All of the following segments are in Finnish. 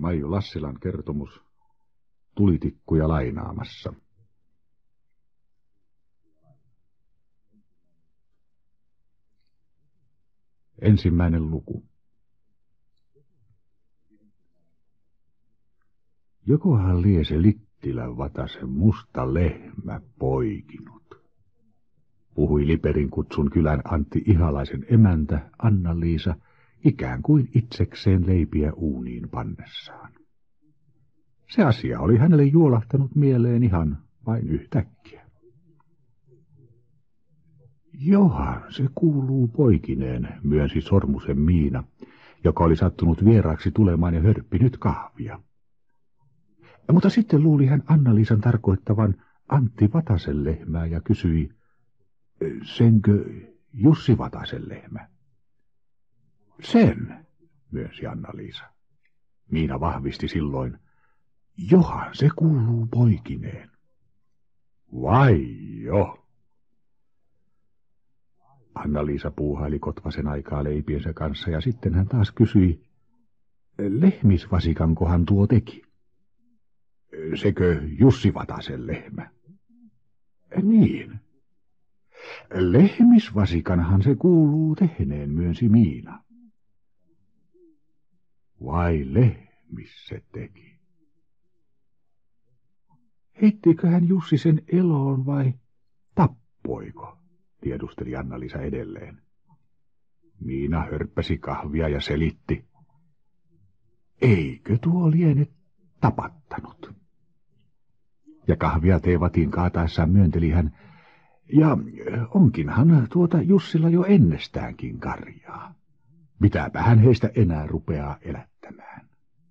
Maiju Lassilan kertomus Tulitikkuja lainaamassa. Ensimmäinen luku. Jokohan lie se Littilän Vatasen musta lehmä poikinut, puhui Liperin kutsun kylän Antti Ihalaisen emäntä Anna-Liisa ikään kuin itsekseen leipiä uuniin pannessaan. Se asia oli hänelle juolahtanut mieleen ihan vain yhtäkkiä. Johan se kuuluu poikineen, myönsi Sormusen Miina, joka oli sattunut vieraaksi tulemaan ja hörppinyt kahvia. Mutta sitten luuli hän Anna-Liisan tarkoittavan Antti Vatasen lehmää ja kysyi, senkö Jussi Vatasen lehmä? Sen, myönsi Anna-Liisa. Miina vahvisti silloin, johan se kuuluu poikineen. Vai jo? Anna-Liisa puuhaili kotvasen aikaa leipiensä kanssa ja sitten hän taas kysyi, lehmisvasikankohan tuo teki? Sekö Jussi Vatasen lehmä? Niin. Lehmisvasikanhan se kuuluu tehneen, myönsi Miina. Vai lehmis se teki? Heittiköhän Jussi sen eloon vai tappoiko? Tiedusteli Anna-Liisa edelleen. Miina hörppäsi kahvia ja selitti. Eikö tuo liene tapattanut? Ja kahvia teevatiin kaataessaan myönteli hän. Ja onkinhan tuota Jussilla jo ennestäänkin karjaa. Mitäpä hän heistä enää rupeaa elättämään.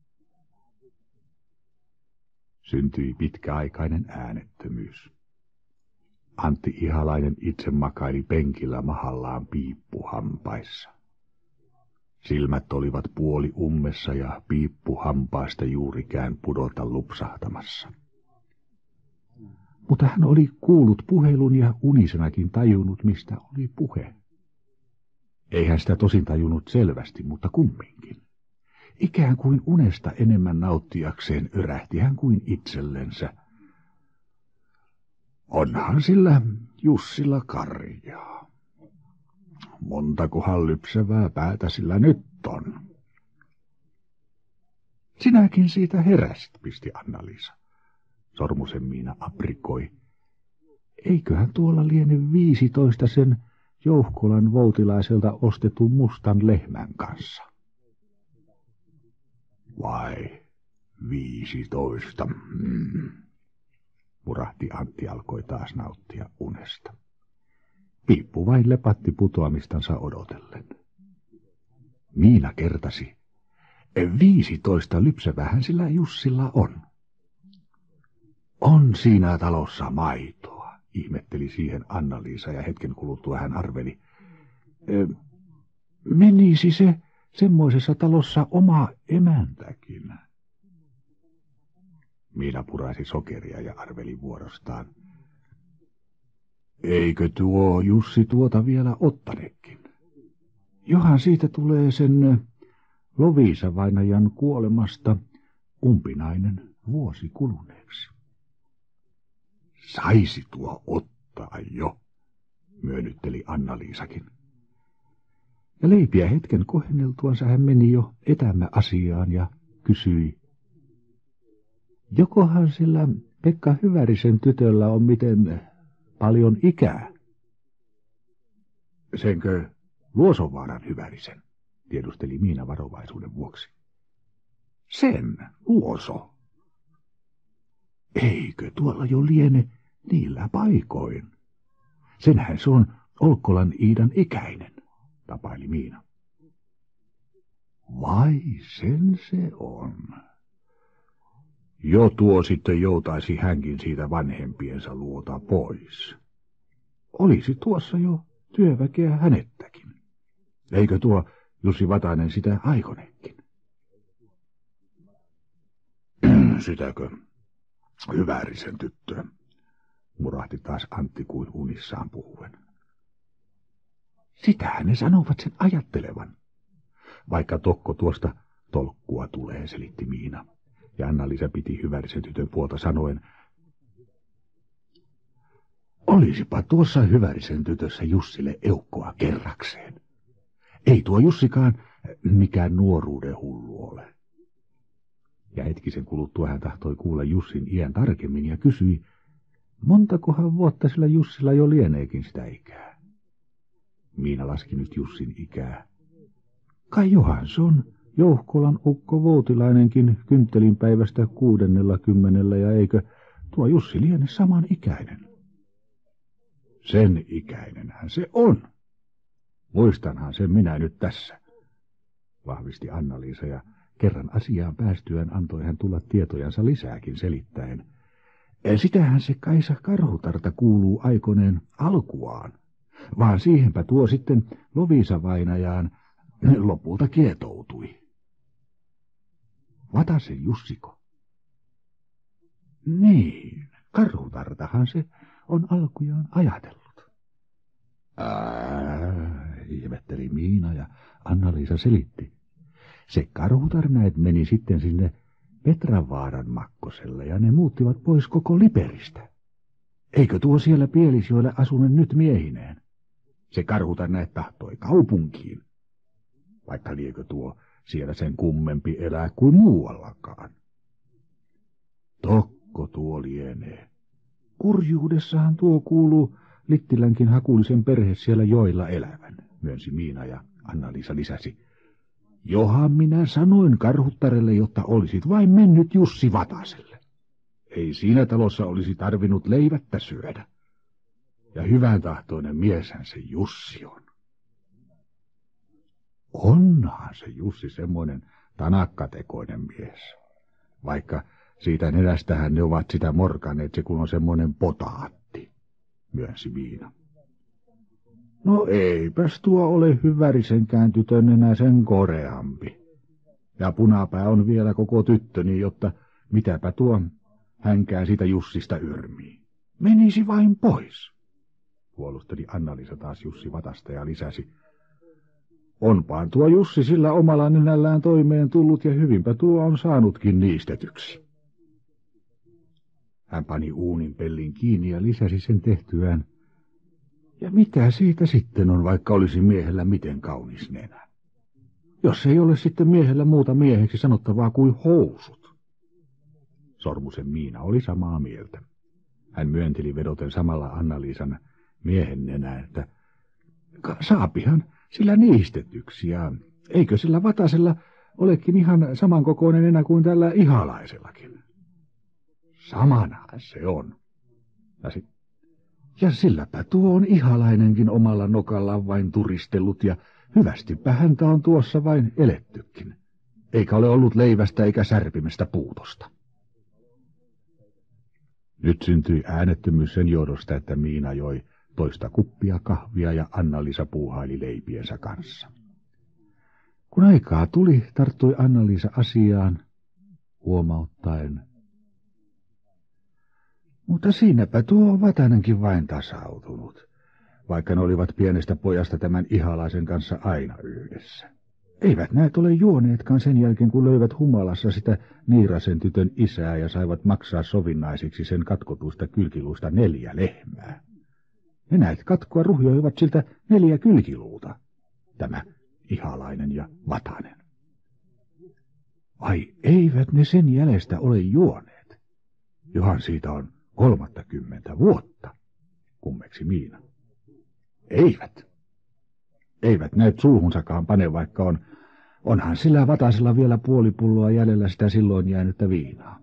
Syntyi pitkäaikainen äänettömyys. Antti Ihalainen itse makaili penkillä mahallaan piippuhampaissa. Silmät olivat puoli ummessa ja piippuhampaista juurikään pudota lupsahtamassa. Mutta hän oli kuullut puhelun ja unisenakin tajunnut, mistä oli puhe. Eihän sitä tosin tajunnut selvästi, mutta kumminkin. Ikään kuin unesta enemmän nauttiakseen örähti hän kuin itsellensä. Onhan sillä Jussilla karjaa. Montakohan lypsävää päätä sillä nyt on. Sinäkin siitä heräsit, pisti Anna-Liisa. Sormusen Miina aprikoi. Eiköhän tuolla liene 15 sen Jouhkolan Voutilaiselta ostetun mustan lehmän kanssa. Vai 15? Murahti Antti alkoi taas nauttia unesta. Piippu vain lepatti putoamistansa odotellen. Miina kertasi. 15 lypsävähän sillä Jussilla on. On siinä talossa maitoa, ihmetteli siihen Anna-Liisa ja hetken kuluttua hän arveli. Menisi se semmoisessa talossa oma emäntäkin. Miina puraisi sokeria ja arveli vuorostaan. Eikö tuo Jussi tuota vielä ottanekin? Johan siitä tulee sen Loviisa-vainajan kuolemasta umpinainen vuosi kuluneeksi. Saisi tuo ottaa jo, myönnytteli Anna-Liisakin. Ja leipiä hetken kohenneltuansa hän meni jo etämä asiaan ja kysyi. Jokohan sillä Pekka Hyvärisen tytöllä on miten paljon ikää? Senkö Luosonvaaran Hyvärisen, tiedusteli Miina varovaisuuden vuoksi. Sen, Luoso. Eikö tuolla jo liene niillä paikoin? Senhän se on Olkkolan Iidan ikäinen, tapaili Miina. Vai sen se on? Jo tuo sitten joutaisi hänkin siitä vanhempiensa luota pois. Olisi tuossa jo työväkeä hänettäkin. Eikö tuo Jussi Vatainen sitä aikonekin? Sitäkö? Hyvärisen tyttöä, murahti taas Antti kuin unissaan puhuen. Sitähän ne sanovat sen ajattelevan, vaikka Tokko tuosta Tolkkua tulee, selitti Miina. Ja Anna-Liisa piti Hyvärisen tytön puolta sanoen, olisipa tuossa Hyvärisen tytössä Jussille eukkoa kerrakseen. Ei tuo Jussikaan mikään nuoruuden hullu ole. Ja hetkisen kuluttua hän tahtoi kuulla Jussin iän tarkemmin ja kysyi, montakohan vuotta sillä Jussilla jo lieneekin sitä ikää. Miina laski nyt Jussin ikää. Kai johan se on Jouhkolan ukko Voutilainenkin kynttelinpäivästä 60 ja eikö tuo Jussi liene saman ikäinen? Sen ikäinenhän se on. Muistanhan sen minä nyt tässä, vahvisti Anna-Liisa ja kerran asiaan päästyään antoi hän tulla tietojansa lisääkin selittäen. Sitähän se Kaisa Karhutarta kuuluu aikoneen alkuaan, vaan siihenpä tuo sitten Lovisa-vainajaan lopulta kietoutui. Vatasen Jussiko? Niin, Karhutartahan se on alkujaan ajatellut. Ihmetteli Miina ja Anna-Liisa selitti. Se Karhutar näet meni sitten sinne Petravaaran Makkoselle ja ne muuttivat pois koko Liperistä. Eikö tuo siellä Pielisjoelle asune nyt miehineen? Se Karhutar näet tahtoi kaupunkiin, vaikka liekö tuo siellä sen kummempi elää kuin muuallakaan. Tokko tuo lienee. Kurjuudessahan tuo kuuluu Littilänkin Hakulisen perhe siellä joilla elävän, myönsi Miina ja Anna-Liisa lisäsi. Johan minä sanoin Karhuttarelle, jotta olisit vain mennyt Jussi Vataselle. Ei siinä talossa olisi tarvinnut leivättä syödä. Ja hyvän tahtoinen mieshän se Jussi on. Onhan se Jussi semmoinen tanakkatekoinen mies. Vaikka siitä nenästähän ne ovat sitä morkaneet, se kun on semmoinen potaatti, myönsi Miina. No eipäs tuo ole Hyvärisenkään tytön enää sen koreampi. Ja punapää on vielä koko tyttöni, jotta mitäpä tuon hänkään siitä Jussista yrmii. Menisi vain pois, puolusteli Anna-Liisa taas Jussi Vatasta ja lisäsi. Onpaan tuo Jussi sillä omalla nenällään toimeen tullut ja hyvinpä tuo on saanutkin niistetyksi. Hän pani uunin pellin kiinni ja lisäsi sen tehtyään. Ja mitä siitä sitten on, vaikka olisi miehellä miten kaunis nenä? Jos ei ole sitten miehellä muuta mieheksi sanottavaa kuin housut. Sormusen Miina oli samaa mieltä. Hän myönteli vedoten samalla Anna-Liisan miehen nenään, että saapihan sillä niistetyksi ja eikö sillä Vatasella olekin ihan samankokoinen nenä kuin tällä Ihalaisellakin? Samanahan se on. Ja silläpä tuo on Ihalainenkin omalla nokallaan vain turistellut ja hyvästipä häntä on tuossa vain elettykin. Eikä ole ollut leivästä eikä särpimestä puutosta. Nyt syntyi äänettömyys sen johdosta, että Miina joi toista kuppia kahvia ja Anna-Liisa puuhaili leipiensä kanssa. Kun aikaa tuli, tarttui Anna-Liisa asiaan, huomauttaen. Mutta siinäpä tuo Vatanenkin vain tasautunut, vaikka ne olivat pienestä pojasta tämän Ihalaisen kanssa aina yhdessä. Eivät näet ole juoneetkaan sen jälkeen, kun löivät humalassa sitä Niirasen tytön isää ja saivat maksaa sovinnaisiksi sen katkotuista kylkiluista 4 lehmää. Ne näet katkoa ruhjoivat siltä 4 kylkiluuta, tämä Ihalainen ja Vatanen. Ai eivät ne sen jäljestä ole juoneet? Johan siitä on 30 vuotta, kummeksi Miina. Eivät näet suuhunsakaan pane, vaikka onhan sillä Vatasella vielä puoli pulloa jäljellä sitä silloin jäänyttä viinaa.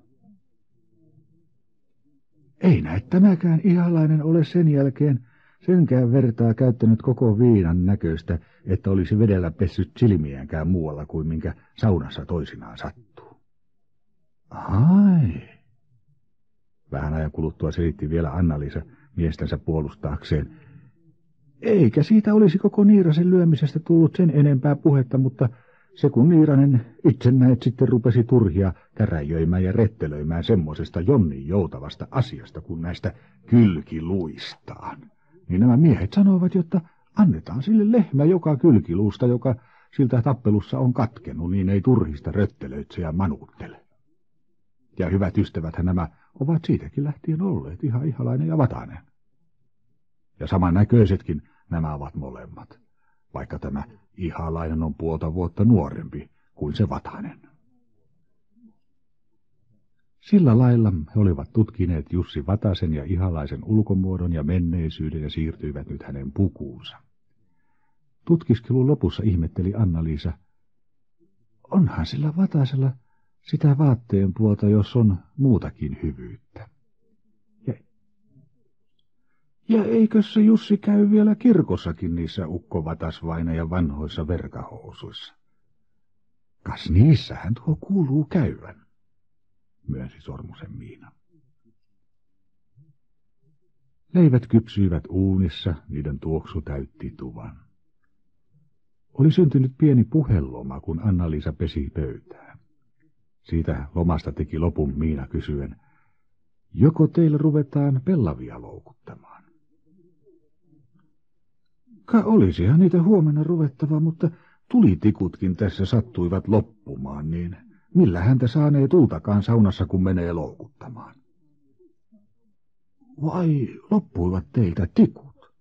Ei näet tämäkään Ihalainen ole sen jälkeen senkään vertaa käyttänyt koko viinan näköistä, että olisi vedellä pessyt silmiäänkään muualla kuin minkä saunassa toisinaan sattuu. Ai. Vähän ajan kuluttua selitti vielä Anna-Liisa miestänsä puolustaakseen. Eikä siitä olisi koko Niirasen lyömisestä tullut sen enempää puhetta, mutta se kun Niiranen itse näet sitten rupesi turhia käräjöimään ja rettelöimään semmosesta jonnin joutavasta asiasta kuin näistä kylkiluistaan, niin nämä miehet sanoivat, jotta annetaan sille lehmä joka kylkiluusta, joka siltä tappelussa on katkenut, niin ei turhista röttelöitsejä manuuttele. Ja hyvät ystäväthän nämä ovat siitäkin lähtien olleet, ihan Ihalainen ja Vatanen. Ja samannäköisetkin nämä ovat molemmat, vaikka tämä Ihalainen on 0,5 vuotta nuorempi kuin se Vatanen. Sillä lailla he olivat tutkineet Jussi Vatasen ja Ihalaisen ulkomuodon ja menneisyyden ja siirtyivät nyt hänen pukuunsa. Tutkiskelun lopussa ihmetteli Anna-Liisa, onhan sillä Vatasella sitä vaatteen puolta, jos on muutakin hyvyyttä. Ja eikö se Jussi käy vielä kirkossakin niissä Ukko Vatasvainajan vanhoissa verkahousuissa? Kas niissähän tuo kuuluu käyvän, myönsi Sormusen Miina. Leivät kypsyivät uunissa, niiden tuoksu täytti tuvan. Oli syntynyt pieni puheloma, kun Anna-Liisa pesi pöytää. Siitä lomasta teki lopun Miina kysyen, joko teillä ruvetaan pellavia loukuttamaan? Olisihan niitä huomenna ruvettava, mutta tulitikutkin tässä sattuivat loppumaan, niin millä häntä saanee tultakaan saunassa, kun menee loukuttamaan? Vai loppuivat teiltä tikut?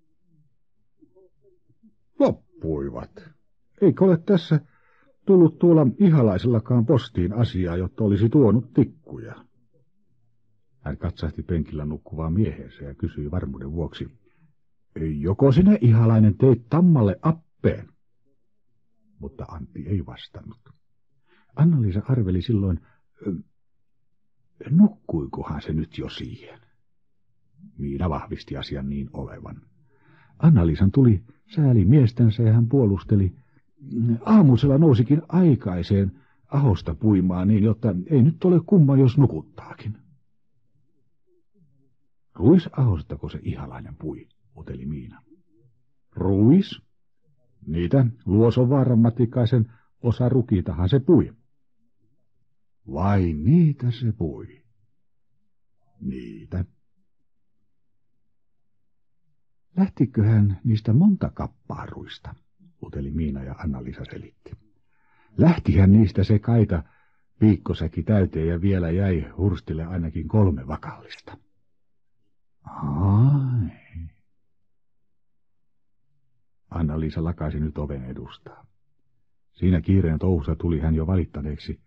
Loppuivat. Eikö ole tässä tullut tuolla Ihalaisellakaan postiin asiaa, jotta olisi tuonut tikkuja? Hän katsahti penkillä nukkuvaa miehensä ja kysyi varmuuden vuoksi, joko sinä Ihalainen teit Tammalle appeen? Mutta Antti ei vastannut. Anna-Liisa arveli silloin, nukkuikohan se nyt jo siihen? Miina vahvisti asian niin olevan. Anna-Liisan tuli sääli miestänsä ja hän puolusteli. Aamusella nousikin aikaiseen ahosta puimaan niin, jotta ei nyt ole kumma, jos nukuttaakin. Ruisahostako se Ihalainen pui, uteli Miina. Ruis? Niitä Luosonvaaran Matikaisen osa rukiitahan se pui. Vai niitä se pui? Niitä. Lähtiköhän niistä monta kappaa ruista, uteli Miina ja Anna-Liisa selitti. Lähtihän niistä se kaita piikkosäki täyteen ja vielä jäi Hurstille ainakin 3 vakallista. Ai. Anna-Liisa lakaisi nyt oven edustaa. Siinä kiireen touhussa tuli hän jo valittaneeksi.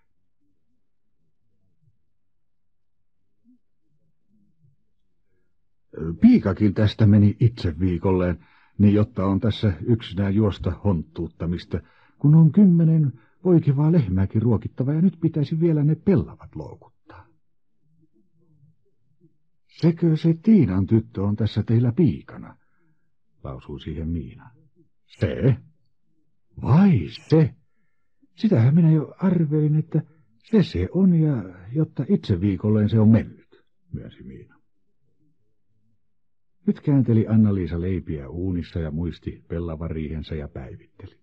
Piikakin tästä meni itse viikolleen, niin jotta on tässä yksinään juosta honttuuttamista, kun on 10 poikivaa lehmääkin ruokittava ja nyt pitäisi vielä ne pellavat loukuttaa. Sekö se Tiinan tyttö on tässä teillä piikana? Lausui siihen Miina. Se? Vai se? Sitähän minä jo arvelin, että se on ja jotta itse viikolleen se on mennyt, myönsi Miina. Nyt käänteli Anna-Liisa leipiä uunissa ja muisti pellavariihensä ja päivitteli.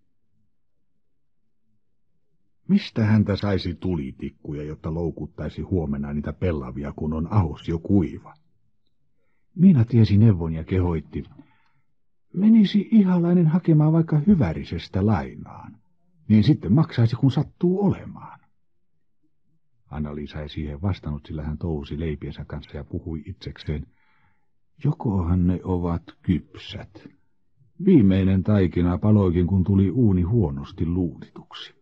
Mistä häntä saisi tulitikkuja, jotta loukuttaisi huomenna niitä pellavia, kun on ahos jo kuiva? Miina tiesi neuvon ja kehoitti. Menisi Ihalainen hakemaan vaikka Hyvärisestä lainaan, niin sitten maksaisi kun sattuu olemaan. Anna-Liisa ei siihen vastannut, sillä hän touhusi leipiensä kanssa ja puhui itsekseen. Jokohan ne ovat kypsät. Viimeinen taikina paloikin, kun tuli uuni huonosti luutituksi.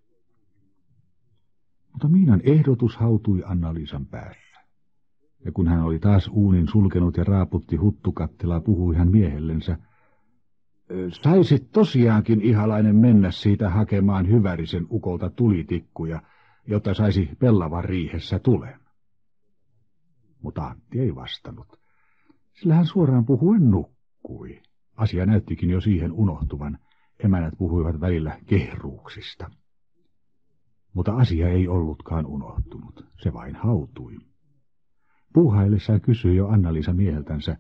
Mutta Miinan ehdotus hautui Anna-Liisan päässä. Ja kun hän oli taas uunin sulkenut ja raaputti huttukattilaa, puhui hän miehellensä. Saisit tosiaankin Ihalainen mennä siitä hakemaan Hyvärisen ukolta tulitikkuja, jotta saisi pellavan riihessä tulen. Mutta Antti ei vastannut, sillä hän suoraan puhuen nukkui. Asia näyttikin jo siihen unohtuvan. Emännät puhuivat välillä kehruuksista. Mutta asia ei ollutkaan unohtunut, se vain hautui. Puuhaillessaan kysyi jo Anna-Liisa mieheltänsä,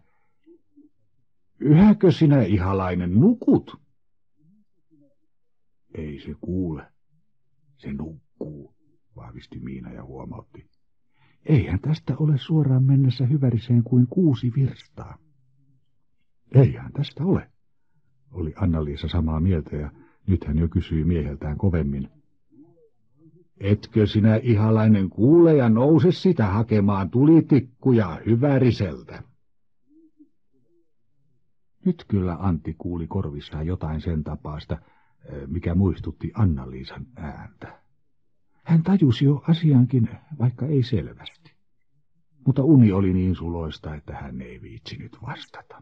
yhäkö sinä Ihalainen nukut? Ei se kuule, se nukkuu, vahvisti Miina ja huomautti. Eihän tästä ole suoraan mennessä Hyväriseen kuin 6 virstaa. Eihän tästä ole, oli Anna-Liisa samaa mieltä ja Nyt hän jo kysyi mieheltään kovemmin. Etkö sinä, Ihalainen, kuule ja nouse sitä hakemaan tulitikkuja Hyväriseltä? Nyt kyllä Antti kuuli korvissaan jotain sen tapaista, mikä muistutti Anna-Liisan ääntä. Hän tajusi jo asiankin, vaikka ei selvästi. Mutta uni oli niin suloista, että hän ei viitsinyt vastata.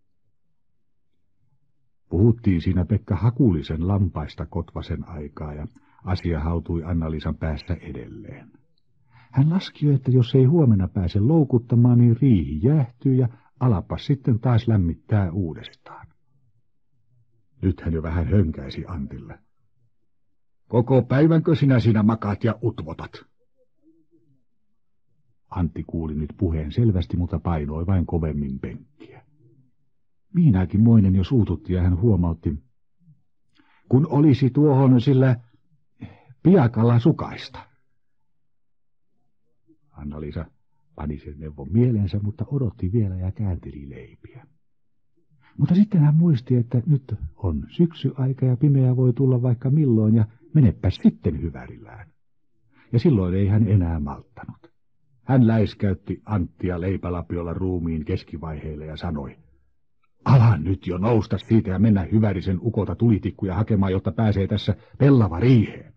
Puhuttiin siinä Pekka Hakulisen lampaista Kotvasen aikaa ja asia hautui Anna-Liisan päässä edelleen. Hän laski jo, että jos ei huomenna pääse loukuttamaan, niin riihi jäähtyy ja alapas sitten taas lämmittää uudestaan. Nyt hän jo vähän hönkäisi Antille. Koko päivänkö sinä siinä makaat ja utvotat? Antti kuuli nyt puheen selvästi, mutta painoi vain kovemmin penkkiä. Miinäkin moinen jo suututti ja hän huomautti. Kun olisi tuohon sillä piakalla sukaista. Anna-Liisa pani sen neuvon mieleensä, mutta odotti vielä ja käänteli leipiä. Mutta sitten hän muisti, että nyt on syksyaika ja pimeä voi tulla vaikka milloin ja menepä sitten Hyvärillään. Ja silloin ei hän enää malttanut. Hän läiskäytti Anttia leipälapiolla ruumiin keskivaiheille ja sanoi, ala nyt jo nousta siitä ja mennä Hyvärisen ukolta tulitikkuja hakemaan, jotta pääsee tässä pellava riiheen.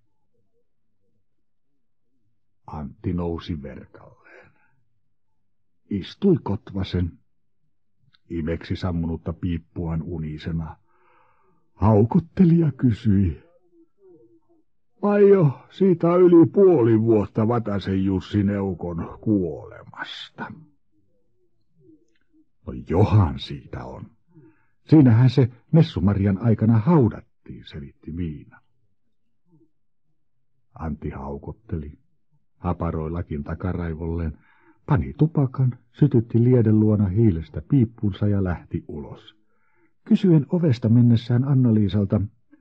Antti nousi verkalleen. Istui Kotvasen. Imeksi sammunutta piippuaan unisena. Haukotteli ja kysyi. Vai jo, siitä on yli puoli vuotta Vatasen Jussin eukon kuolemasta. No johan siitä on. Siinähän se Messumarian aikana haudattiin, selitti Miina. Antti haukotteli, haparoi lakin takaraivolleen, pani tupakan, sytytti lieden luona hiilestä piippunsa ja lähti ulos. Kysyen ovesta mennessään Anna-Liisalta,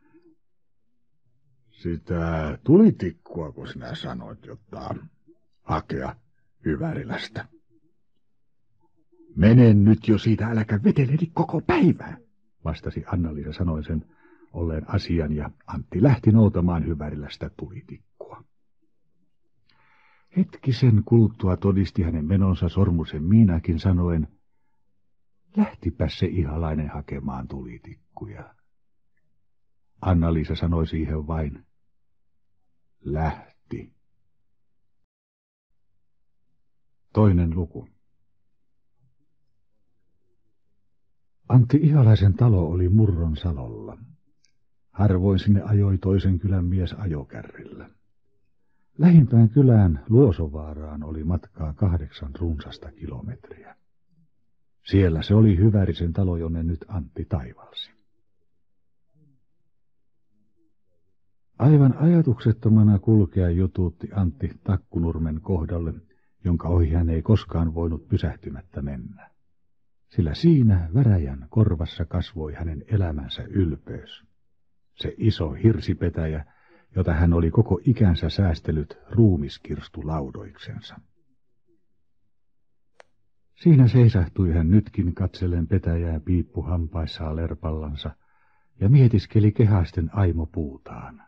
sitä tulitikkua, kun sinä sanoit, jotta hakea Hyvärilästä. Mene nyt jo siitä, äläkä veteledi koko päivää, vastasi Anna-Liisa sanoisen olleen asian, ja Antti lähti noutamaan Hyvärilästä tulitikkua. Hetkisen kuluttua todisti hänen menonsa Sormusen Miinakin sanoen, lähtipä se Ihalainen hakemaan tulitikkuja. Anna-Liisa sanoi siihen vain, lähti. Toinen luku. Antti Ihalaisen talo oli Murron salolla. Harvoin sinne ajoi toisen kylän mies ajokärrillä. Lähimpään kylään Luosovaaraan oli matkaa 8 runsasta kilometriä. Siellä se oli Hyvärisen talo, jonne nyt Antti taivalsi. Aivan ajatuksettomana kulkea jutuutti Antti Takkunurmen kohdalle, jonka ohi hän ei koskaan voinut pysähtymättä mennä. Sillä siinä väräjän korvassa kasvoi hänen elämänsä ylpeys. Se iso hirsipetäjä, jota hän oli koko ikänsä säästellyt ruumiskirstulaudoiksensa. Siinä seisahtui hän nytkin katsellen petäjää piippuhampaissaan lerpallansa ja mietiskeli kehaisten aimopuutaan.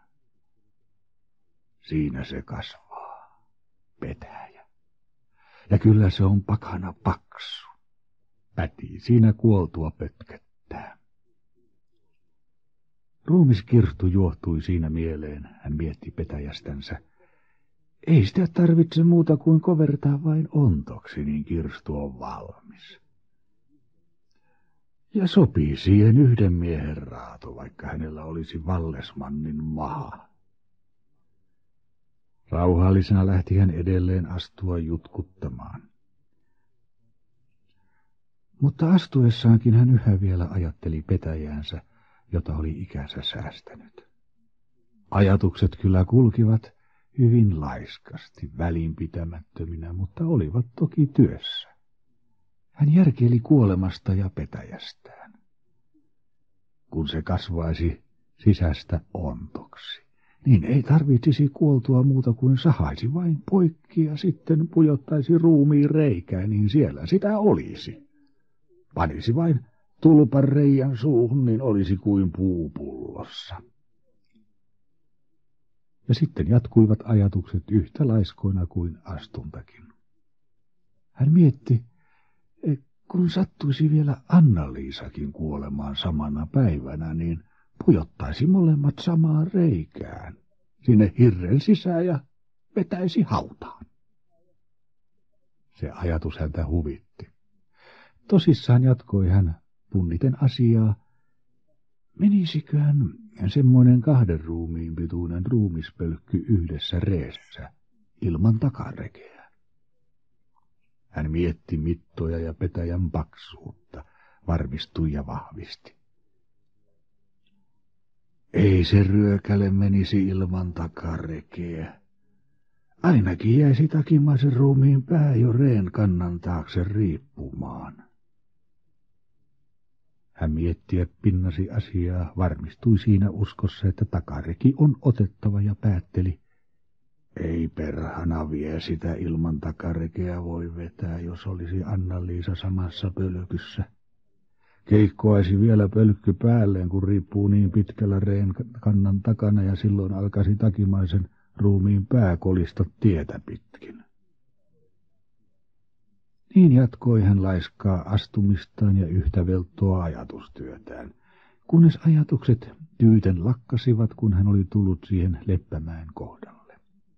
Siinä se kasvaa, petäjä. Ja kyllä se on pakana paksu. Päti siinä kuoltua pötköttää. Ruumiskirstu juohtui siinä mieleen, hän mietti petäjästänsä. Ei sitä tarvitse muuta kuin kovertaa vain ontoksi, niin kirstu on valmis. Ja sopii siihen yhden miehen raato, vaikka hänellä olisi Vallesmannin maha. Rauhallisena lähti hän edelleen astua jutkuttamaan. Mutta astuessaankin hän yhä vielä ajatteli petäjäänsä, jota oli ikänsä säästänyt. Ajatukset kyllä kulkivat hyvin laiskasti, välinpitämättöminä, mutta olivat toki työssä. Hän järkeili kuolemasta ja petäjästään. Kun se kasvaisi sisästä ontoksi, niin ei tarvitsisi kuoltua muuta kuin sahaisi vain poikki ja sitten pujottaisi ruumiin reikään, niin siellä sitä olisi. Panisi vain tulpan reijän suuhun, niin olisi kuin puupullossa. ja sitten jatkuivat ajatukset yhtä laiskoina kuin astuntakin. Hän mietti, kun sattuisi vielä Anna-Liisakin kuolemaan samana päivänä, niin pujottaisi molemmat samaan reikään, sinne hirren sisään ja vetäisi hautaan. Se ajatus häntä huvitti. Tosissaan jatkoi hän punniten asiaa. Menisiköhän semmoinen 2 ruumiin pituinen ruumispölkky yhdessä reessä ilman takarekeä? Hän mietti mittoja ja petäjän paksuutta, varmistui ja vahvisti. Ei se ryökäle menisi ilman takarekeä. Ainakin jäisi takimaisen ruumiin pää jo reen kannan taakse riippumaan. Hän mietti ja pinnasi asiaa, varmistui siinä uskossa, että takareki on otettava ja päätteli. Ei perhana vie sitä ilman takarekeä voi vetää, jos olisi Anna-Liisa samassa pölkyssä. Keikkoaisi vielä pölkky päälleen, kun riippuu niin pitkällä reen kannan takana ja silloin alkaisi takimaisen ruumiin pää kolista tietä pitkin. Niin jatkoi hän laiskaa astumistaan ja yhtä velttoa ajatustyötään, kunnes ajatukset tyyten lakkasivat, kun hän oli tullut siihen Leppämäen kohdalle.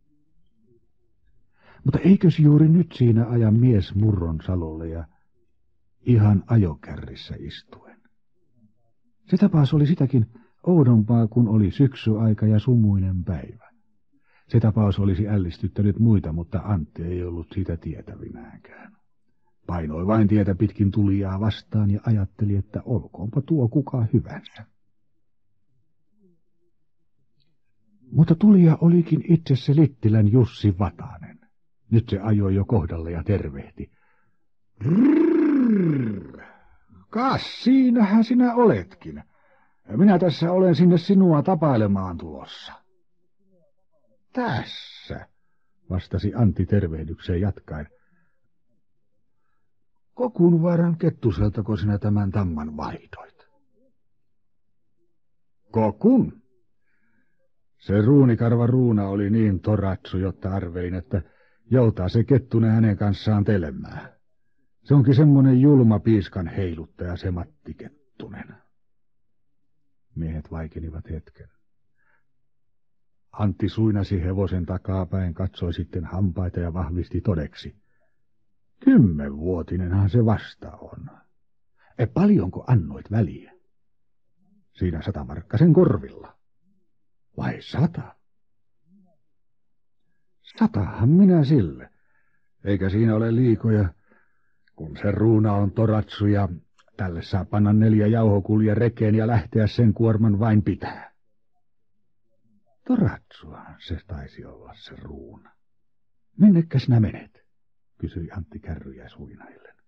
Mutta eikös juuri nyt siinä aja mies Murron salolle ja ihan ajokärrissä istuen? Se tapaus oli sitäkin oudompaa, kun oli syksyaika ja sumuinen päivä. Se tapaus olisi ällistyttänyt muita, mutta Antti ei ollut siitä tietävinäänkään. Painoi vain tietä pitkin tulijaa vastaan ja ajatteli, että olkoonpa tuo kuka hyvänsä. Mutta tulija olikin itse se Littilän Jussi Vatanen. Nyt se ajoi jo kohdalle ja tervehti. Rrrr, kas siinähän sinä oletkin. Minä tässä olen sinne sinua tapailemaan tulossa. Tässä, vastasi Antti tervehdykseen jatkaen. Kokunvaaran Kettuseltako sinä tämän tamman vaihdoit? Kokun? Se Ruunikarva Ruuna oli niin toratsu, jotta arvelin, että joutaa se Kettunen hänen kanssaan telemään. Se onkin semmoinen julma piiskan heiluttaja se Matti Kettunen. Miehet vaikenivat hetken. Antti suinasi hevosen takapäin, katsoi sitten hampaita ja vahvisti todeksi. 10-vuotinenhan se vasta on. Paljonko annoit väliä? Siinä 100 markkasen korvilla. Vai 100? 100han minä sille. Eikä siinä ole liikoja, kun se Ruuna on toratsu ja tälle saa panna 4 jauhokulja rekeen ja lähteä sen kuorman vain pitää. Toratsuahan se taisi olla se Ruuna. Minnekä sinä menet? Kysyi Antti kärryjä suinaillen.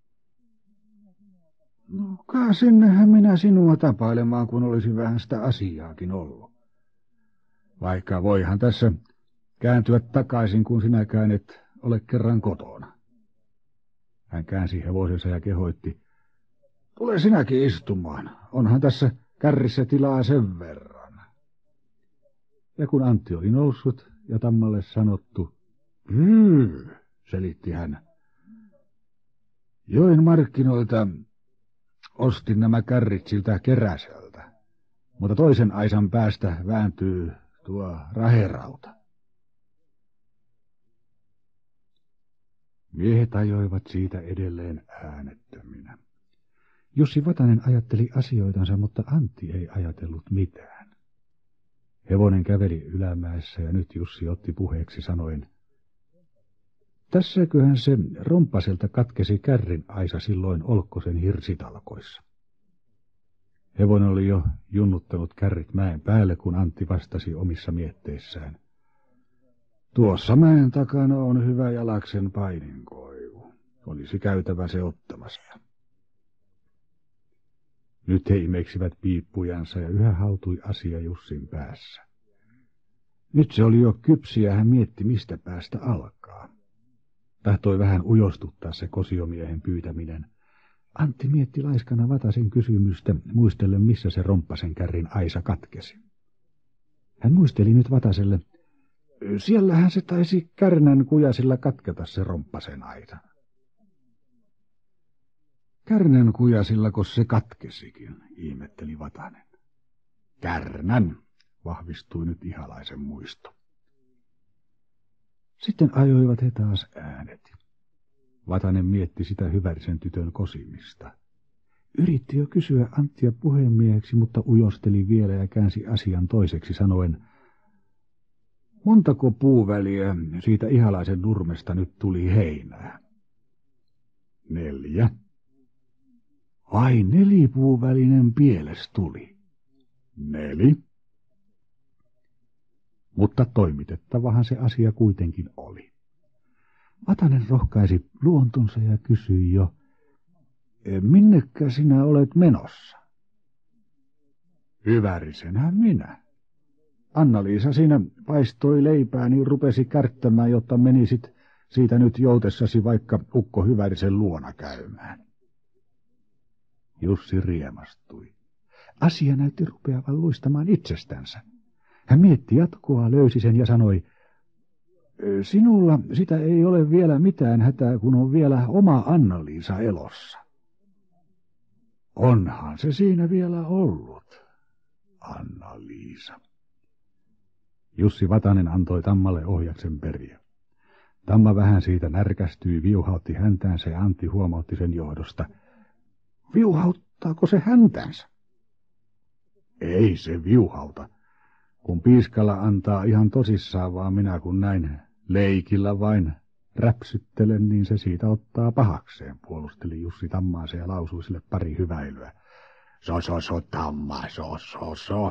No, sinnehän minä sinua tapailemaan, kun olisi vähän sitä asiaakin ollut. Vaikka voihan tässä kääntyä takaisin, kun sinäkään et ole kerran kotona. Hän käänsi hevosensa ja kehoitti. Tule sinäkin istumaan, onhan tässä kärrissä tilaa sen verran. Ja kun Antti oli noussut ja tammalle sanottu, selitti hän. Joen markkinoilta ostin nämä kärrit siltä Keräseltä, mutta toisen aisan päästä vääntyy tuo raherauta. Miehet ajoivat siitä edelleen äänettöminä. Jussi Vatanen ajatteli asioitansa, mutta Antti ei ajatellut mitään. Hevonen käveli ylämäessä ja nyt Jussi otti puheeksi sanoen, tässäköhän se Rompaselta katkesi kärrin aisa silloin Olkkosen hirsitalkoissa. Hevonen oli jo junnuttanut kärrit mäen päälle, kun Antti vastasi omissa mietteissään. Tuossa mäen takana on hyvä jalaksen paininkoivu. Olisi käytävä se ottamassa. Nyt he imeksivät piippujansa ja yhä hautui asia Jussin päässä. Nyt se oli jo kypsi ja hän mietti, mistä päästä alkaa. Tahtoi vähän ujostuttaa se kosiomiehen pyytäminen. Antti mietti laiskana Vatasen kysymystä, muistellen missä se Romppasen kärrin aisa katkesi. Hän muisteli nyt Vataselle, Siellähän se taisi Kärnän kujasilla katketa se romppasen aita. Kärnän kujasillako se katkesikin, ihmetteli Vatanen. Kärnän, vahvistui nyt Ihalaisen muisto. Sitten ajoivat he taas äänet. Vatanen mietti sitä Hyvärisen tytön kosimista. Yritti jo kysyä Anttia puhemieheksi, mutta ujosteli vielä ja käänsi asian toiseksi sanoen, montako puuväliä siitä Ihalaisen nurmesta nyt tuli heinää? 4. Vai 4 puuvälinen pieles tuli? 4. Mutta toimitettavahan se asia kuitenkin oli. Vatanen rohkaisi luontonsa ja kysyi jo, minnekä sinä olet menossa? Hyvärisenhän minä. Anna-Liisa siinä paistoi leipää, niin rupesi kärttämään, jotta menisit siitä nyt joutessasi vaikka ukko Hyvärisen luona käymään. Jussi riemastui. Asia näytti rupeavan luistamaan itsestänsä. Hän mietti jatkoa, löysi sen ja sanoi, sinulla sitä ei ole vielä mitään hätää, kun on vielä oma Anna-Liisa elossa. Onhan se siinä vielä ollut, Anna-Liisa. Jussi Vatanen antoi Tammalle ohjaksen periä. Tamma vähän siitä närkästyi, viuhautti häntäänsä ja Antti huomautti sen johdosta. Viuhauttaako se häntänsä? Ei se viuhauta. Kun piiskalla antaa ihan tosissaan, vaan minä kun näin leikillä vain räpsyttelen, niin se siitä ottaa pahakseen, puolusteli Jussi Tammaansa ja lausui sille pari hyväilyä. So, Tamma, so.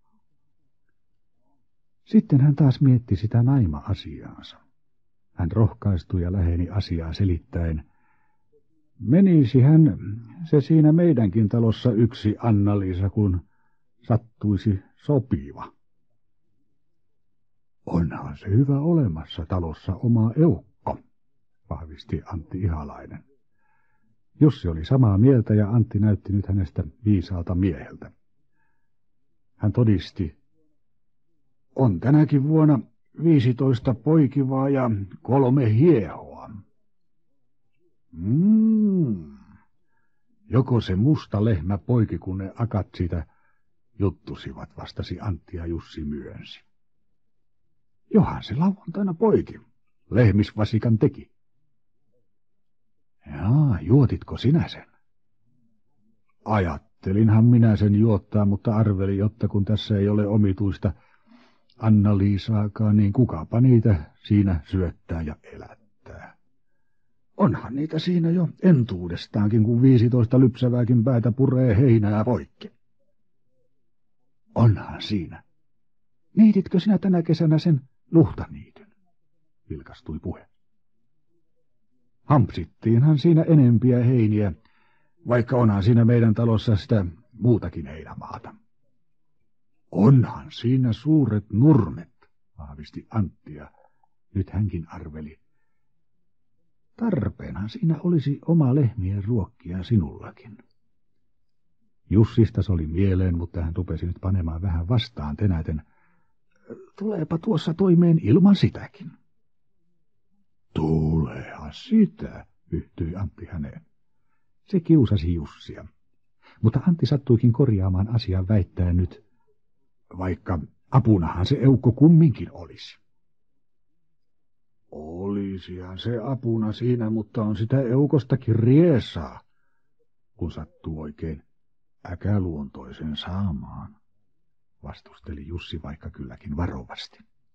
Sitten hän taas mietti sitä naima-asiaansa. Hän rohkaistui ja läheni asiaa selittäen. Menisihän se siinä meidänkin talossa yksi Anna-Liisa, kun sattuisi sopiva. Onhan se hyvä olemassa talossa oma eukko, vahvisti Antti Ihalainen. Jussi oli samaa mieltä ja Antti näytti nyt hänestä viisaalta mieheltä. Hän todisti, on tänäkin vuonna 15 poikivaa ja 3 hiehoa. Joko se musta lehmä poiki, kun ne akat sitä juttusivat, vastasi Antti ja Jussi myönsi. Johan se lauantaina poiki, lehmisvasikan teki. Jaa, juotitko sinä sen? Ajattelinhan minä sen juottaa, mutta arvelin, jotta kun tässä ei ole omituista Anna-Liisaakaan, niin kukapa niitä siinä syöttää ja elättää. Onhan niitä siinä jo entuudestaankin, kun 15 lypsävääkin päätä puree heinää poikki. Onhan siinä. Niititkö sinä tänä kesänä sen luhtaniityn? Vilkastui puhe. Hampsittiinhan siinä enempiä heiniä, vaikka onhan siinä meidän talossa sitä muutakin heinämaata. Onhan siinä suuret nurmet, vahvisti Antti ja nyt hänkin arveli. Tarpeenhan siinä olisi oma lehmien ruokkia sinullakin. Jussista se oli mieleen, mutta hän rupesi nyt panemaan vähän vastaan tenäten. Tuleepa tuossa toimeen ilman sitäkin. Tuleehan sitä, yhtyi Antti häneen. Se kiusasi Jussia, mutta Antti sattuikin korjaamaan asian väittäen nyt, vaikka apunahan se eukko kumminkin olisi. Olisihan se apuna siinä, mutta on sitä eukostakin riesaa, kun sattuu oikein äkäluontoisen saamaan, vastusteli Jussi vaikka kylläkin varovasti.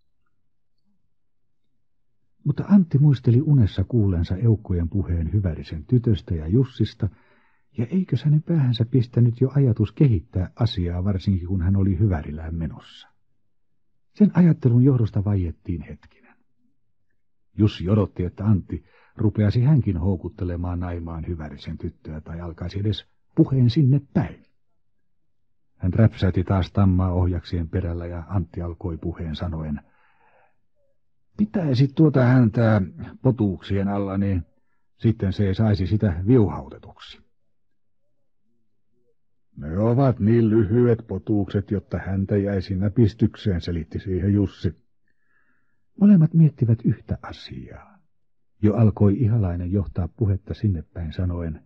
Mutta Antti muisteli unessa kuulleensa eukkojen puheen Hyvärisen tytöstä ja Jussista, ja eikös hänen päähänsä pistänyt jo ajatus kehittää asiaa, varsinkin kun hän oli Hyvärillään menossa. Sen ajattelun johdosta vaiettiin hetkinen. Jussi odotti, että Antti rupeasi hänkin houkuttelemaan naimaan Hyvärisen tyttöä tai alkaisi edes puheen sinne päin. Hän räpsäytti taas Tammaa ohjaksien perällä ja Antti alkoi puheen sanoen, pitäisi tuota häntää potuuksien alla, niin sitten se ei saisi sitä viuhautetuksi. Ne ovat niin lyhyet potuukset, jotta häntä jäisi näpistykseen, selitti siihen Jussi. Molemmat miettivät yhtä asiaa. Jo alkoi Ihalainen johtaa puhetta sinne päin sanoen,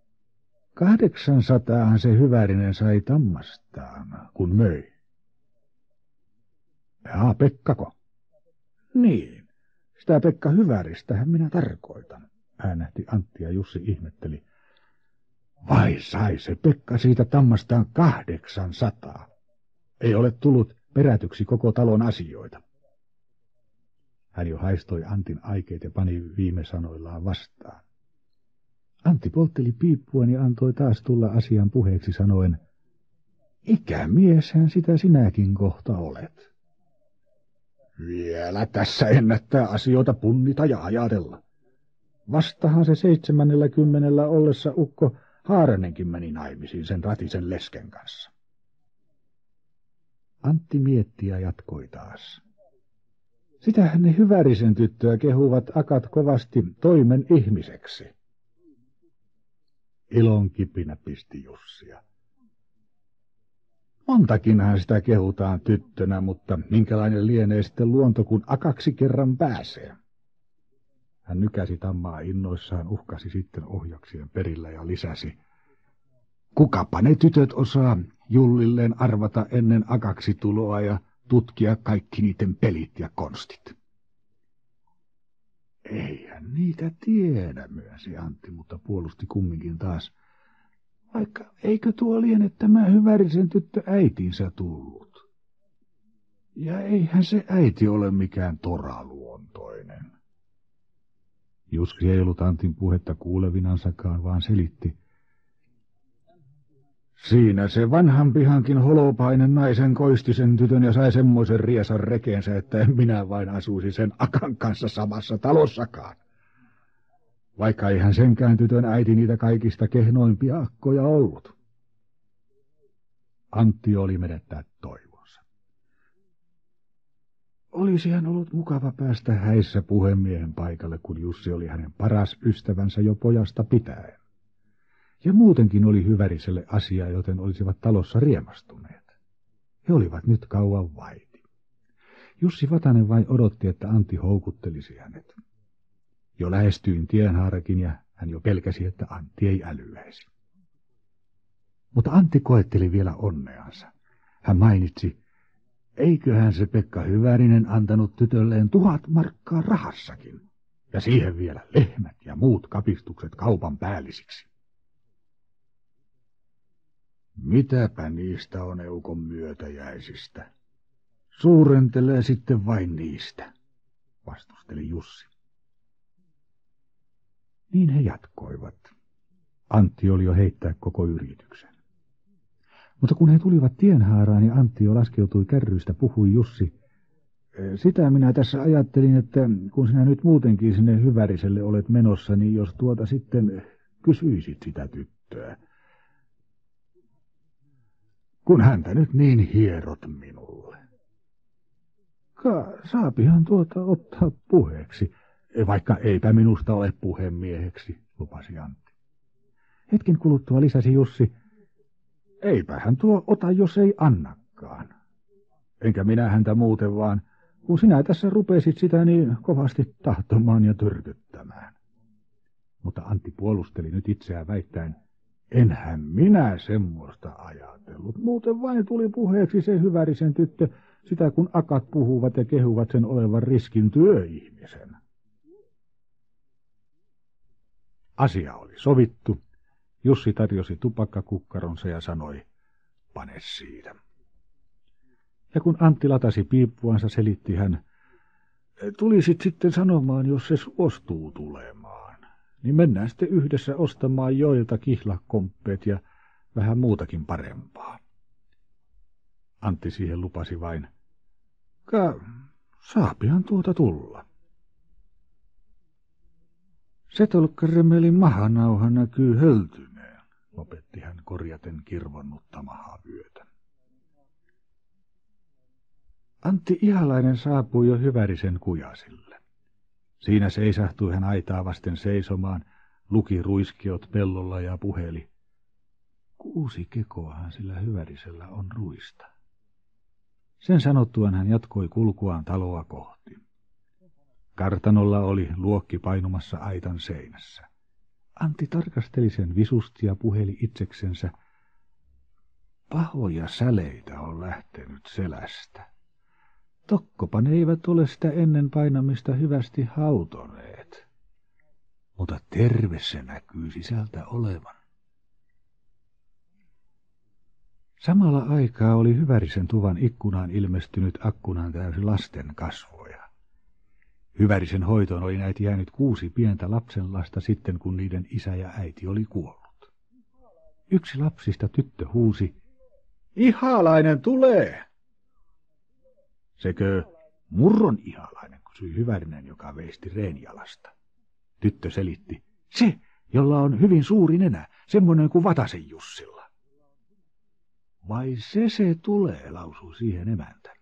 800 se Hyvärinen sai tammastaan, kun möi. Pekkako? Niin, sitä Pekka Hyväristähän minä tarkoitan, äänähti Antti ja Jussi ihmetteli. Vai sai se Pekka siitä tammastaan 800? Ei ole tullut perätyksi koko talon asioita. Hän jo haistoi Antin aikeet ja pani viime sanoillaan vastaan. Antti poltteli piippuaan ja antoi taas tulla asian puheeksi sanoen, ikämieshän sitä sinäkin kohta olet. Vielä tässä ennättää asioita punnita ja ajatella. Vastahan se 70 ollessa ukko Haaranenkin meni naimisiin sen Ratisen lesken kanssa. Antti mietti ja jatkoi taas. Sitähän ne Hyvärisen tyttöä kehuvat akat kovasti toimen ihmiseksi. Ilon kipinä pisti Jussia. Montakinhan sitä kehutaan tyttönä, mutta minkälainen lienee sitten luonto, kun akaksi kerran pääsee. Hän nykäsi tammaa innoissaan, uhkasi sitten ohjaksien perillä ja lisäsi. Kukapa ne tytöt osaa Jullilleen arvata ennen akaksi tuloa ja tutkia kaikki niiden pelit ja konstit. Eihän niitä tiedä, myönsi Antti, mutta puolusti kumminkin taas. Vaikka eikö tuo liene tämä Hyvärisen tyttö äitinsä tullut? Ja eihän se äiti ole mikään toraluontoinen. Jussi ei ollut Antin puhetta kuulevinansakaan, vaan selitti. Siinä se vanhan pihankin holopainen naisen koisti sen tytön ja sai semmoisen riesan rekeensä, että en minä vain asuisi sen akan kanssa samassa talossakaan. Vaikka eihän senkään tytön äiti niitä kaikista kehnoimpia akkoja ollut. Antti oli menettää toivonsa. Olisihan ollut mukava päästä häissä puhemiehen paikalle, kun Jussi oli hänen paras ystävänsä jo pojasta pitäen. Ja muutenkin oli Hyväriselle asiaa, joten olisivat talossa riemastuneet. He olivat nyt kauan vaiti. Jussi Vatanen vain odotti, että Antti houkuttelisi hänet. Jo lähestyin Tienhaarakin ja hän jo pelkäsi, että Antti ei älyäisi. Mutta Antti koetteli vielä onneansa. Hän mainitsi, eiköhän se Pekka Hyvärinen antanut tytölleen 1000 markkaa rahassakin. Ja siihen vielä lehmät ja muut kapistukset kaupan päällisiksi. Mitäpä niistä on eukon myötäjäisistä? Suurentelee sitten vain niistä, vastusteli Jussi. Niin he jatkoivat. Antti oli jo heittää koko yrityksen. Mutta kun he tulivat Tienhaaraan ja Antti jo laskeutui kärryistä, puhui Jussi. Sitä minä tässä ajattelin, että kun sinä nyt muutenkin sinne Hyväriselle olet menossa, niin jos tuota sitten kysyisit sitä tyttöä. Kun häntä nyt niin hierot minulle. Saapihan tuota ottaa puheeksi, vaikka eipä minusta ole puhemieheksi, lupasi Antti. Hetken kuluttua lisäsi Jussi, eipä hän tuo ota, jos ei annakaan. Enkä minä häntä muuten vaan, kun sinä tässä rupesit sitä niin kovasti tahtomaan ja tyrkyttämään. Mutta Antti puolusteli nyt itseään väittäen, enhän minä semmoista ajatellut. Muuten vain tuli puheeksi se Hyvärisen tyttö, sitä kun akat puhuvat ja kehuvat sen olevan riskin työihmisen. Asia oli sovittu. Jussi tarjosi tupakkakukkaronsa ja sanoi, pane siitä. Ja kun Antti latasi piippuansa, selitti hän, tulisit sitten sanomaan, jos se suostuu tulemaan. Niin mennään sitten yhdessä ostamaan joilta kihlakomppeet ja vähän muutakin parempaa. Antti siihen lupasi vain, saapihan tuota tulla. Setolkkaremelin mahanauha näkyy höltyneen, lopetti hän korjaten kirvonnutta mahavyötä. Antti Ihalainen saapui jo Hyvärisen kujasille. Siinä seisahtui hän aitaa vasten seisomaan, luki ruiskiot pellolla ja puheli. 6 kekoahan sillä Hyvärisellä on ruista. Sen sanottuaan hän jatkoi kulkuaan taloa kohti. Kartanolla oli luokki painumassa aitan seinässä. Antti tarkasteli sen visusti ja puheli itseksensä. Pahoja säleitä on lähtenyt selästä. Tokkopa ne eivät ole sitä ennen painamista hyvästi hautoneet. Mutta terve se näkyy sisältä olevan. Samalla aikaa oli Hyvärisen tuvan ikkunaan ilmestynyt akkunan täysi lasten kasvoja. Hyvärisen hoitoon oli näitä jäänyt 6 pientä lapsenlasta sitten, kun niiden isä ja äiti oli kuollut. Yksi lapsista, tyttö, huusi, "Ihalainen tulee!" "Sekö Murron Ihalainen?" kysyi Hyvärinen, joka veisti Reenjalasta. Tyttö selitti, "Se, jolla on hyvin suuri nenä, semmoinen kuin Vatasen Jussilla." "Vai se tulee", lausui siihen emäntä.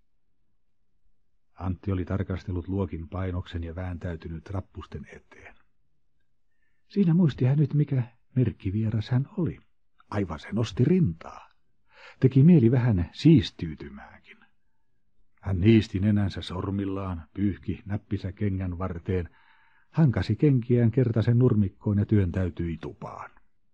Antti oli tarkastellut luokin painoksen ja vääntäytynyt rappusten eteen. Siinä muisti hän nyt, mikä merkkivieras hän oli. Aivan se nosti rintaa. Teki mieli vähän siistyytymäänkin. Hän niisti nenänsä sormillaan, pyyhki näppisä kengän varteen, hankasi kenkiään kertasen nurmikkoon ja työntäytyi tupaan.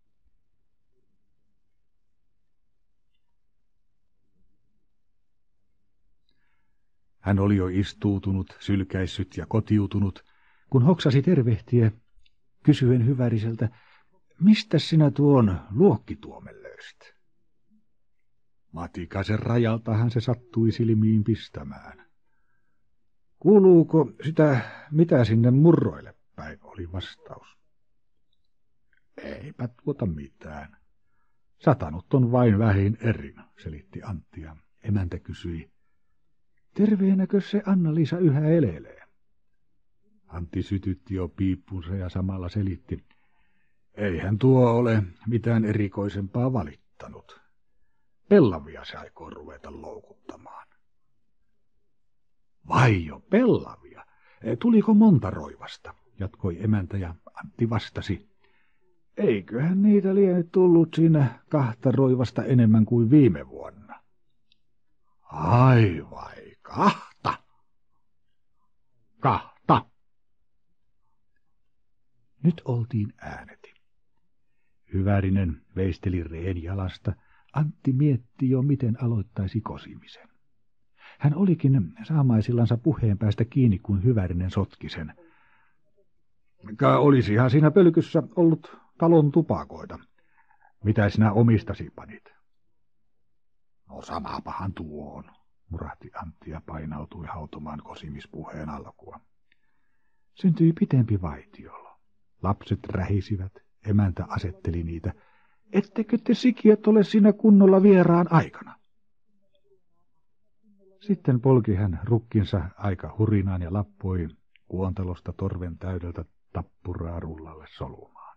Hän oli jo istuutunut, sylkäissyt ja kotiutunut, kun hoksasi tervehtiä, kysyen Hyväriseltä, "Mistä sinä tuon luokkituomen löysit?" Matikaisen rajaltahan se sattui silmiin pistämään. "Kuuluuko sitä mitä sinne Murroille päin?" oli vastaus. "Eipä tuota mitään. Satanut on vain vähin erin", selitti Antti ja emäntä kysyi, "Terveenäkö se Anna-Liisa yhä elelee?" Antti sytytti jo piippunsa ja samalla selitti, "Eihän tuo ole mitään erikoisempaa valittanut. Pellavia se aikoo ruveta loukuttamaan." "Vai jo pellavia? Tuliko monta roivasta?" jatkoi emäntä ja Antti vastasi, "Eiköhän niitä liene tullut siinä 2 roivasta enemmän kuin viime vuonna." "Ai vai 2? 2. Nyt oltiin ääneti. Hyvärinen veisteli Reenjalasta. Antti mietti jo, miten aloittaisi kosimisen. Hän olikin saamaisillansa puheen päästä kiinni, kun Hyvärinen sotki sen. "Olisihan siinä pölkyssä ollut talon tupakoita. Mitä sinä omistasi panit?" "No samapahan tuo on", murahti Antti ja painautui hautomaan kosimispuheen alkua. Syntyi pitempi vaitiolo. Lapset rähisivät, emäntä asetteli niitä. "Ettekö te sikiöt ole siinä kunnolla vieraan aikana?" Sitten polki hän rukkinsa aika hurinaan ja lappoi kuontalosta torven täydeltä tappuraa rullalle solumaan.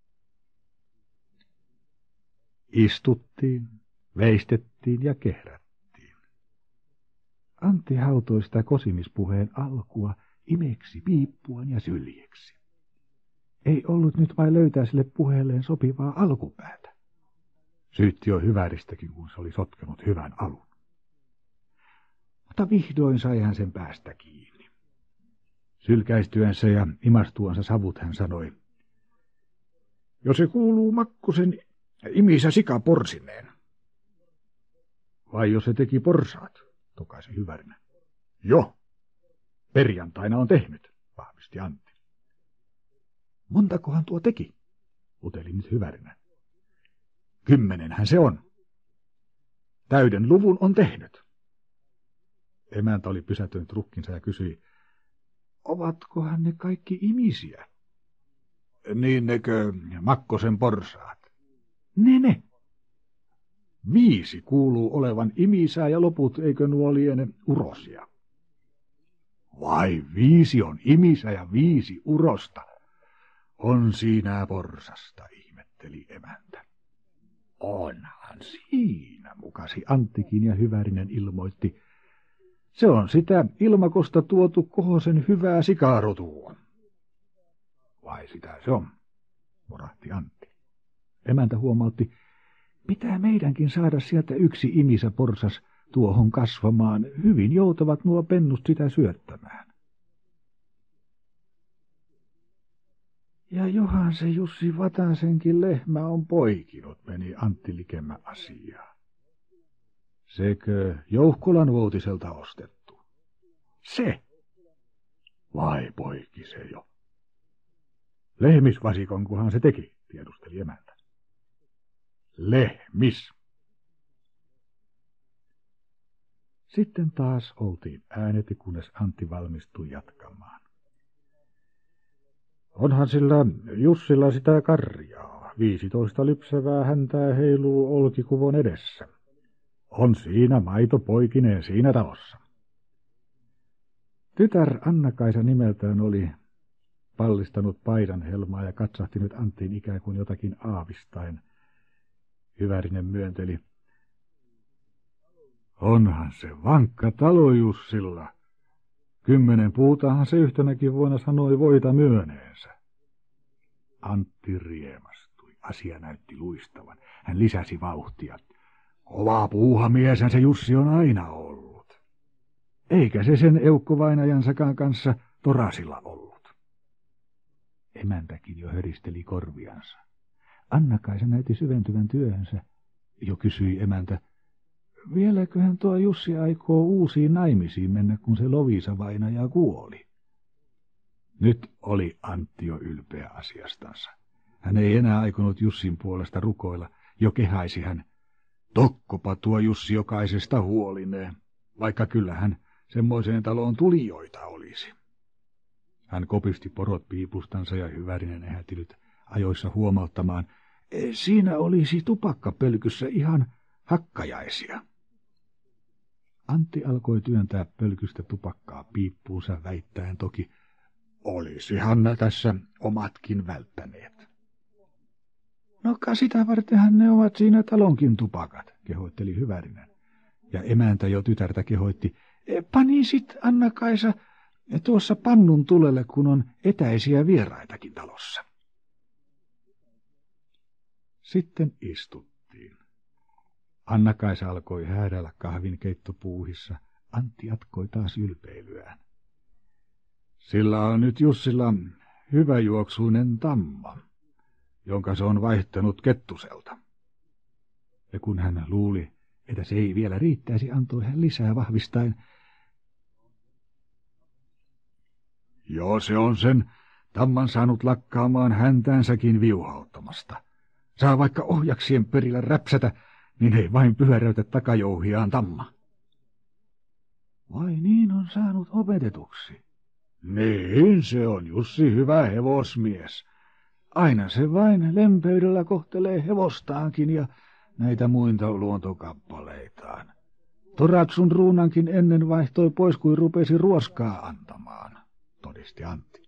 Istuttiin, veistettiin ja kehrättiin. Antti hautoi sitä kosimispuheen alkua imeksi piippuan ja syljeksi. Ei ollut nyt vain löytää sille puheelleen sopivaa alkupäätä. Syytti jo Hyväristäkin, kun se oli sotkenut hyvän alun. Mutta vihdoin sai hän sen päästä kiinni. Sylkäistyensä ja imastuansa savut hän sanoi, "Jo se kuuluu Makkosen imisä sika porsineen." "Vai jos se teki porsaat?" tokaisi Hyvärinen. "Jo, perjantaina on tehnyt", vahvisti Antti. "Montakohan tuo teki?" uteli nyt Hyvärinen. 10 se on. Täyden luvun on tehnyt. Emäntä oli pysätynyt rukkinsa ja kysyi, "Ovatkohan ne kaikki imisiä?" "Niin nekö Makkosen porsaat?" Ne. 5 kuuluu olevan imisää ja loput eikö nuo liene urosia?" "Vai 5 on imisä ja 5 urosta? On siinä porsasta", ihmetteli emäntä. "Onhan siinä", mukasi Anttikin ja Hyvärinen ilmoitti, "se on sitä Ilmakosta tuotu Kohosen hyvää sikarotua." "Vai sitä se on", morahti Antti. Emäntä huomautti, "Pitää meidänkin saada sieltä yksi imisä porsas tuohon kasvamaan. Hyvin joutavat nuo pennut sitä syöttämään." Ja johan se Jussi Vatasenkin lehmä on poikinut, meni Antti likemmä asiaa. Sekö Jouhkolan Voutiselta ostettu? Se. Vai poiki se jo? Lehmisvasikonkohan se teki, tiedusteli emäntä. Lehmis. Sitten taas oltiin ääneti, kunnes Antti valmistui jatkamaan. Onhan sillä Jussilla sitä karjaa. 15 lypsävää häntää heiluu olkikuvon edessä. On siinä maito poikineen siinä talossa. Tytär Anna-Kaisa nimeltään oli pallistanut paidan helmaa ja katsahti nyt Anttiin ikään kuin jotakin aavistain. Hyvärinen myönteli. Onhan se vankka talo Jussilla. 10 puutahan se yhtenäkin vuonna sanoi voita myöneensä. Antti riemastui. Asia näytti luistavan. Hän lisäsi vauhtia. Kova puuhamieshän se Jussi on aina ollut. Eikä se sen eukkovainajansakaan kanssa torasilla ollut. Emäntäkin jo höristeli korviansa. Anna-Kaisa näytti syventyvän työhönsä. Jo kysyi emäntä. Vieläköhän tuo Jussi aikoo uusiin naimisiin mennä, kun se Lovisa-vainaja kuoli? Nyt oli Antti jo ylpeä asiastansa. Hän ei enää aikonut Jussin puolesta rukoilla, jo kehaisi hän. Tokkopa tuo Jussi jokaisesta huolineen, vaikka kyllähän semmoiseen taloon tulijoita olisi. Hän kopisti porot piipustansa ja Hyvärinen ehätti nyt ajoissa huomauttamaan. Siinä olisi tupakkapölkyssä ihan hakkajaisia. Antti alkoi työntää pölkystä tupakkaa piippuunsa väittäen toki, olisihan tässä omatkin välttäneet. No sitä vartenhan ne ovat siinä talonkin tupakat, kehoitteli Hyvärinen. Ja emäntä jo tytärtä kehoitti, pani sit Anna-Kaisa tuossa pannun tulelle, kun on etäisiä vieraitakin talossa. Sitten istuttiin. Anna-Kaisa alkoi häädellä kahvinkeittopuuhissa. Antti jatkoi taas ylpeilyään. Sillä on nyt Jussilla hyväjuoksuinen tamma, jonka se on vaihtanut Kettuselta. Ja kun hän luuli, että se ei vielä riittäisi, antoi hän lisää vahvistaen. Joo, se on sen tamman saanut lakkaamaan häntäänsäkin viuhauttamasta. Saa vaikka ohjaksien perillä räpsätä, niin ei vain pyöräytä takajouhiaan tamma. Vai niin on saanut opetetuksi? Niin, se on Jussi hyvä hevosmies. Aina se vain lempeydellä kohtelee hevostaankin ja näitä muita luontokappaleitaan. Toratsun ruunankin ennen vaihtoi pois, kuin rupesi ruoskaa antamaan, todisti Antti.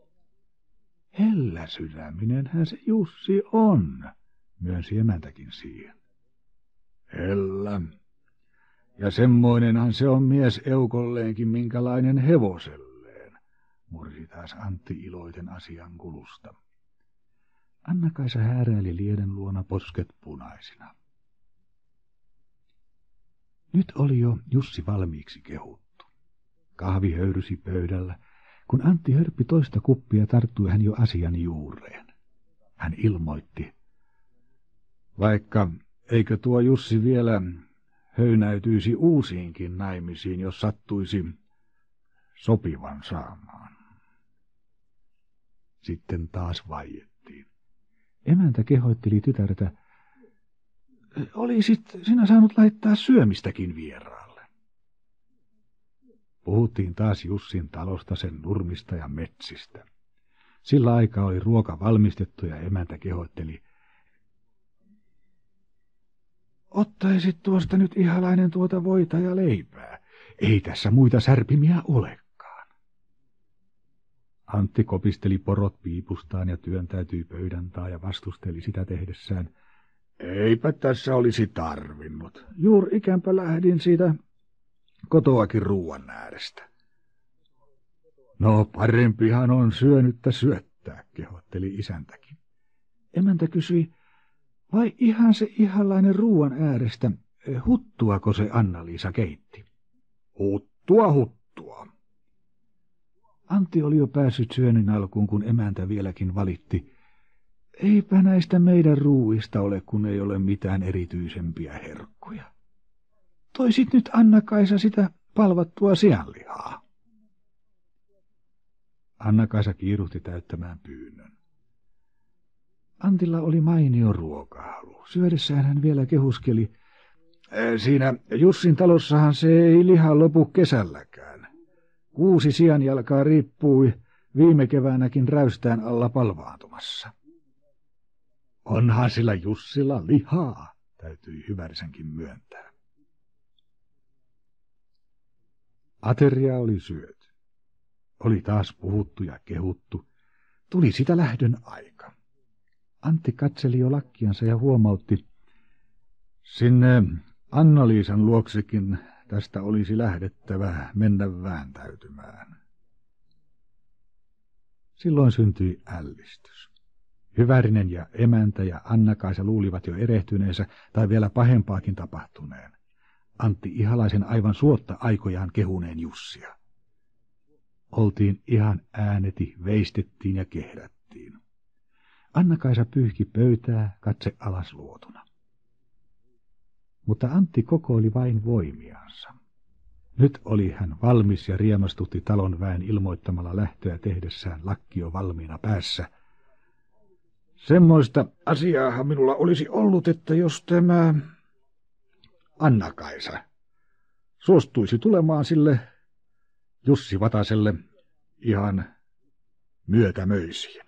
Helläsydäminenhän se Jussi on, myönsi emäntäkin siihen. Hellä. Ja semmoinenhan se on mies eukolleenkin, minkälainen hevoselleen, mursi taas Antti iloiten asian kulusta. Anna-Kaisa hääräili Lieden luona posket punaisina. Nyt oli jo Jussi valmiiksi kehuttu. Kahvi höyrysi pöydällä. Kun Antti hörppi toista kuppia, tarttui hän jo asian juureen. Hän ilmoitti. Vaikka eikö tuo Jussi vielä höynäytyisi uusiinkin naimisiin, jos sattuisi sopivan saamaan. Sitten taas vaiettiin. Emäntä kehoitteli tytärtä. Olisit sinä saanut laittaa syömistäkin vieraalle. Puhuttiin taas Jussin talosta, sen nurmista ja metsistä. Sillä aikaa oli ruoka valmistettu ja emäntä kehoitteli. Ottaisit tuosta nyt ihalainen tuota voita ja leipää. Ei tässä muita särpimiä olekaan. Antti kopisteli porot piipustaan ja työntäytyi pöydän taa ja vastusteli sitä tehdessään. Eipä tässä olisi tarvinnut. Juur ikämpä lähdin siitä kotoakin ruuan äärestä. No parempihan on syönyttä syöttää, kehotteli isäntäkin. Emäntä kysyi, vai ihan se ihalainen ruuan äärestä, huttuako se Anna-Liisa keitti? Huttua. Antti oli jo päässyt syönnin alkuun, kun emäntä vieläkin valitti. Eipä näistä meidän ruuista ole, kun ei ole mitään erityisempiä herkkuja. Toisit nyt Anna-Kaisa sitä palvattua sianlihaa. Anna-Kaisa kiiruhti täyttämään pyynnön. Antilla oli mainio ruokahalu. Syödessään hän vielä kehuskeli. Siinä Jussin talossahan se ei liha lopu kesälläkään. 6 sianjalkaa riippui viime keväänäkin räystään alla palvaantumassa. Onhan sillä Jussilla lihaa, täytyi Hyvärsenkin myöntää. Ateria oli syöty. Oli taas puhuttu ja kehuttu. Tuli sitä lähdön aika. Antti katseli jo lakkiansa ja huomautti. Sinne Anna-Liisan luoksekin tästä olisi lähdettävä mennä vääntäytymään. Silloin syntyi ällistys. Hyvärinen ja emäntä ja Anna-Kaisa luulivat jo erehtyneensä tai vielä pahempaakin tapahtuneen. Antti Ihalaisen aivan suotta aikojaan kehuneen Jussia. Oltiin ihan ääneti, veistettiin ja kehrättiin. Anna-Kaisa pyyhki pöytää, katse alas luotuna. Mutta Antti kokoili vain voimiansa. Nyt oli hän valmis ja riemastutti talon väen ilmoittamalla lähtöä tehdessään lakkio valmiina päässä. Semmoista asiaahan minulla olisi ollut, että jos tämä Anna-Kaisa suostuisi tulemaan sille Jussi Vataselle ihan myötämöisiin.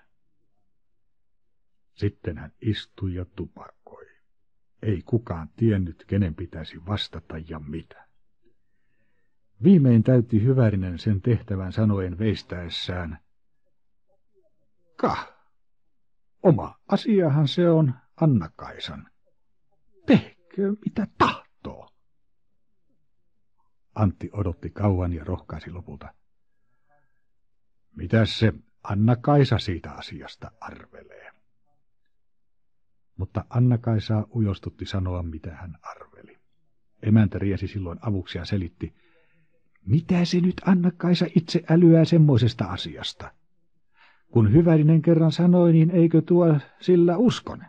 Sitten hän istui ja tupakoi. Ei kukaan tiennyt, kenen pitäisi vastata ja mitä. Viimein täytti Hyvärinen sen tehtävän sanoen veistäessään. Oma asiahan se on Anna-Kaisan. Tehkö mitä tahtoo. Antti odotti kauan ja rohkaisi lopulta. Mitäs se Anna-Kaisa siitä asiasta arvelee? Mutta Anna-Kaisaa ujostutti sanoa, mitä hän arveli. Emäntä riesi silloin avuksi ja selitti. Mitä se nyt Anna-Kaisa itse älyää semmoisesta asiasta? Kun Hyvärinen kerran sanoi, niin eikö tuo sillä uskone?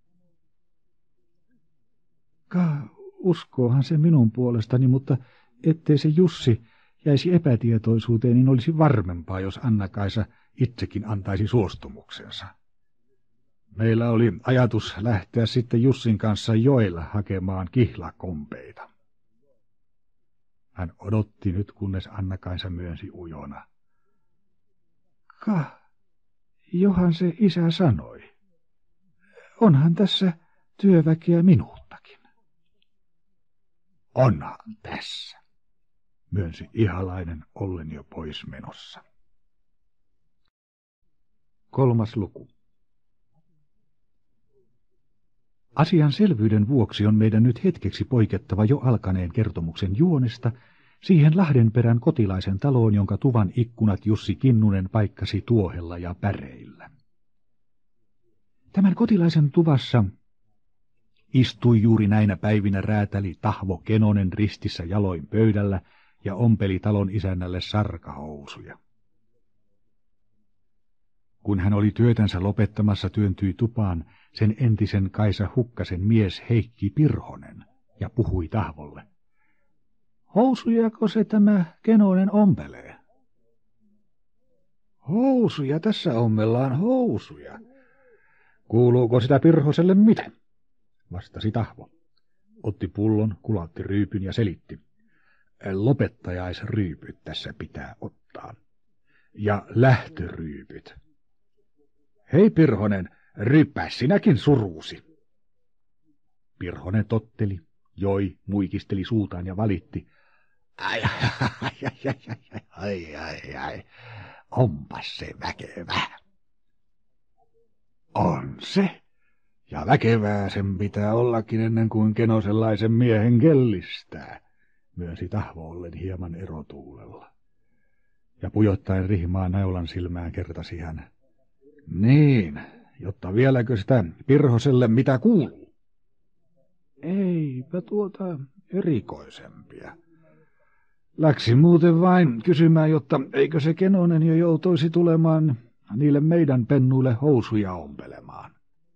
Uskoohan se minun puolestani, mutta ettei se Jussi jäisi epätietoisuuteen, niin olisi varmempaa, jos Anna-Kaisa itsekin antaisi suostumuksensa. Meillä oli ajatus lähteä sitten Jussin kanssa joella hakemaan kihlakompeita. Hän odotti nyt, kunnes Anna-Kaisa myönsi ujona. Johan se isä sanoi. Onhan tässä työväkeä minuuttakin. Onhan tässä, myönsi Ihalainen ollen jo pois menossa. 3. luku. Asian selvyyden vuoksi on meidän nyt hetkeksi poikettava jo alkaneen kertomuksen juonesta siihen Lahdenperän kotilaisen taloon, jonka tuvan ikkunat Jussi Kinnunen paikkasi tuohella ja päreillä. Tämän kotilaisen tuvassa istui juuri näinä päivinä räätäli Tahvo Kenonen ristissä jaloin pöydällä ja ompeli talon isännälle sarkahousuja. Kun hän oli työtänsä lopettamassa, työntyi tupaan sen entisen Kaisa Hukkasen mies Heikki Pirhonen ja puhui Tahvolle. Housujako se tämä Kenonen ompelee? Housuja, tässä ommellaan housuja. Kuuluuko sitä Pirhoselle miten? Vastasi Tahvo. Otti pullon, kulautti ryypyn ja selitti. Lopettajaisryypyt tässä pitää ottaa. Ja lähtöryypyt. Hei Pirhonen, ryyppää sinäkin suruusi. Pirhonen totteli, joi, muikisteli suutaan ja valitti. Ai, onpas se väkevää. On se, ja väkevää sen pitää ollakin ennen kuin kenosenlaisen miehen kellistää, myönsi Tahvo ollen hieman erotuulella. Ja pujottaen rihmaa naulan silmään kertasi hän. Niin, jotta vieläkö sitä Pirhoselle mitä kuuluu? Eipä erikoisempia. Läksin muuten vain kysymään, jotta eikö se Kenonen jo joutuisi tulemaan niille meidän pennuille housuja ompelemaan.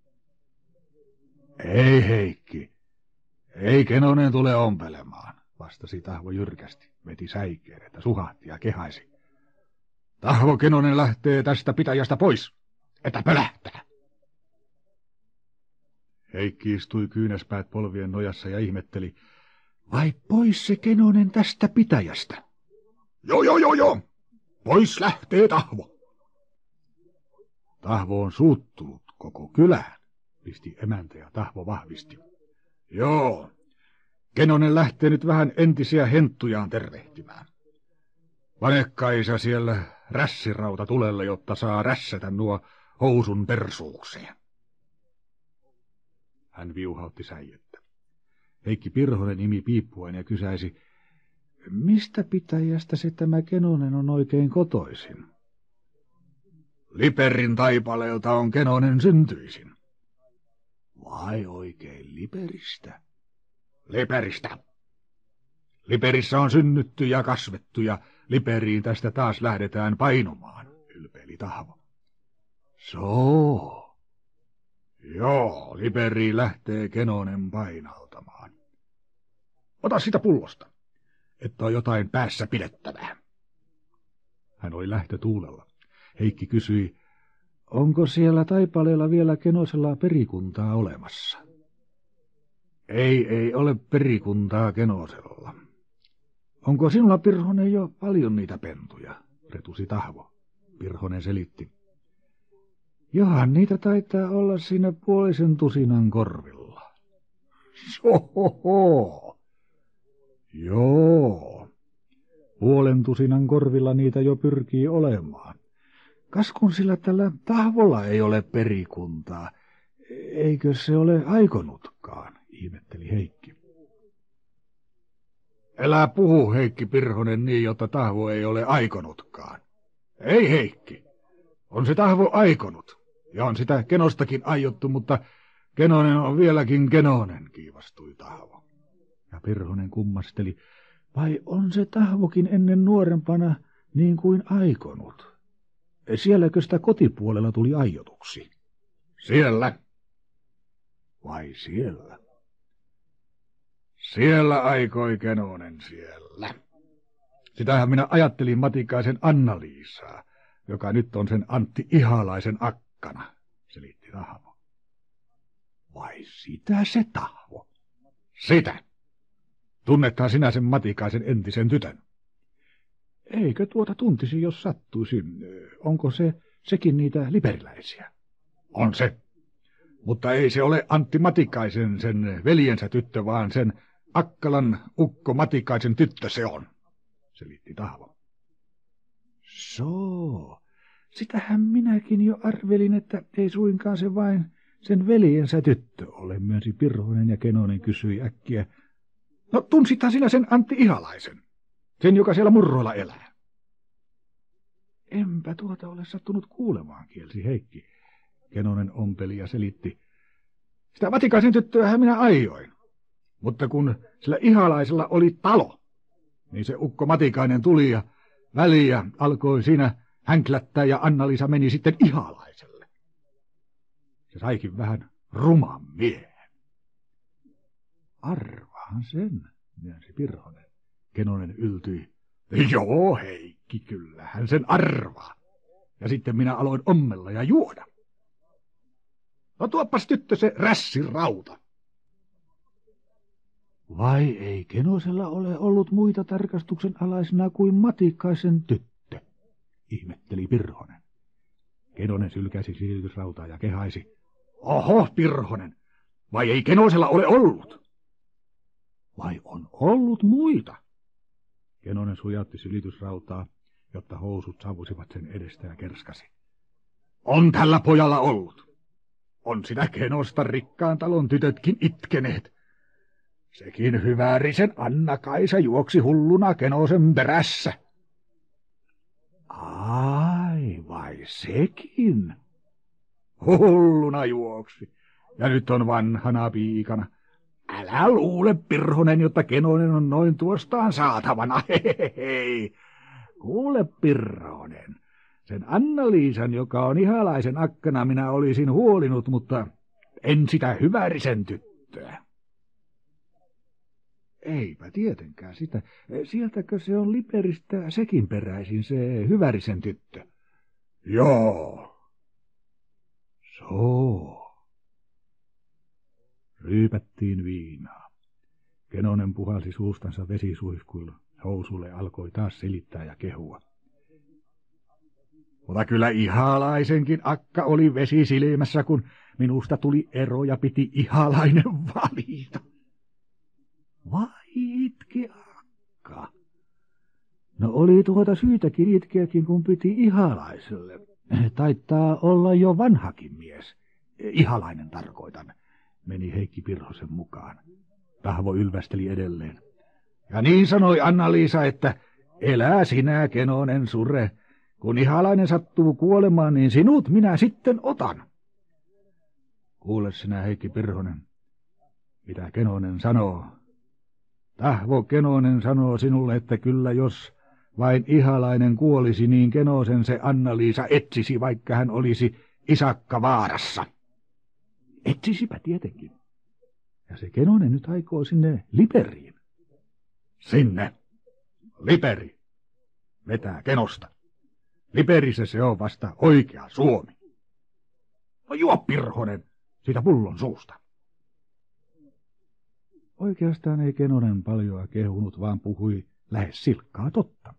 Ei, Heikki, ei Kenonen tule ompelemaan, vastasi Tahvo jyrkästi, veti säikeen, että suhahti ja kehaisi. Tahvo Kenonen lähtee tästä pitäjästä pois, että pölähtää. Heikki istui kyynäspäät polvien nojassa ja ihmetteli, vai pois se Kenonen tästä pitäjästä? Joo, pois lähtee Tahvo. Tahvo on suuttunut koko kylään, pisti emäntä ja Tahvo vahvisti. Joo, Kenonen lähtee nyt vähän entisiä henttujaan tervehtimään. Pane Kaisa siellä rässirauta tulelle, jotta saa rässätä nuo housun persuukseen. Hän viuhautti säijettä. Heikki Pirhonen imi piippuaan ja kysäisi, mistä pitäjästä se tämä Kenonen on oikein kotoisin? Liperin taipaleelta on Kenonen syntyisin. Vai oikein Liperistä? Liperistä. Liperissä on synnytty ja kasvettu ja Liperiin tästä taas lähdetään painumaan, ylpeili Tahvo. Joo, Liperiin lähtee Kenonen painaltamaan. Ota sitä pullosta, että on jotain päässä pidettävää. Hän oli lähtötuulella. Heikki kysyi, onko siellä taipaleella vielä Kenosella perikuntaa olemassa? Ei ole perikuntaa Kenosella. Onko sinulla, Pirhonen, jo paljon niitä pentuja? Retusi Tahvo. Pirhonen selitti. Johan niitä taitaa olla siinä 50 korvilla. Sohoho! Joo. 50 korvilla niitä jo pyrkii olemaan. Kas kun sillä tällä Tahvolla ei ole perikuntaa, eikö se ole aikonutkaan, ihmetteli Heikki. Älä puhu, Heikki Pirhonen, niin, jotta Tahvo ei ole aikonutkaan. Ei, Heikki, on se Tahvo aikonut, ja on sitä Kenostakin aiottu, mutta Kenonen on vieläkin Kenonen, kiivastui Tahvo. Ja Pirhonen kummasteli, vai on se Tahvokin ennen nuorempana niin kuin aikonut? Sielläkö sitä kotipuolella tuli aiotuksi? Siellä. Vai siellä? Siellä aikoi Kenonen siellä. Sitähän minä ajattelin Matikaisen Anna-Liisaa, joka nyt on sen Antti Ihalaisen akkana, selitti Tahvo. Vai sitä se Tahvo? Sitä. Tunnethan sinä sen Matikaisen entisen tytön? Eikö tuota tuntisi, jos sattuisi? Onko sekin niitä liperiläisiä? On se. Mutta ei se ole Antti Matikaisen sen veljensä tyttö, vaan sen Akkalan ukko Matikaisen tyttö se on, selitti Tahvo. Sitähän minäkin jo arvelin, että ei suinkaan se vain sen veljensä tyttö ole, myönsi Pirhonen ja Kenonen kysyi äkkiä. No tunsithan sinä sen Antti Ihalaisen, sen joka siellä Murroilla elää. Enpä tuota ole sattunut kuulemaan, kielsi Heikki. Kenonen ompeli ja selitti. Sitä Matikaisen tyttöähän minä aioin, mutta kun sillä Ihalaisella oli talo, niin se ukko Matikainen tuli ja väliä alkoi siinä hänklättää ja Anna-Liisa meni sitten Ihalaiselle. Se saikin vähän ruman miehen. Arvaahan sen, myönsi Pirhonen. Kenonen yltyi. Joo, Heikki, kyllähän sen arvaa. Ja sitten minä aloin ommella ja juoda. No tuoppas tyttö se rässirauta. Vai ei Kenosella ole ollut muita tarkastuksen alaisena kuin Matikaisen tyttö, ihmetteli Pirhonen. Kenonen sylkäsi silitysrautaa ja kehaisi. Oho, Pirhonen, vai ei Kenosella ole ollut? Vai on ollut muita? Kenonen sujautti silitysrautaa, jotta housut savusivat sen edestä ja kerskasi. On tällä pojalla ollut. On sitä Kenosta rikkaan talon tytötkin itkeneet. Sekin hyväärisen Anna-Kaisa juoksi hulluna Kenosen perässä. Ai, vai sekin? Hulluna juoksi, ja nyt on vanhana piikana. Älä luule, Pirhonen, jotta Kenonen on noin tuostaan saatavana. Hei. Kuule, Pirhonen, sen Anna-Liisan, joka on Ihalaisen akkana, minä olisin huolinut, mutta en sitä Hyvärisen tyttöä. Eipä tietenkään sitä. Sieltäkö se on Liperistä sekin peräisin, se Hyvärisen tyttö? Joo. Ryypättiin viinaa. Kenonen puhalsi suustansa vesisuihkuilla. Housulle alkoi taas selittää ja kehua. Mutta kyllä Ihalaisenkin akka oli vesi silmässä, kun minusta tuli ero ja piti Ihalainen valita. Vai itki akka? No oli syytäkin itkeäkin, kun piti Ihalaiselle. Taitaa olla jo vanhakin mies. Ihalainen tarkoitan, meni Heikki Pirhosen mukaan. Tahvo ylvästeli edelleen. Ja niin sanoi Anna-Liisa, että elää sinä, Kenonen, surre. Kun Ihalainen sattuu kuolemaan, niin sinut minä sitten otan. Kuule sinä, Heikki Pirhonen, mitä Kenonen sanoo. Tahvo Kenonen sanoo sinulle, että kyllä jos vain Ihalainen kuolisi, niin Kenosen se Anna-Liisa etsisi, vaikka hän olisi isakka vaarassa. Etsisipä tietenkin. Ja se Kenonen nyt aikoo sinne Liperiin. Sinne. Liperi. Vetää Kenosta. Liperissä se on vasta oikea Suomi. No juo, Pirhonen, siitä pullon suusta. Oikeastaan ei Kenonen paljoa kehunut, vaan puhui lähes silkkaa totta.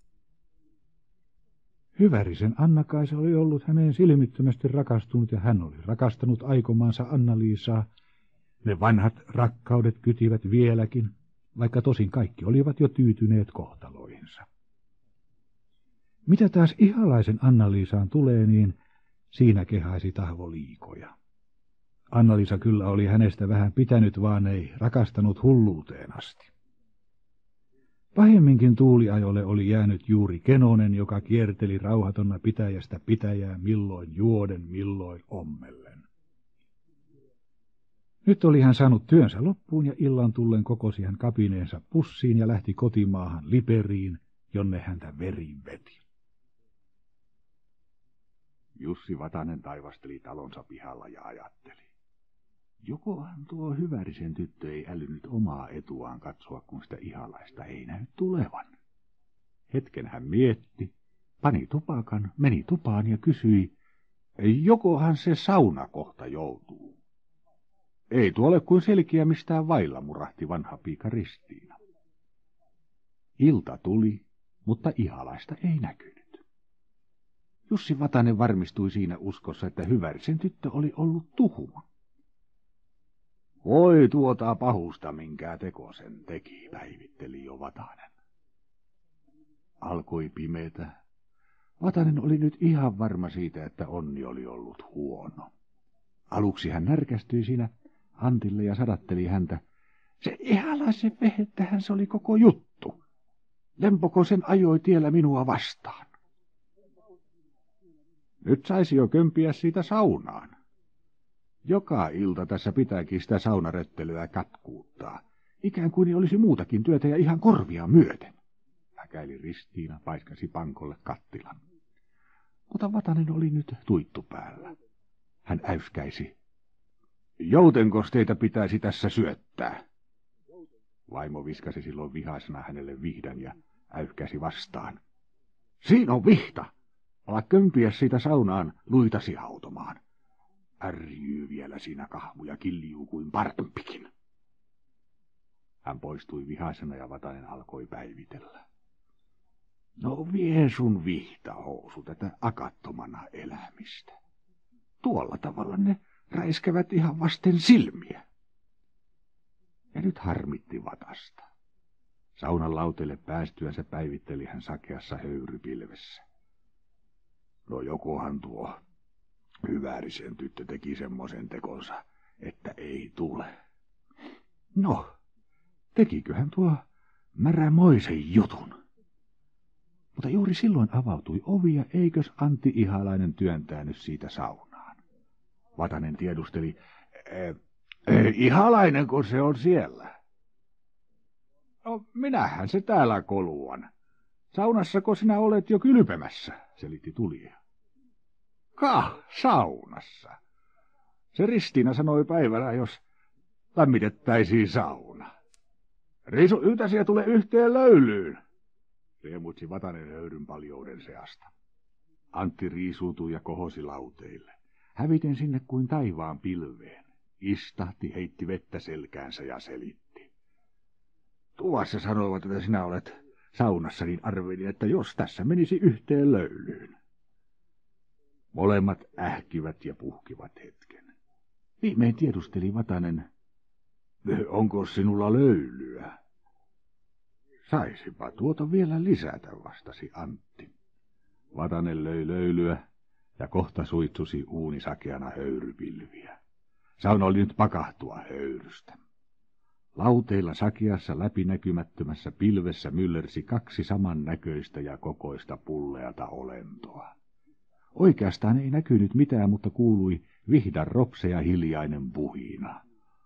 Hyvärisen Anna-Kaisa oli ollut häneen silmittömästi rakastunut ja hän oli rakastanut aikomaansa Anna-Liisaa. Ne vanhat rakkaudet kytivät vieläkin, vaikka tosin kaikki olivat jo tyytyneet kohtaloihinsa. Mitä taas Ihalaisen Anna-Liisaan tulee, niin siinä kehaisi Tahvo liikoja. Anna-Liisa kyllä oli hänestä vähän pitänyt, vaan ei rakastanut hulluuteen asti. Pahemminkin tuuliajolle oli jäänyt juuri Kenonen, joka kierteli rauhatonna pitäjästä pitäjää milloin juoden, milloin ommellen. Nyt oli hän saanut työnsä loppuun ja illan tullen kokosi hän kapineensa pussiin ja lähti kotimaahan Liperiin, jonne häntä veri veti. Jussi Vatanen taivasteli talonsa pihalla ja ajatteli. Jokohan tuo Hyvärisen tyttö ei älynyt omaa etuaan katsoa, kun sitä Ihalaista ei näy tulevan. Hetken hän mietti, pani tupakan, meni tupaan ja kysyi, jokohan se sauna kohta joutuu. Ei tuo ole kuin selkiä mistään vailla, murahti vanha piika Ristiina. Ilta tuli, mutta Ihalaista ei näkynyt. Jussi Vatanen varmistui siinä uskossa, että Hyvärisen tyttö oli ollut tuhuma. Voi tuota pahusta, minkä teko sen teki, päivitteli jo Vatanen. Alkoi pimeätä. Vatanen oli nyt ihan varma siitä, että onni oli ollut huono. Aluksi hän närkästyi siinä Antille ja sadatteli häntä. Se Ihalaisen vehettähän se oli koko juttu. Lempoko sen ajoi tiellä minua vastaan. Nyt saisi jo kömpiä siitä saunaan. Joka ilta tässä pitääkin sitä saunarettelyä katkuuttaa, ikään kuin olisi muutakin työtä ja ihan korvia myöten. Häkäili Ristiina, paiskasi pankolle kattilan. Mutta Vatanen oli nyt tuittu päällä. Hän äyskäisi. Joutenkos teitä pitäisi tässä syöttää? Vaimo viskasi silloin vihaisena hänelle vihdan ja äyskäsi vastaan. Siinä on vihta! Ala kömpiä siitä saunaan luitasi hautomaan. Ärjyy vielä siinä kahmu ja kiljuu kuin parempikin. Hän poistui vihaisena ja Vatanen alkoi päivitellä. No vie sun vihtahousu tätä akattomana elämistä. Tuolla tavalla ne räiskävät ihan vasten silmiä. Ja nyt harmitti Vatasta. Saunan lauteelle päästyänsä päivitteli hän sakeassa höyrypilvessä. No jokohan tuo Hyvärisen tyttö teki semmoisen tekonsa, että ei tule. No, tekiköhän tuo märämoisen jutun. Mutta juuri silloin avautui ovi ja eikös Antti Ihalainen työntänyt siitä saunaan. Vatanen tiedusteli, Ihalainen, kun se on siellä. No, minähän se täällä koluan. Saunassako sinä olet jo kylpemässä, selitti tulija. Saunassa. Se Ristiina sanoi päivällä, jos lämmitettäisiin sauna. Riisu yltäsi ja tule yhteen löylyyn, riemutsi Vatanen höyryn paljouden seasta. Antti riisuutui ja kohosi lauteille. Häviten sinne kuin taivaan pilveen. Istahti, heitti vettä selkäänsä ja selitti. Tuvassa sanoivat, että sinä olet saunassa, niin arvelin, että jos tässä menisi yhteen löylyyn. Molemmat ähkivät ja puhkivat hetken. Viimein tiedusteli Vatanen, onko sinulla löylyä? Saisipa tuota vielä lisätä, vastasi Antti. Vatanen löi löylyä ja kohta suitsusi uunisakeana höyrypilviä. Sauna oli nyt pakahtua höyrystä. Lauteilla sakeassa läpinäkymättömässä pilvessä myllersi 2 samannäköistä ja kokoista pulleata olentoa. Oikeastaan ei näkynyt mitään, mutta kuului vihdan ropse ja hiljainen puhina.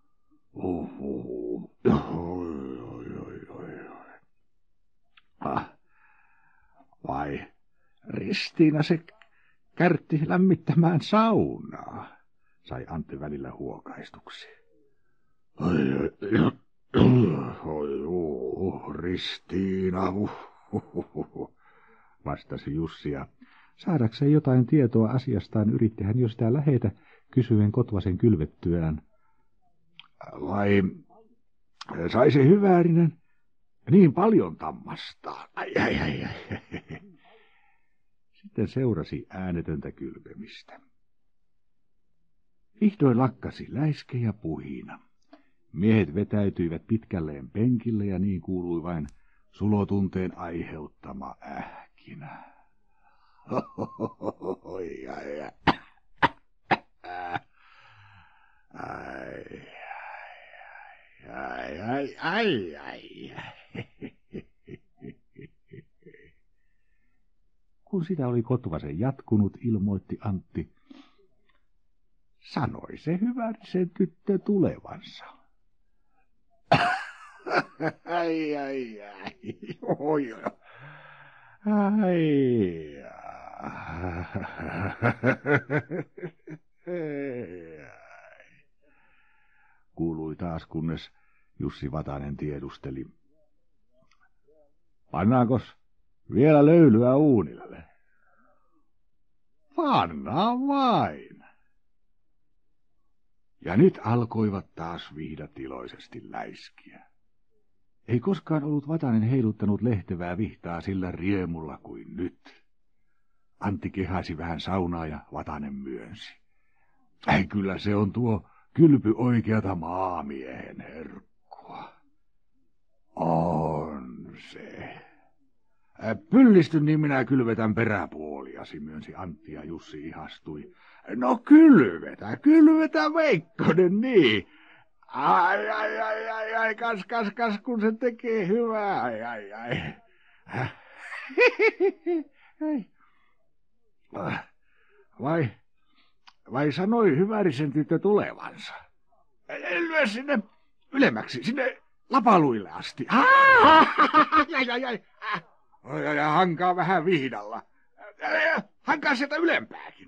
Vai Ristiina se kärtti lämmittämään saunaa, sai Antti välillä huokaistuksi. Ristiina, vastasi Jussi ja saadakseen jotain tietoa asiastaan yritti hän jo sitä lähetä kysyen Kotvasen kylvettyään. Vai sai se Hyväärinen niin paljon tammastaa? Ai. Sitten seurasi äänetöntä kylpemistä. Vihdoin lakkasi läiske ja puhina. Miehet vetäytyivät pitkälleen penkille ja niin kuului vain sulotunteen aiheuttama ähkinä. Ai. Kun sitä oli Kotvasen jatkunut, ilmoitti Antti. Sanoi se Hyvärisen tyttö tulevansa. Ai. Oi. Ai. Kuului taas, kunnes Jussi Vatanen tiedusteli. Pannaankos vielä löylyä uunille? Pannaan vain. Ja nyt alkoivat taas vihdat iloisesti läiskiä. Ei koskaan ollut Vatanen heiluttanut lehtevää vihtaa sillä riemulla kuin nyt. Antti kehasi vähän saunaa ja Vatanen myönsi. Kyllä se on tuo kylpy oikeata maamiehen herkkua. On se. Pyllisty, niin minä kylvetän peräpuoliasi, myönsi Antti ja Jussi ihastui. No kylvetä Veikkonen, niin. Ai, kas, kun se tekee hyvää, ai. Vai sanoi Hyvärisen tyttö tulevansa? Lyö sinne ylemmäksi, sinne lapaluille asti. Ja hankaa vähän vihdalla. Hankaa sieltä ylempääkin.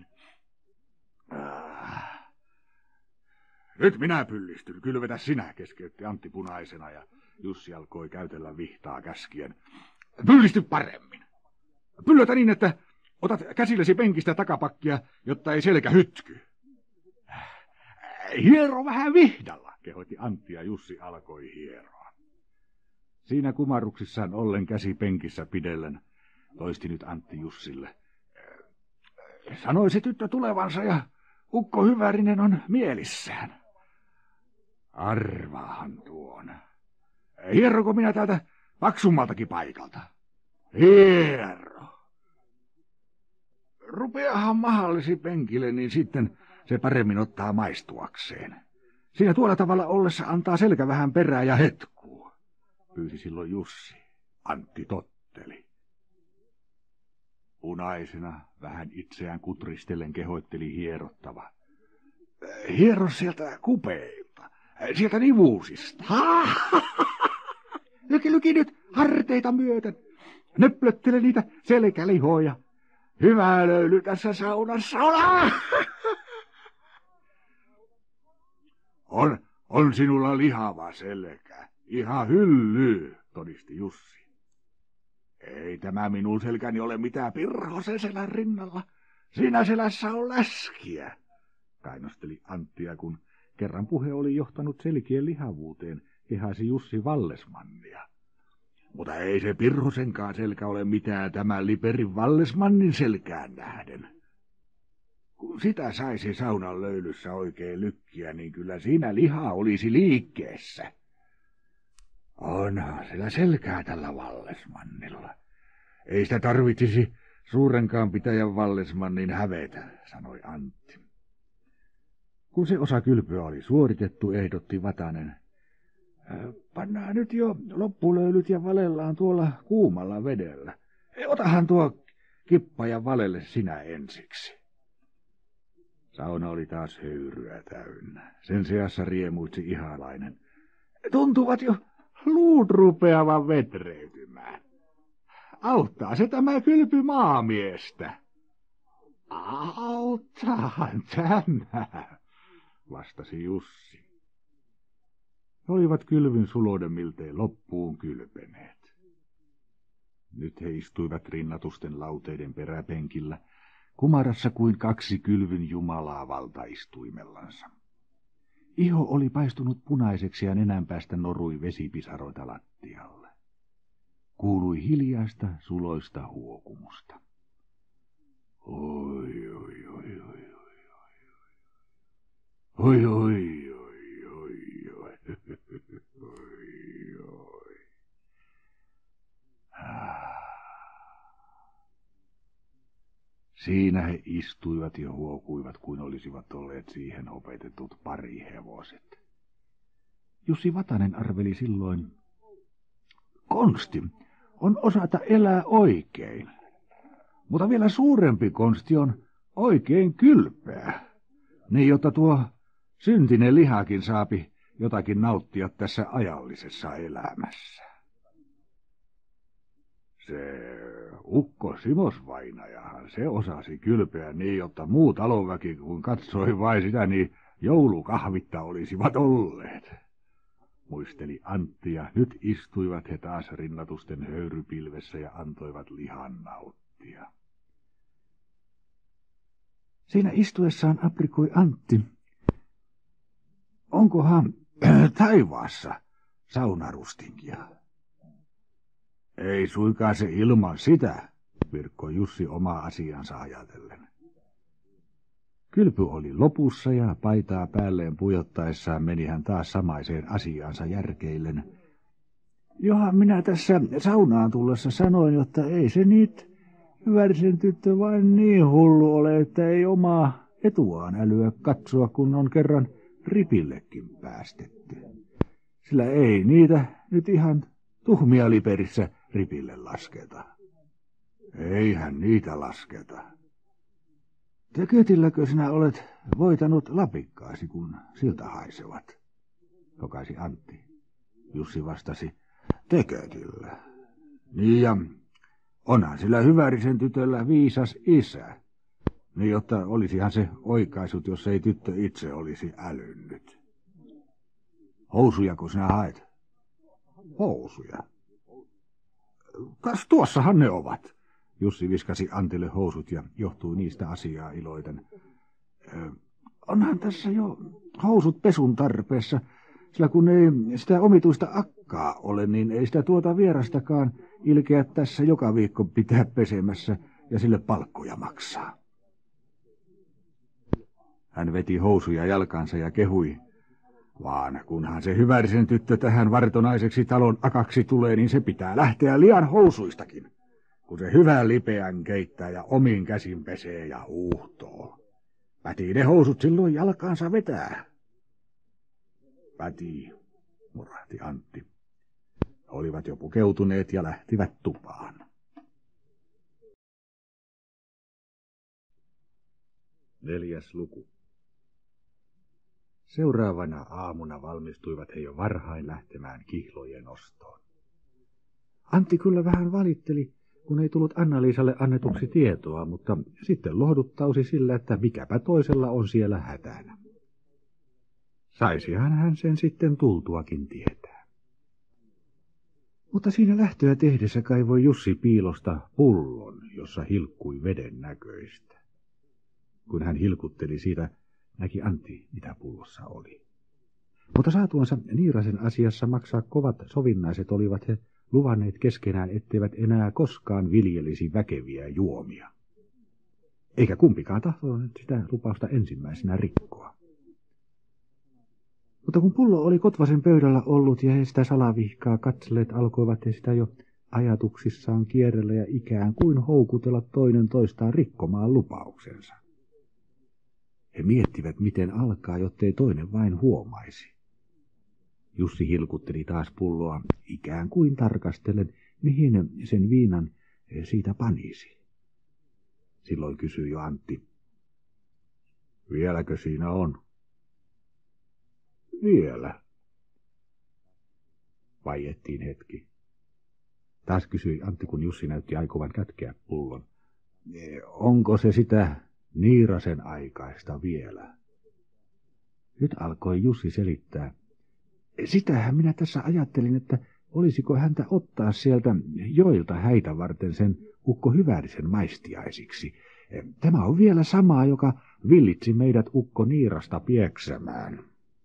Nyt minä pyllistyn, kylvetä sinä, keskeytti Antti punaisena ja Jussi alkoi käytellä vihtaa käskien. Pyllisty paremmin. Pyllötä niin, että otat käsillesi penkistä takapakkia, jotta ei selkä hytky. Hiero vähän vihdalla, kehoitti Antti ja Jussi alkoi hieroa. Siinä kumarruksissaan ollen käsi penkissä pidellen toisti nyt Antti Jussille. Sanoi se tyttö tulevansa ja ukko Hyvärinen on mielissään. Arvaahan tuon. Hierroko minä täältä paksummaltakin paikalta? Hiero. Rupeahan mahallisi penkille, niin sitten se paremmin ottaa maistuakseen. Siinä tuolla tavalla ollessa antaa selkä vähän perää ja hetkuu, pyysi silloin Jussi. Antti totteli. Punaisena, vähän itseään kutristellen kehoitteli hierottava. Hiero sieltä kupeilta. Sieltä nivuusista. Lyki nyt harteita myöten. Nöplöttele niitä selkälihoja. Hyvä löyly tässä saunassa on. On sinulla lihava selkä. Ihan hylly, todisti Jussi. Ei tämä minun selkäni ole mitään Pirhosen selän rinnalla. Siinä selässä on läskiä, kainosteli Anttia, kun kerran puhe oli johtanut selkien lihavuuteen, kehasi Jussi Vallesmannia. Mutta ei se Pirhosenkaan selkä ole mitään tämän Liperin Vallesmannin selkään nähden. Kun sitä saisi saunan löylyssä oikein lykkiä, niin kyllä siinä liha olisi liikkeessä. Onhan sillä selkää tällä Vallesmannilla. Ei sitä tarvitsisi suurenkaan pitäjän Vallesmannin hävetä, sanoi Antti. Kun se osa kylpyä oli suoritettu, ehdotti Vatanen. Pannaan nyt jo loppulöylyt ja valellaan tuolla kuumalla vedellä. Otahan tuo kippa ja valelle sinä ensiksi. Sauna oli taas höyryä täynnä. Sen seassa riemuitsi Ihalainen. Tuntuvat jo luut rupeavan vetreytymään. Auttaa se tämä kylpy maamiestä. Auttaahan tämä, vastasi Jussi. He olivat kylvyn suloden miltei loppuun kylpeneet. Nyt he istuivat rinnatusten lauteiden peräpenkillä, kumarassa kuin kaksi kylvyn jumalaa valtaistuimellansa. Iho oli paistunut punaiseksi ja nenänpäästä norui vesipisaroita lattialle. Kuului hiljaista suloista huokumusta. Oi, oi, oi, oi, oi, oi, oi, oi, oi, oi, oi, oi. Siinä he istuivat ja huokuivat, kuin olisivat olleet siihen opetetut parihevoset. Jussi Vatanen arveli silloin, konsti on osata elää oikein, mutta vielä suurempi konsti on oikein kylpeä, niin jotta tuo syntinen lihakin saapi jotakin nauttia tässä ajallisessa elämässä. Se ukko Simosvainajahan se osasi kylpeä niin, jotta muu talonväki kun katsoi vain sitä, niin joulukahvitta olisivat olleet. Muisteli Antti, ja nyt istuivat he taas rinnatusten höyrypilvessä ja antoivat lihan nauttia. Siinä istuessaan aprikoi Antti. Onkohan taivaassa saunarustinkia? Ei suinkaan se ilman sitä, virkkoi Jussi omaa asiansa ajatellen. Kylpy oli lopussa ja paitaa päälleen pujottaessaan meni hän taas samaiseen asiaansa järkeillen. Johan minä tässä saunaan tullessa sanoin, jotta ei se niitä hyvärisen tyttö vain niin hullu ole, että ei omaa etuaan älyä katsoa, kun on kerran ripillekin päästetty. Sillä ei niitä nyt ihan tuhmia Liperissä ripille lasketa. Eihän niitä lasketa. Teketilläkö sinä olet voitanut lapikkaasi, kun siltä haisevat? Tokaisi Antti. Jussi vastasi, teketillä. Niin ja onhan sillä hyvärisen tytöllä viisas isä. Niin jotta olisihan se oikaisut, jos ei tyttö itse olisi älynnyt. Housujako sinä haet? Housuja. Kas tuossahan ne ovat. Jussi viskasi Antille housut ja johtui niistä asiaa iloiten. Onhan tässä jo housut pesun tarpeessa, sillä kun ei sitä omituista akkaa ole, niin ei sitä tuota vierastakaan ilkeä tässä joka viikko pitää pesemässä ja sille palkkoja maksaa. Hän veti housuja jalkansa ja kehui, vaan kunhan se hyvärisen tyttö tähän vartonaiseksi talon akaksi tulee, niin se pitää lähteä liian housuistakin, kun se hyvän lipeän keittää ja omin käsin pesee ja huuhtoo. Pätii ne housut silloin jalkaansa vetää. Pätii, murahti Antti. Olivat jo pukeutuneet ja lähtivät tupaan. Neljäs luku. Seuraavana aamuna valmistuivat he jo varhain lähtemään kihlojen ostoon. Antti kyllä vähän valitteli, kun ei tullut Anna-Liisalle annetuksi tietoa, mutta sitten lohduttausi sillä, että mikäpä toisella on siellä hätänä. Saisihan hän sen sitten tultuakin tietää. Mutta siinä lähtöä tehdessä kaivoi Jussi piilosta pullon, jossa hilkkui veden näköistä. Kun hän hilkutteli siitä, näki Antti, mitä pullossa oli. Mutta saatuansa Niirasen asiassa maksaa kovat sovinnaiset olivat he luvanneet keskenään, etteivät enää koskaan viljelisi väkeviä juomia. Eikä kumpikaan tahtonut sitä lupausta ensimmäisenä rikkoa. Mutta kun pullo oli Kotvasen pöydällä ollut ja he sitä salavihkaa katselleet, alkoivat he sitä jo ajatuksissaan kierrellä ja ikään kuin houkutella toinen toistaan rikkomaan lupauksensa. He miettivät, miten alkaa, jottei toinen vain huomaisi. Jussi hilkutteli taas pulloa ikään kuin tarkastellen, mihin sen viinan siitä panisi. Silloin kysyi jo Antti. Vieläkö siinä on? Vielä. Vaiettiin hetki. Taas kysyi Antti, kun Jussi näytti aikovan kätkeä pullon. Onko se sitä Niirasen aikaista vielä? Nyt alkoi Jussi selittää. Sitähän minä tässä ajattelin, että olisiko häntä ottaa sieltä joilta häitä varten sen ukko Hyvärisen maistiaisiksi. Tämä on vielä samaa, joka villitsi meidät ukko Niirasta pieksämään.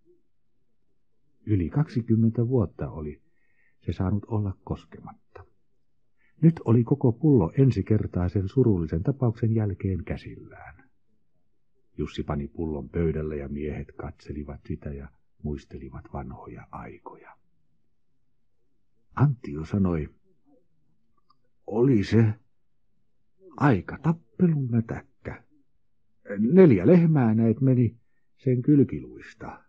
Yli 20 vuotta oli se saanut olla koskematta. Nyt oli koko pullo ensi kertaa sen surullisen tapauksen jälkeen käsillään. Jussi pani pullon pöydälle ja miehet katselivat sitä ja muistelivat vanhoja aikoja. Antti jo sanoi, oli se aika tappelun mätäkkä. 4 lehmää näet meni sen kylkiluista.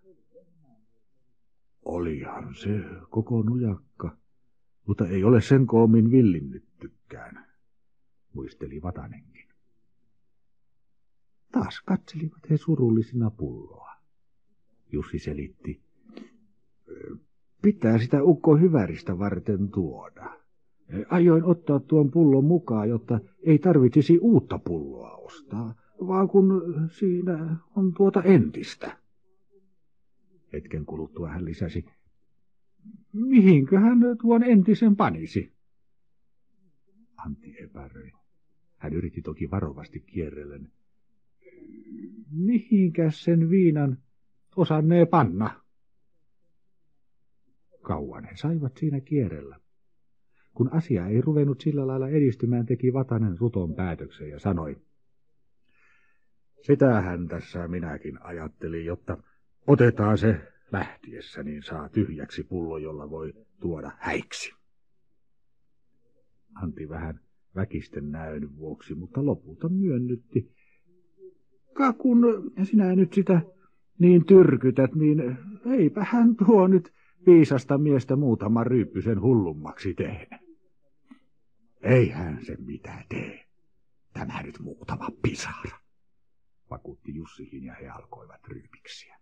Olihan se koko nujakka, mutta ei ole sen koomin villinnyttykään, muisteli Vatanenkin. Taas katselivat he surullisina pulloa. Jussi selitti, pitää sitä ukko Hyväristä varten tuoda. Aioin ottaa tuon pullon mukaan, jotta ei tarvitsisi uutta pulloa ostaa, vaan kun siinä on tuota entistä. Hetken kuluttua hän lisäsi, mihinköhän tuon entisen panisi? Antti epäröi. Hän yritti toki varovasti kierrellen. Mihinkäs sen viinan osannee panna? Kauan he saivat siinä kierrellä. Kun asia ei ruvennut sillä lailla edistymään, teki Vatanen ruton päätöksen ja sanoi, sitähän tässä minäkin ajattelin, jotta otetaan se lähtiessä, niin saa tyhjäksi pullo, jolla voi tuoda häiksi. Antti vähän väkisten näön vuoksi, mutta lopulta myönnytti. Kun sinä nyt sitä niin tyrkytät, niin eipähän tuo nyt viisasta miestä muutaman ryyppysen hullummaksi tehdä. Eihän se mitään tee. Tämä nyt muutama pisara, vakuutti Jussikin ja he alkoivat ryypiksiä.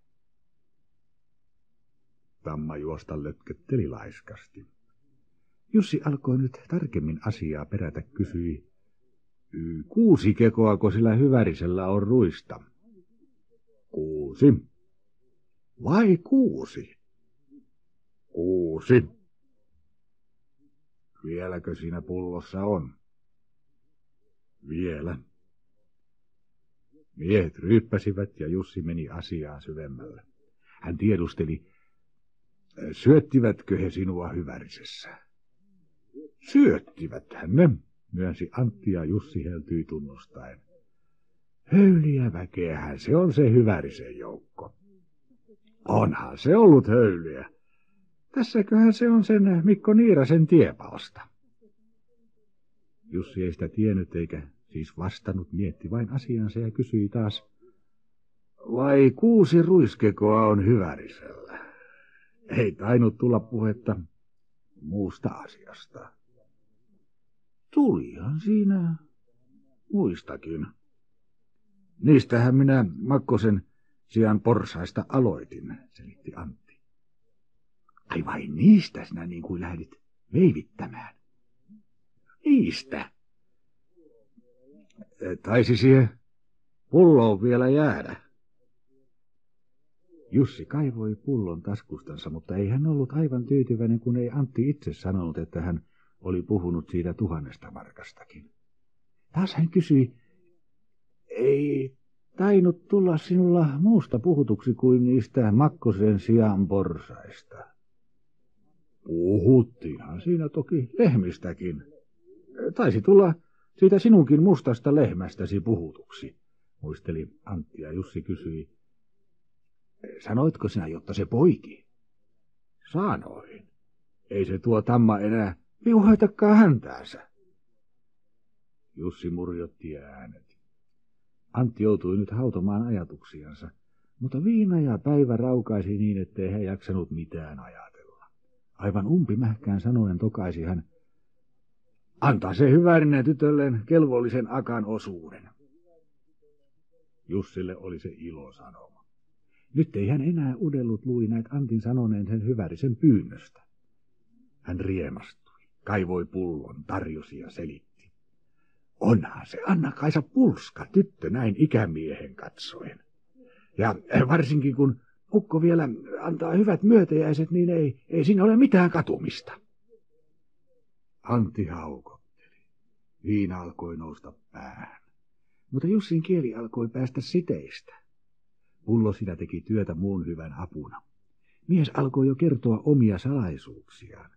Tamma juosta lötkötteli laiskasti. Jussi alkoi nyt tarkemmin asiaa perätä, kysyi, 6 kekoako sillä Hyvärisellä on ruista? 6. Vai 6? 6. Vieläkö siinä pullossa on? Vielä. Miehet ryyppäsivät ja Jussi meni asiaan syvemmälle. Hän tiedusteli, syöttivätkö he sinua Hyvärisessä? Syöttiväthän ne, myönsi Antti ja Jussi heltyi tunnustaen. Höyliä väkeähän se on se Hyvärisen joukko. Onhan se ollut höyliä. Tässäköhän se on sen Mikko Niirasen tiepalsta. Jussi ei sitä tiennyt eikä siis vastannut, mietti vain asiansa ja kysyi taas, vai 6 ruiskekoa on Hyvärisellä? Ei tainnut tulla puhetta muusta asiasta. Tulihan siinä muistakin. Niistähän minä Makkosen sian porsaista aloitin, selitti Antti. Ai vain niistä sinä niin kuin lähdit veivittämään. Niistä. Taisi siihen pulloon vielä jäädä. Jussi kaivoi pullon taskustansa, mutta ei hän ollut aivan tyytyväinen, kun ei Antti itse sanonut, että hän oli puhunut siitä 1000 markastakin. Taas hän kysyi, ei tainnut tulla sinulla muusta puhutuksi kuin niistä Makkosen sian porsaista. Puhuttiinhan siinä toki lehmistäkin. Taisi tulla siitä sinunkin mustasta lehmästäsi puhutuksi, muisteli Antti, ja Jussi kysyi, sanoitko sinä, jotta se poiki? Sanoin. Ei se tuo tamma enää viuhaitakaan häntäänsä. Jussi murjotti äänet. Antti joutui nyt hautomaan ajatuksiansa, mutta viina ja päivä raukaisi niin, ettei hän jaksanut mitään ajatella. Aivan umpimähkään sanoen tokaisi hän, antaa se hyvärinen tytölleen kelvollisen akan osuuden. Jussille oli se ilosanoma. Nyt ei hän enää udellut luinaet Antin sanoneen sen hyvärisen pyynnöstä. Hän riemastui, kaivoi pullon, tarjosi ja selitti. Onhan se Anna-Kaisa pulska tyttö näin ikämiehen katsoen. Ja varsinkin kun ukko vielä antaa hyvät myötäjäiset, niin ei siinä ole mitään katumista. Antti haukotteli. Viina alkoi nousta päähän. Mutta Jussin kieli alkoi päästä siteistä. Pullo sitä teki työtä muun hyvän apuna. Mies alkoi jo kertoa omia salaisuuksiaan.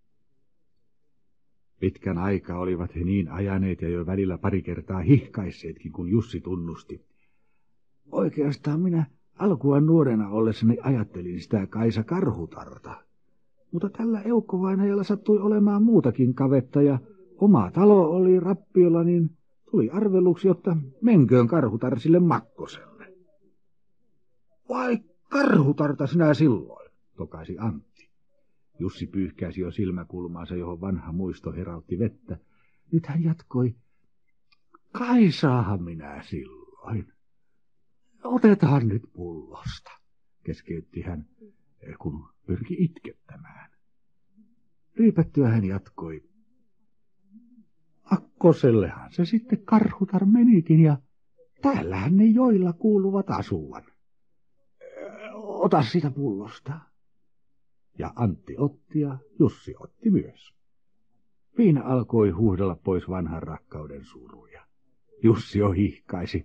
Pitkän aikaa olivat he niin ajaneet ja jo välillä pari kertaa hihkaisseetkin, kun Jussi tunnusti. Oikeastaan minä alkuaan nuorena ollessani ajattelin sitä Kaisa Karhutarta. Mutta tällä eukkovainajalla sattui olemaan muutakin kavetta ja oma talo oli rappiolla, niin tuli arvelluksi, jotta menköön Karhutar sille Makkoselle. Vai Karhutarta sinä silloin, tokaisi Antti. Jussi pyyhkäisi jo silmäkulmaansa, johon vanha muisto herautti vettä. Nyt hän jatkoi, Kaisaahan minä silloin. Otetaan nyt pullosta, keskeytti hän, kun pyrki itkettämään. Ryypättyä hän jatkoi. Akkosellehan se sitten Karhutar menikin ja täällähän ne joilla kuuluvat asuvan. Ota sitä pullosta. Ja Antti otti ja Jussi otti myös. Viina alkoi huuhdella pois vanhan rakkauden suruja. Jussi jo hihkaisi.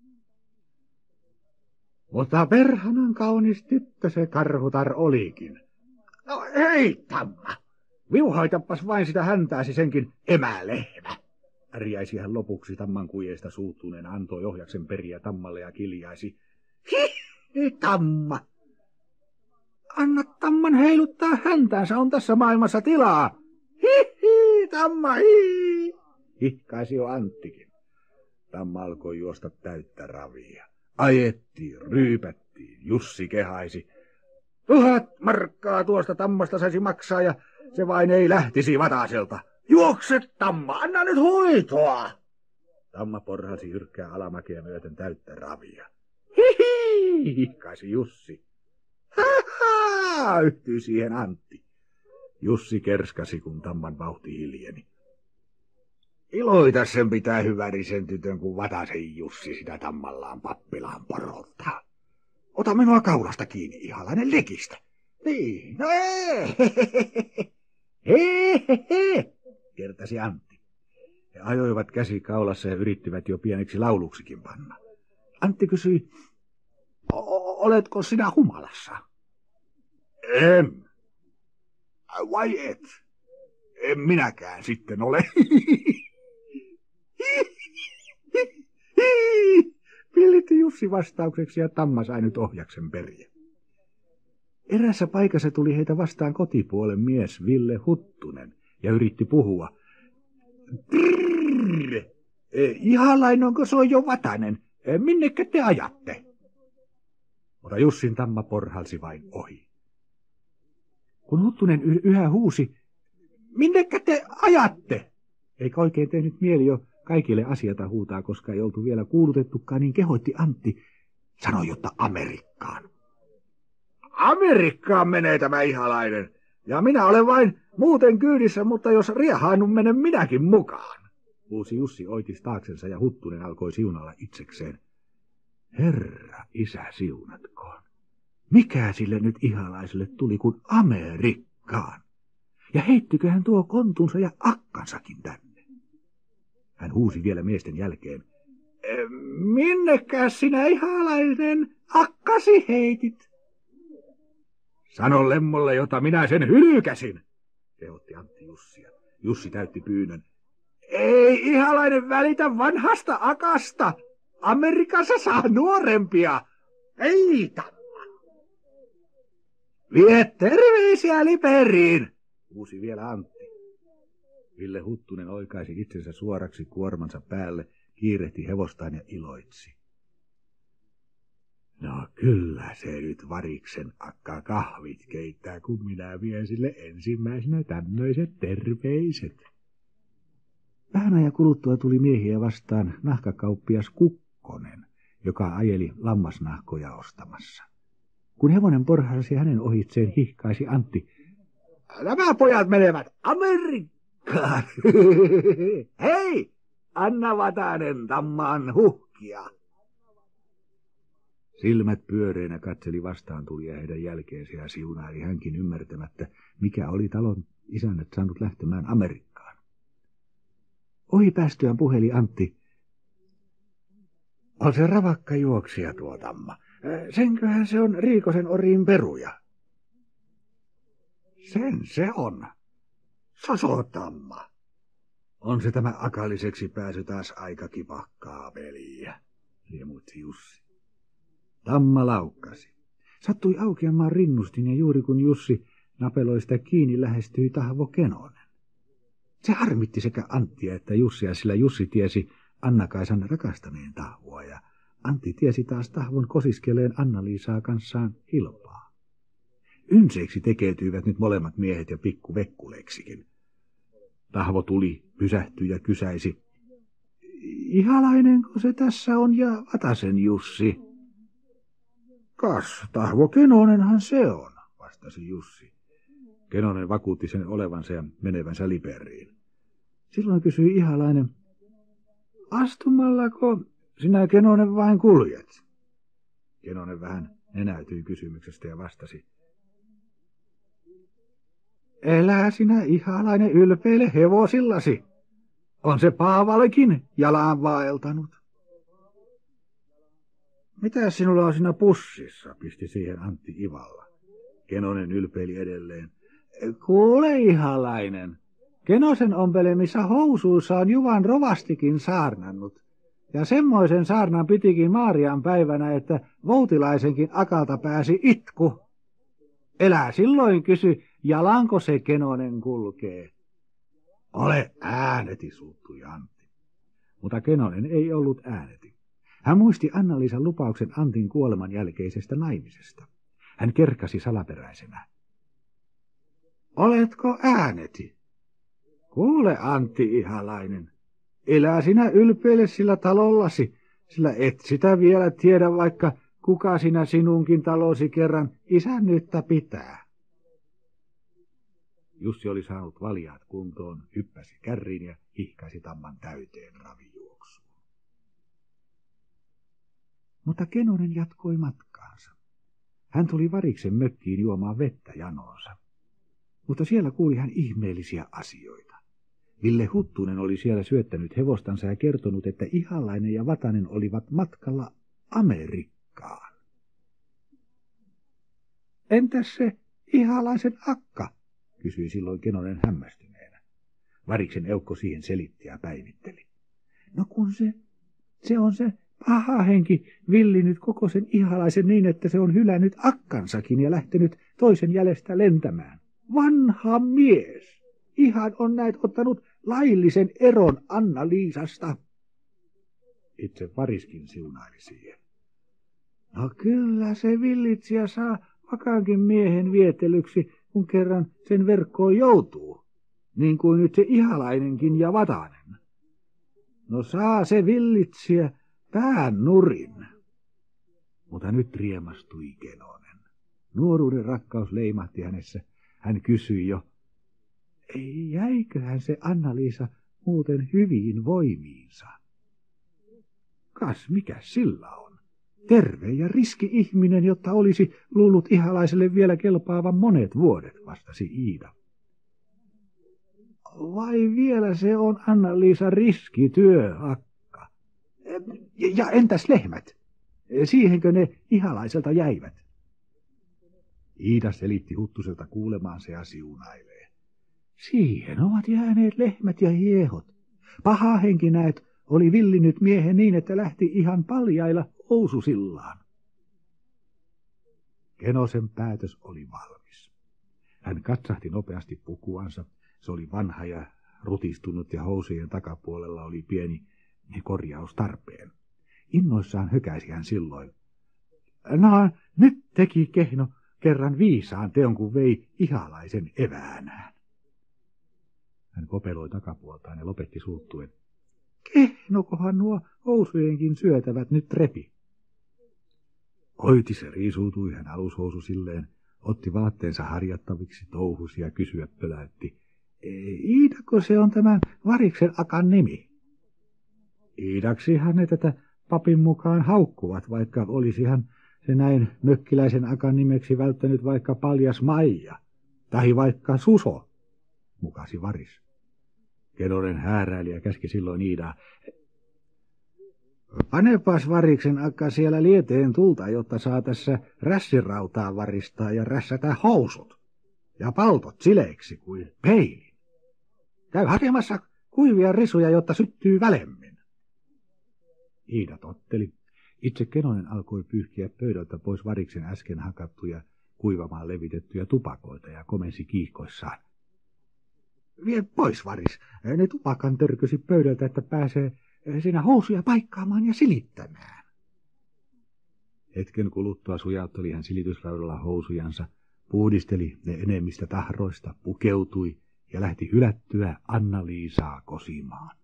Mutta perhanan kaunis tyttö se Karhutar olikin. No ei, Tamma! Viuhaitapas vain sitä häntääsi senkin emälehmä. Ärjäisi hän lopuksi Tamman kujeista suuttuneen, antoi ohjaksen periä Tammalle ja kiljaisi. Hi, Tamma! Anna Tamman heiluttaa häntäänsä, on tässä maailmassa tilaa. Hi, Tamma, hi! Hihkaisi jo Anttikin. Tamma alkoi juosta täyttä ravia. Ajettiin, ryypättiin, Jussi kehaisi. 1000 markkaa tuosta Tammasta saisi maksaa ja se vain ei lähtisi Vataselta. Juokse, Tamma, anna nyt hoitoa! Tamma porhasi jyrkkää alamäkeä myöten täyttä ravia. Hihi, hihkaisi Jussi. Ha, yhtyi siihen Antti. Jussi kerskasi, kun Tamman vauhti hiljeni. Iloita sen pitää hyvärisen tytön, kun Vatasen Jussi sitä Tammallaan pappilaan porottaa. Ota minua kaulasta kiinni, ihalainen lekistä. Niin, no he, kertasi Antti. He ajoivat käsi kaulassa ja yrittivät jo pieneksi lauluksikin panna. Antti kysyi, oletko sinä humalassa? En. Vai et? En minäkään sitten ole. Pillitti Jussi vastaukseksi ja Tamma sai nyt ohjaksen periä. Erässä paikassa tuli heitä vastaan kotipuolen mies Ville Huttunen ja yritti puhua. Ihalainonko se on jo Vatanen? Minnekä te ajatte? Mutta Jussin Tamma porhalsi vain ohi. Kun Huttunen yhä huusi, minnekä te ajatte? Eikä oikein tehnyt mieli jo kaikille asiata huutaa, koska ei oltu vielä kuulutettukaan, niin kehoitti Antti. Sanoi, jotta Amerikkaan. Amerikkaan menee tämä Ihalainen. Ja minä olen vain muuten kyydissä, mutta jos riehaannut menen minäkin mukaan. Huusi Jussi oitis taaksensa ja Huttunen alkoi siunalla itsekseen. Herra, isä siunatkoon. Mikä sille nyt Ihalaiselle tuli kuin Amerikkaan? Ja heittyköhän tuo kontunsa ja akkansakin tänne? Hän huusi vielä miesten jälkeen. Minnekäs sinä Ihalainen akkasi heitit? Sano lemmolle, jota minä sen hylkäsin, kehotti Antti Jussia. Jussi täytti pyynnön. Ei Ihalainen välitä vanhasta akasta. Amerikassa saa nuorempia. Ei Tamma. Vie terveisiä Liperiin, huusi vielä Antti. Ville Huttunen oikaisi itsensä suoraksi kuormansa päälle, kiirehti hevostaan ja iloitsi. No kyllä se nyt variksen akka kahvit keittää, kun minä vien sille ensimmäisenä tämmöiset terveiset. Vähän ajan kuluttua tuli miehiä vastaan nahkakauppias Kukkonen, joka ajeli lammasnahkoja ostamassa. Kun hevonen porhasi hänen ohitseen, hihkaisi Antti. Nämä pojat menevät Amerikkaan. Hei, anna Vatanen Tammaan huhkia. Silmät pyöreinä katseli vastaan tulija heidän jälkeensä ja siunaili hänkin ymmärtämättä, mikä oli talon isännät saanut lähtemään Amerikkaan. Ohi päästyään puheli Antti. On se ravakka juoksija tuo Tamma. Senköhän se on Riikosen oriin peruja. Sen se on. Sosotamma. On se tämä akalliseksi pääsy taas aika kipakkaa peliä, riemuitsi Jussi. Tamma laukkasi. Sattui aukeamaan rinnustin ja juuri kun Jussi napeloi sitä kiinni, lähestyi Tahvo Kenonen. Se harmitti sekä Anttia että Jussia, sillä Jussi tiesi Anna-Kaisan rakastaneen Tahvoa ja Antti tiesi taas Tahvon kosiskeleen Anna-Liisaa kanssaan hilpaa. Ynseiksi tekeytyivät nyt molemmat miehet ja pikku vekkuleiksikin. Tahvo tuli, pysähtyi ja kysäisi. Ihalainenko se tässä on ja Vatasen Jussi? Kas, Tahvo Kenonenhan se on, vastasi Jussi. Kenonen vakuutti sen olevansa ja menevänsä Liperiin. Silloin kysyi Ihalainen, astumallako sinä Kenonen vain kuljet? Kenonen vähän nenäytyi kysymyksestä ja vastasi. Elää sinä Ihalainen ylpeile hevosillasi. On se Paavallekin jalan vaeltanut. Mitä sinulla on siinä pussissa, pisti siihen Antti ivalla. Kenonen ylpeili edelleen. Kuule Ihalainen, Kenosen ompelemissa housuissa on Juvan rovastikin saarnannut. Ja semmoisen saarnan pitikin Maarian päivänä, että Voutilaisenkin akalta pääsi itku. Elää silloin kysy, jalanko se Kenonen kulkee. Ole ääneti, suuttui Antti. Mutta Kenonen ei ollut ääneti. Hän muisti Anna-Liisan lupauksen Antin kuoleman jälkeisestä naimisesta. Hän kerkasi salaperäisenä. Oletko ääneti? Kuule Antti Ihalainen, elää sinä ylpeile sillä talollasi, sillä et sitä vielä tiedä, vaikka kuka sinä sinunkin talosi kerran isännyyttä pitää. Jussi oli saanut valjaat kuntoon, hyppäsi kärriin ja hihkaisi Tamman täyteen ravijuoksuun. Mutta Kenonen jatkoi matkaansa. Hän tuli variksen mökkiin juomaan vettä janonsa. Mutta siellä kuuli hän ihmeellisiä asioita. Ville Huttunen oli siellä syöttänyt hevostansa ja kertonut, että Ihalainen ja Vatanen olivat matkalla Amerikkaan. Entäs se Ihalaisen akka? Kysyi silloin Kenonen hämmästyneenä. Variksen eukko siihen selitti ja päivitteli. No kun se on se paha henki villinyt koko sen Ihalaisen niin, että se on hylännyt akkansakin ja lähtenyt toisen jäljestä lentämään. Vanha mies! Ihan on näet ottanut laillisen eron Anna-Liisasta. Itse variskin siunaili siihen. No kyllä se villitsijä saa vakaankin miehen vietelyksi, kun kerran sen verkkoon joutuu. Niin kuin nyt se Ihalainenkin ja Vatanen. No saa se villitsijä pään nurin. Mutta nyt riemastui Kenonen. Nuoruuden rakkaus leimahti hänessä. Hän kysyi jo, ei jäiköhän se Anna-Liisa muuten hyviin voimiinsa? Kas mikä sillä on? Terve ja riski ihminen, jotta olisi luullut Ihalaiselle vielä kelpaavan monet vuodet, vastasi Iida. Vai vielä se on Anna-Liisa riski työ, akka? Ja entäs lehmät? Siihenkö ne Ihalaiselta jäivät? Iida selitti Huttuselta kuulemaansa ja siunailee. Siihen ovat jääneet lehmät ja hiehot. Paha henki näet oli villinyt miehen niin, että lähti ihan paljailla housusillaan. Kenosen päätös oli valmis. Hän katsahti nopeasti pukuansa. Se oli vanha ja rutistunut ja housujen takapuolella oli pieni korjaus tarpeen. Innoissaan hökäisi hän silloin. No, nyt teki Kehno kerran viisaan teon, kun vei Ihalaisen eväänään. Hän kopeloi takapuoltaan ja lopetti suuttuen. Kehnokohan nuo housujenkin syötävät nyt repi. Oitise riisuutui hän alushoususilleen, otti vaatteensa harjattaviksi, touhusi ja kysyä pöläytti. Iidako se on tämän Variksen akan nimi? Iidaksihan ne tätä papin mukaan haukkuvat, vaikka olisihan se näin mökkiläisen akan nimeksi välttänyt vaikka Paljas Maija, tai vaikka Suso, mukasi Varis. Kenonen hääräili ja käski silloin Iidaa. Panepas Variksen akka siellä lieteen tulta, jotta saa tässä rässirautaa varistaa ja rässätä housut ja paltot sileiksi kuin peilin. Käy hakemassa kuivia risuja, jotta syttyy välemmin. Iida totteli. Itse Kenonen alkoi pyyhkiä pöydältä pois Variksen äsken hakattuja, kuivamaan levitettyjä tupakoita ja komensi kiihkoissaan. Vie pois, Varis. Ne tupakan törkysi pöydältä, että pääsee siinä housuja paikkaamaan ja silittämään. Hetken kuluttua sujautteli hän silitysraudalla housujansa, puhdisteli ne enemmistä tahroista, pukeutui ja lähti hylättyä Anna-Liisaa kosimaan.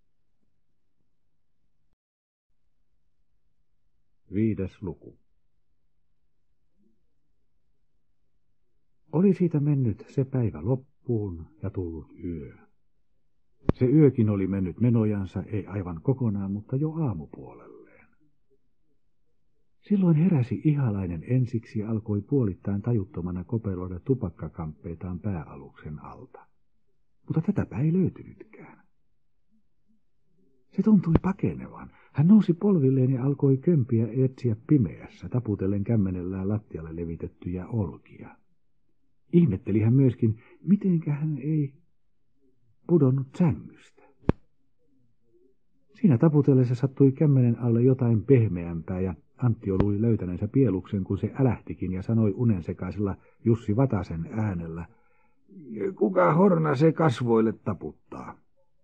5. luku. Oli siitä mennyt se päivä loppuun ja tullut yö. Se yökin oli mennyt menojansa, ei aivan kokonaan, mutta jo aamupuolelleen. Silloin heräsi Ihalainen ensiksi ja alkoi puolittain tajuttomana kopeloida tupakkakampeitaan pääaluksen alta. Mutta tätäpä ei löytynytkään. Se tuntui pakenevan. Hän nousi polvilleen ja alkoi kömpiä etsiä pimeässä, taputellen kämmenellään lattialle levitettyjä olkia. Ihmetteli hän myöskin, mitenkä hän ei pudonnut sängystä. Siinä taputellessa sattui kämmenen alle jotain pehmeämpää ja Anttio luuli löytäneensä pieluksen, kun se älähtikin ja sanoi unensekaisella Jussi Vatasen äänellä, kuka horna se kasvoille taputtaa?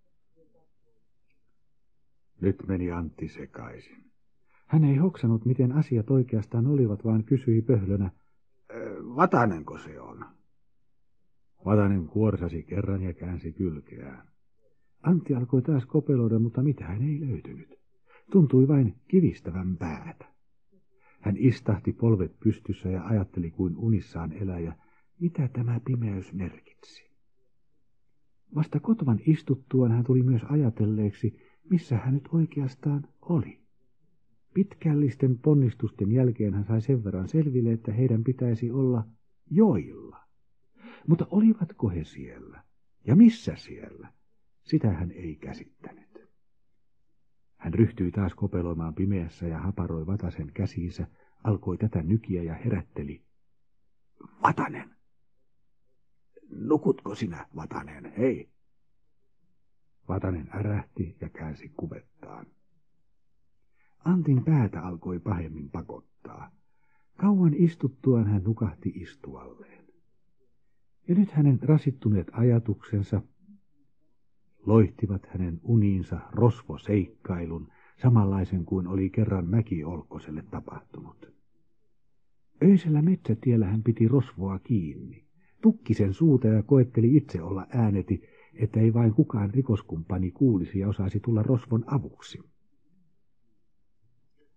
Nyt meni Antti sekaisin. Hän ei hoksannut, miten asiat oikeastaan olivat, vaan kysyi pöhlönä, Vatanenko se on? Vatanen kuorsasi kerran ja käänsi kylkeään. Antti alkoi taas kopeloida, mutta mitään ei löytynyt. Tuntui vain kivistävän päätä. Hän istahti polvet pystyssä ja ajatteli kuin unissaan eläjä, mitä tämä pimeys merkitsi. Vasta kotvan istuttuaan hän tuli myös ajatelleeksi, missä hän nyt oikeastaan oli. Pitkällisten ponnistusten jälkeen hän sai sen verran selville, että heidän pitäisi olla joilla. Mutta olivatko he siellä? Ja missä siellä? Sitä hän ei käsittänyt. Hän ryhtyi taas kopeloimaan pimeässä ja haparoi Vatasen käsiinsä, alkoi tätä nykiä ja herätteli. Vatanen! Nukutko sinä, Vatanen, hei? Vatanen ärähti ja käänsi kuvettaan. Antin päätä alkoi pahemmin pakottaa. Kauan istuttuaan hän nukahti istualleen. Ja nyt hänen rasittuneet ajatuksensa loihtivat hänen uniinsa rosvoseikkailun, samanlaisen kuin oli kerran Mäki-Olkkoselle tapahtunut. Öisellä metsätiellä hän piti rosvoa kiinni, tukki sen suuta ja koetteli itse olla ääneti, että ei vain kukaan rikoskumppani kuulisi ja osaisi tulla rosvon avuksi.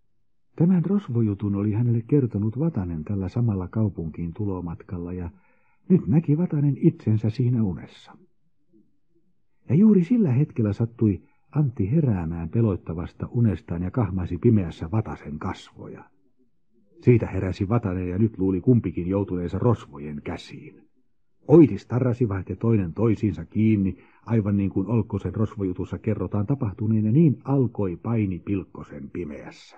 Tämän rosvojutun oli hänelle kertonut Vatanen tällä samalla kaupunkiin tulomatkalla, ja nyt näki Vatanen itsensä siinä unessa. Ja juuri sillä hetkellä sattui Antti heräämään peloittavasta unestaan ja kahmaisi pimeässä Vatasen kasvoja. Siitä heräsi Vatanen ja nyt luuli kumpikin joutuneensa rosvojen käsiin. Oitis tarrasivat ja toinen toisiinsa kiinni, aivan niin kuin Olkkosen rosvojutussa kerrotaan tapahtuneen, ja niin alkoi paini Pilkkosen pimeässä.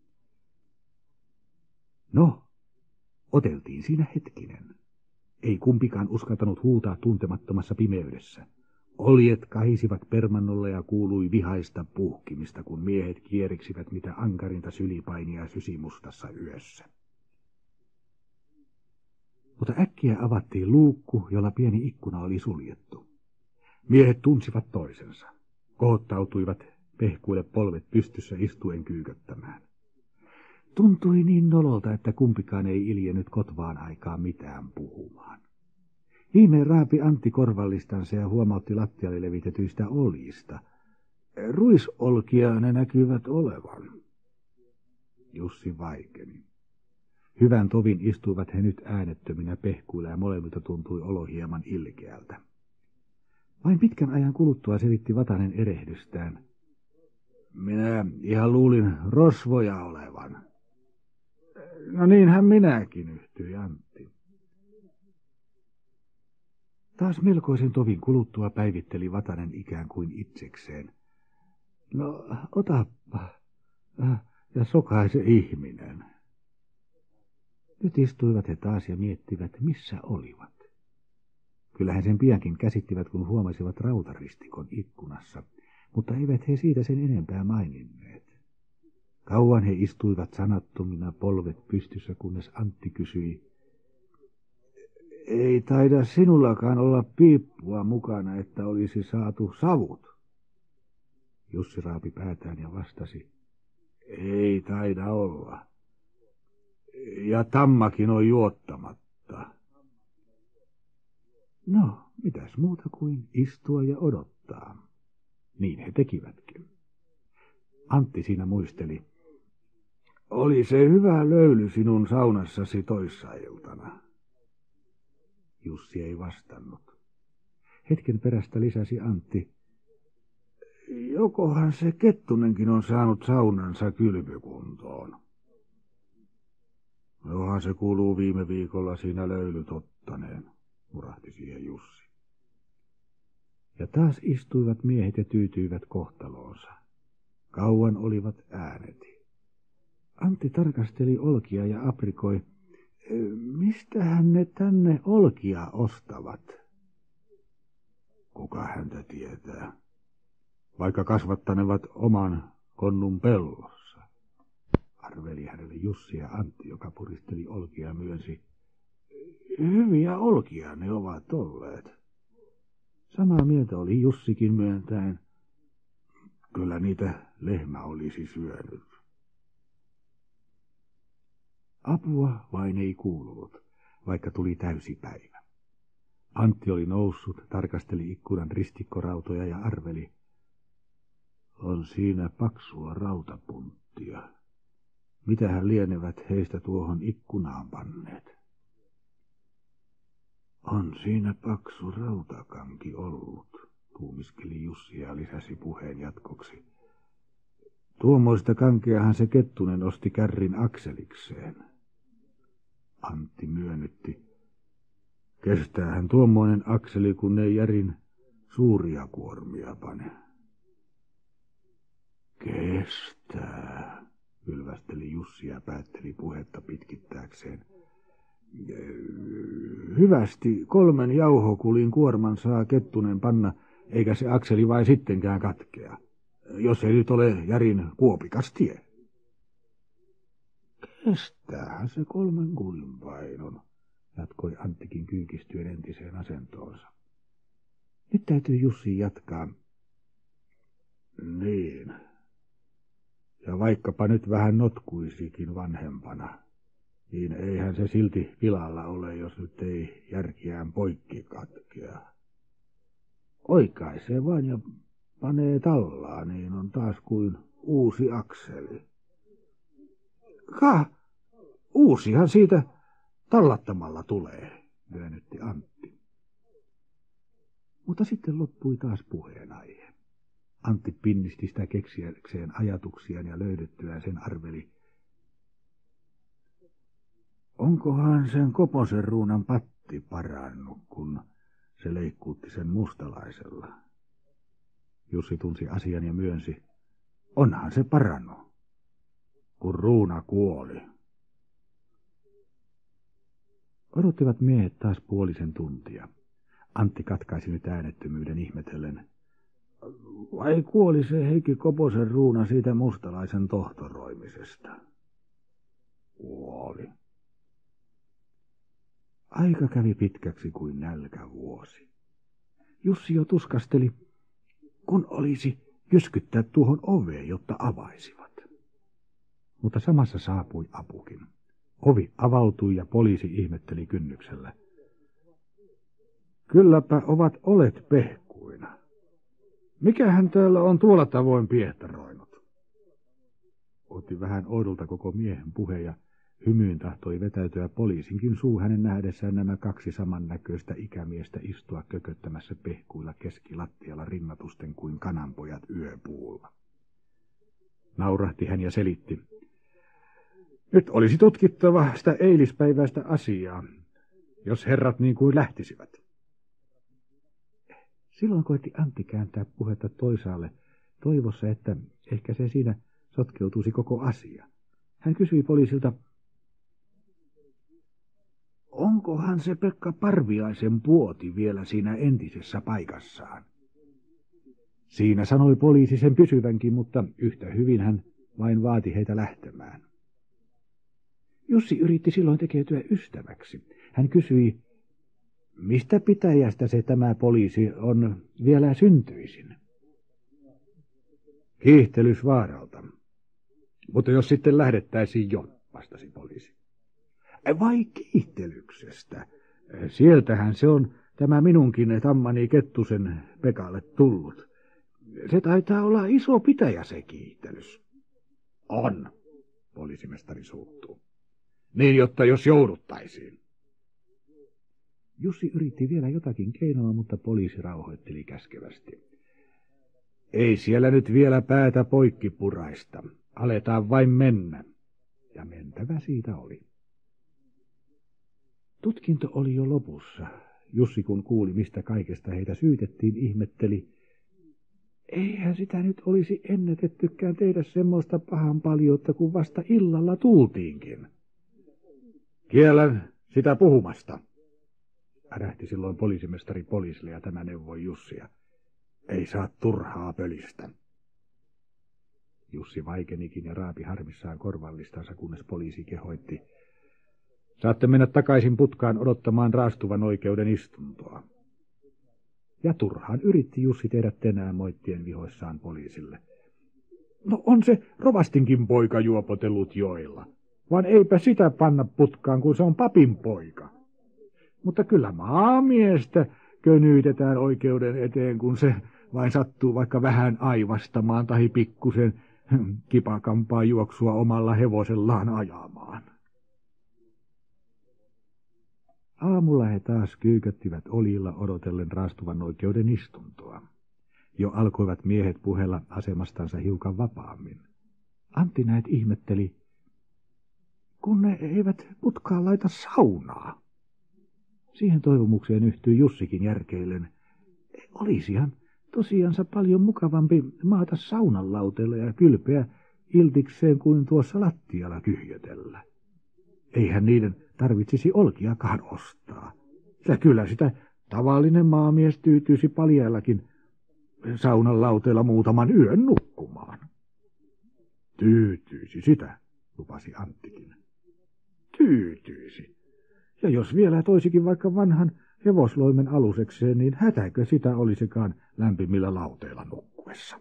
No, oteltiin siinä hetkinen. Ei kumpikaan uskaltanut huutaa tuntemattomassa pimeydessä. Oljet kahisivat permannolla ja kuului vihaista puhkimista, kun miehet kieriksivät mitä ankarinta sylipainia sysimustassa yössä. Mutta äkkiä avattiin luukku, jolla pieni ikkuna oli suljettu. Miehet tunsivat toisensa. Kohottautuivat pehkuille polvet pystyssä istuen kyyköttämään. Tuntui niin nololta, että kumpikaan ei iljennyt kotvaan aikaa mitään puhumaan. Viimein raapi Antti korvallistansa ja huomautti lattialle levitetyistä oljista. Ruisolkia ne näkyvät olevan. Jussi vaikeni. Hyvän tovin istuivat he nyt äänettöminä pehkuilla ja molemmilta tuntui olo hieman ilkeältä. Vain pitkän ajan kuluttua selitti Vatanen erehdystään. Minä ihan luulin rosvoja olevan. No niinhän minäkin, yhtyi Antti. Taas melkoisen tovin kuluttua päivitteli Vatanen ikään kuin itsekseen. No, otappa ja sokaise ihminen. Nyt istuivat he taas ja miettivät, missä olivat. Kyllähän sen piankin käsittivät, kun huomasivat rautaristikon ikkunassa, mutta eivät he siitä sen enempää maininneet. Kauan he istuivat sanattomina polvet pystyssä, kunnes Antti kysyi, ei taida sinullakaan olla piippua mukana, että olisi saatu savut. Jussi raapi päätään ja vastasi, ei taida olla. Ja tammakin on juottamatta. No, mitäs muuta kuin istua ja odottaa. Niin he tekivätkin. Antti siinä muisteli. Oli se hyvä löyly sinun saunassasi toissa iltana. Jussi ei vastannut. Hetken perästä lisäsi Antti. Jokohan se Kettunenkin on saanut saunansa kylpykuntoon. Johan se kuuluu viime viikolla siinä löylyt ottaneen, murahti siihen Jussi. Ja taas istuivat miehet ja tyytyivät kohtaloonsa. Kauan olivat ääneti. Antti tarkasteli olkia ja aprikoi. Mistähän ne tänne olkia ostavat? Kuka häntä tietää, vaikka kasvattanevat oman konnun pellossa. Arveli hänelle Jussi ja Antti, joka puristeli olkia ja myönsi. Hyviä olkia ne ovat olleet. Samaa mieltä oli Jussikin myöntäen. Kyllä niitä lehmä olisi syönyt. Apua vain ei kuulunut, vaikka tuli täysi päivä. Antti oli noussut, tarkasteli ikkunan ristikkorautoja ja arveli. On siinä paksua rautapunttia. Mitähän lienevät heistä tuohon ikkunaan panneet? On siinä paksu rautakanki ollut, tuumiskeli Jussi ja lisäsi puheen jatkoksi. Tuommoista kankeahan se Kettunen osti kärrin akselikseen. Antti myönnytti. Kestäähän tuommoinen akseli, kun ei järin suuria kuormia pane. Kestää, ylvästeli Jussi ja päätteli puhetta pitkittääkseen. Hyvästi 3 jauhokulin kuorman saa Kettunen panna, eikä se akseli vain sittenkään katkea, jos ei nyt ole järin kuopikas tie. Kestäähän se 3 kulin painon, jatkoi Anttikin kyykistyen entiseen asentoonsa. Nyt täytyy Jussi jatkaa. Niin. Ja vaikkapa nyt vähän notkuisikin vanhempana, niin eihän se silti pilalla ole, jos nyt ei järkiään poikki katkea. Oikaisee vain ja panee tallaa, niin on taas kuin uusi akseli. Uusihan siitä tallattamalla tulee, myönnytti Antti. Mutta sitten loppui taas puheenaihe. Antti pinnisti sitä keksiäkseen ajatuksiaan ja löydyttyään sen arveli. Onkohan sen Koposen Ruunan patti parannut, kun se leikkuutti sen mustalaisella? Jussi tunsi asian ja myönsi. Onhan se parannut, kun Ruuna kuoli. Odottivat miehet taas puolisen tuntia. Antti katkaisi nyt äänettömyyden ihmetellen. Vai kuoli se Heikki Koposen Ruuna siitä mustalaisen tohtoroimisesta? Kuoli. Aika kävi pitkäksi kuin nälkävuosi. Jussi jo tuskasteli, kun olisi jyskyttää tuohon oveen, jotta avaisivat. Mutta samassa saapui apukin. Ovi avautui ja poliisi ihmetteli kynnyksellä. Kylläpä ovat olet pehkuina. Mikähän täällä on tuolla tavoin piehtaroinut? Otti vähän oudolta koko miehen puhe ja hymyyn tahtoi vetäytyä poliisinkin suu hänen nähdessään nämä kaksi samannäköistä ikämiestä istua kököttämässä pehkuilla keskilattialla rinnatusten kuin kananpojat yöpuulla. Naurahti hän ja selitti. Nyt olisi tutkittava sitä eilispäiväistä asiaa, jos herrat niin kuin lähtisivät. Silloin koetti Antti kääntää puhetta toisaalle, toivossa, että ehkä se siinä sotkeutuisi koko asia. Hän kysyi poliisilta, onkohan se Pekka Parviaisen puoti vielä siinä entisessä paikassaan? Siinä sanoi poliisi sen pysyvänkin, mutta yhtä hyvin hän vain vaati heitä lähtemään. Jussi yritti silloin tekeytyä ystäväksi. Hän kysyi, mistä pitäjästä se tämä poliisi on vielä syntyisin? Kiihtelysvaaralta. Mutta jos sitten lähdettäisiin jo, vastasi poliisi. Vai kiihtelyksestä? Sieltähän se on tämä minunkin tammani Kettusen Pekalle tullut. Se taitaa olla iso pitäjä se kiihtelys. On, poliisimestari suuttuu. Niin, jotta jos jouduttaisiin. Jussi yritti vielä jotakin keinoa, mutta poliisi rauhoitteli käskevästi. Ei siellä nyt vielä päätä poikki puraista. Aletaan vain mennä. Ja mentävä siitä oli. Tutkinto oli jo lopussa. Jussi kun kuuli, mistä kaikesta heitä syytettiin, ihmetteli. Eihän sitä nyt olisi ennätettykään tehdä semmoista pahan paljoutta, kun vasta illalla tultiinkin. Kiellän sitä puhumasta, ärähti silloin poliisimestari poliisille ja tämä neuvoi Jussia. Ei saa turhaa pölistä. Jussi vaikenikin ja raapi harmissaan korvallistansa, kunnes poliisi kehoitti. Saatte mennä takaisin putkaan odottamaan raastuvan oikeuden istuntoa. Ja turhaan yritti Jussi tehdä tänään moittien vihoissaan poliisille. No on se rovastinkin poika juopotellut joilla, vaan eipä sitä panna putkaan, kun se on papin poika. Mutta kyllä maamiestä könyytetään oikeuden eteen, kun se vain sattuu vaikka vähän aivastamaan tai pikkusen kipakampaa juoksua omalla hevosellaan ajamaan. Aamulla he taas kyyköttivät oljilla odotellen raastuvan oikeuden istuntoa. Jo alkoivat miehet puhella asemastansa hiukan vapaammin. Antti näet ihmetteli, kun ne eivät putkaan laita saunaa. Siihen toivomukseen yhtyi Jussikin järkeillen. Olisihan tosiaansa paljon mukavampi maata saunan lauteella ja kylpeä iltikseen kuin tuossa lattialla kyhjötellä. Eihän niiden tarvitsisi olkiakaan ostaa. Ja kyllä sitä tavallinen maamies tyytyisi paljaillakin saunan lauteella muutaman yön nukkumaan. Tyytyisi sitä, lupasi Anttikin. Tyytyisi. Ja jos vielä toisikin vaikka vanhan hevosloimen alusekseen, niin hätäkö sitä olisikaan lämpimillä lauteilla nukkuessa.